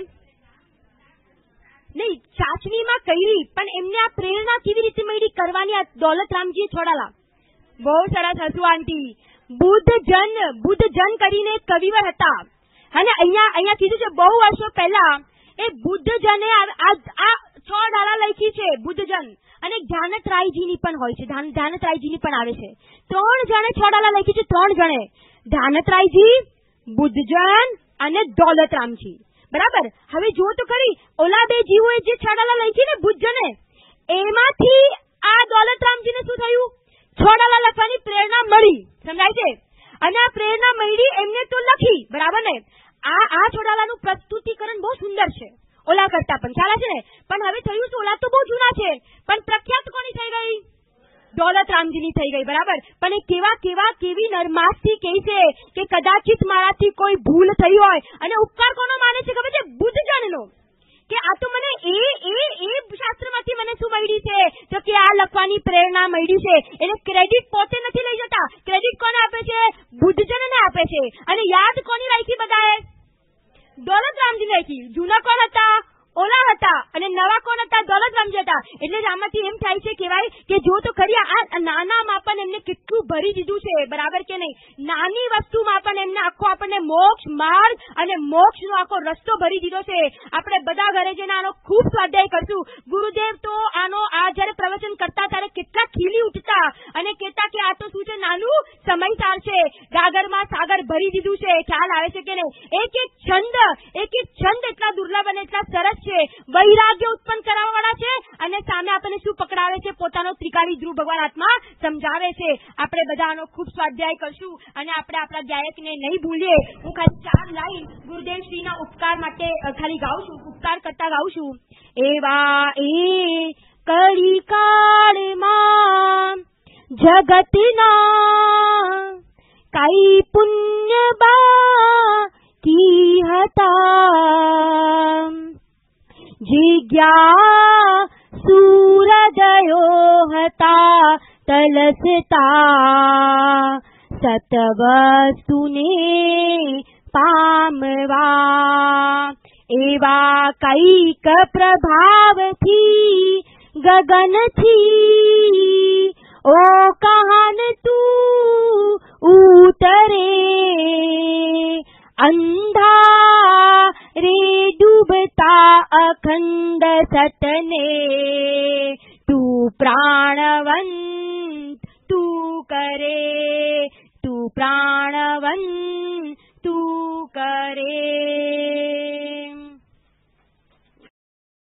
નહીં ચાચણીમાં કરી, પણ એમને આ પ્રેરણા કેવી રીતે મળી કરવાની? આ દોલતરામજીએ છોડાલા. બહુ સરસ હસુ આંટી. બુદ્ધ જન બુદ્ધ જન કરીને કવિવર હતા. અને અહીંયા અહીંયા કીધું છે બહુ વર્ષો પહેલા એ બુદ્ધ જને આ છ ડાળા લખી છે. બુદ્ધ જન અને ધ્યાનતરાયજીની પણ હોય છે. ધ્યાનતરાયજીની પણ આવે છે. ત્રણ જણે છ ડાળા લખી છે. ત્રણ જણે ધ્યાનતરાયજી, બુદ્ધજન અને દોલતરામજી. બરાબર? હવે જો તો ખરી ઓલા બે જીવોએ જે છડાલા લખી ને બુદ્ધજને એમાંથી આ દોલતરામજીને શું થયું? છડાલા લખવાની પ્રેરણા મળી. સમજાય છે? અને આ પ્રેરણા મળી એમને તો લખી. બરાબર ને? આ આ છડાલાનું પ્રસ્તુતિકરણ બહુ સુંદર છે ઓલા કરતા પણ. ખ્યાલ છે ને? પણ હવે થયું શું? ઓલા તો બહુ જૂના છે પણ પ્રખ્યાત કોની થઈ ગઈ? દોલતરામજીની થઈ ગઈ. બરાબર? પણ એ કેવા કેવા કેવી નરમાસથી કહે છે કે કદાચિત મારાથી કોઈ ભૂલ થઈ હોય. અને ઉપકાર કોનો માને છે ખબર છે? બુદ્ધજનનો. કે આ તો મને એ એ એ શાસ્ત્રમાંથી મને શું મળી છે તો કે આ લખવાની પ્રેરણા મળી છે. એટલે ક્રેડિટ પોતે નથી લઈ જતા. ક્રેડિટ કોને આપે છે? બુદ્ધજનને આપે છે. અને યાદ કોની રાખી બધાએ? દોલતરામજી રાખી. જૂના કોણ હતા? ઓલા હતા. અને નવા કોણ હતા? દોલતરામજી હતા. એટલે આમાંથી એમ થાય છે કહેવાય કે જો તો ખરી આ નાનામાં પણ એમને કેટલું ભરી દીધું છે. બરાબર કે નહીં? નાની વસ્તુમાં પણ એમને આખો આપણને મોક્ષ માર્ગ અને મોક્ષનો આખો રસ્તો ભરી દીધો છે. આપણે બધા ઘરે જઈને આનો ખૂબ સ્વાધ્યાય કરશું. ગુરુદેવ તો આનો આ જયારે પ્રવચન કરતા ત્યારે કેટલા ખીલી ઉઠતા અને કહેતા કે આ તો શું છે? નાનું સમયસાર છે. ગાગરમાં સાગર ભરી દીધું છે. ખ્યાલ આવે છે કે નહીં? એક એક છંદ એક એક છંદ એટલા દુર્લભ અને એટલા સરસ છે. વૈરાગ્ય ઉત્પન્ન કરવા વાળા છે. અને સામે આપણને શું પકડાવે છે? પોતાનો ત્રિકાળી ધ્રુવ ભગવાન આત્મા સમજાવે છે. આપણે બધાનો ખૂબ સ્વાધ્યાય કરશું અને આપણે આપણા ગાયકને નહીં ભૂલીએ. હું ખાલી ચાર લાઈન ગુરુદેવ શ્રીના ઉપકાર માટે ખાલી ગાઉં છું. ઉપકાર કરતા ગાઉં છું. એવા એ કળી કાળમાં જગતના કઈ પુણ્ય બાકી હતા. જગ્યા સૂરદયો હતા તલસતા સતવસ્તુને પામવા એવા કૈક પ્રભાવથી ગગનથી ઓ કહાન તું ઉતરે અંધા રે ડૂબતા અખંડ સતને તું પ્રાણવંત તું કરે તું પ્રાણવંત તું કરે.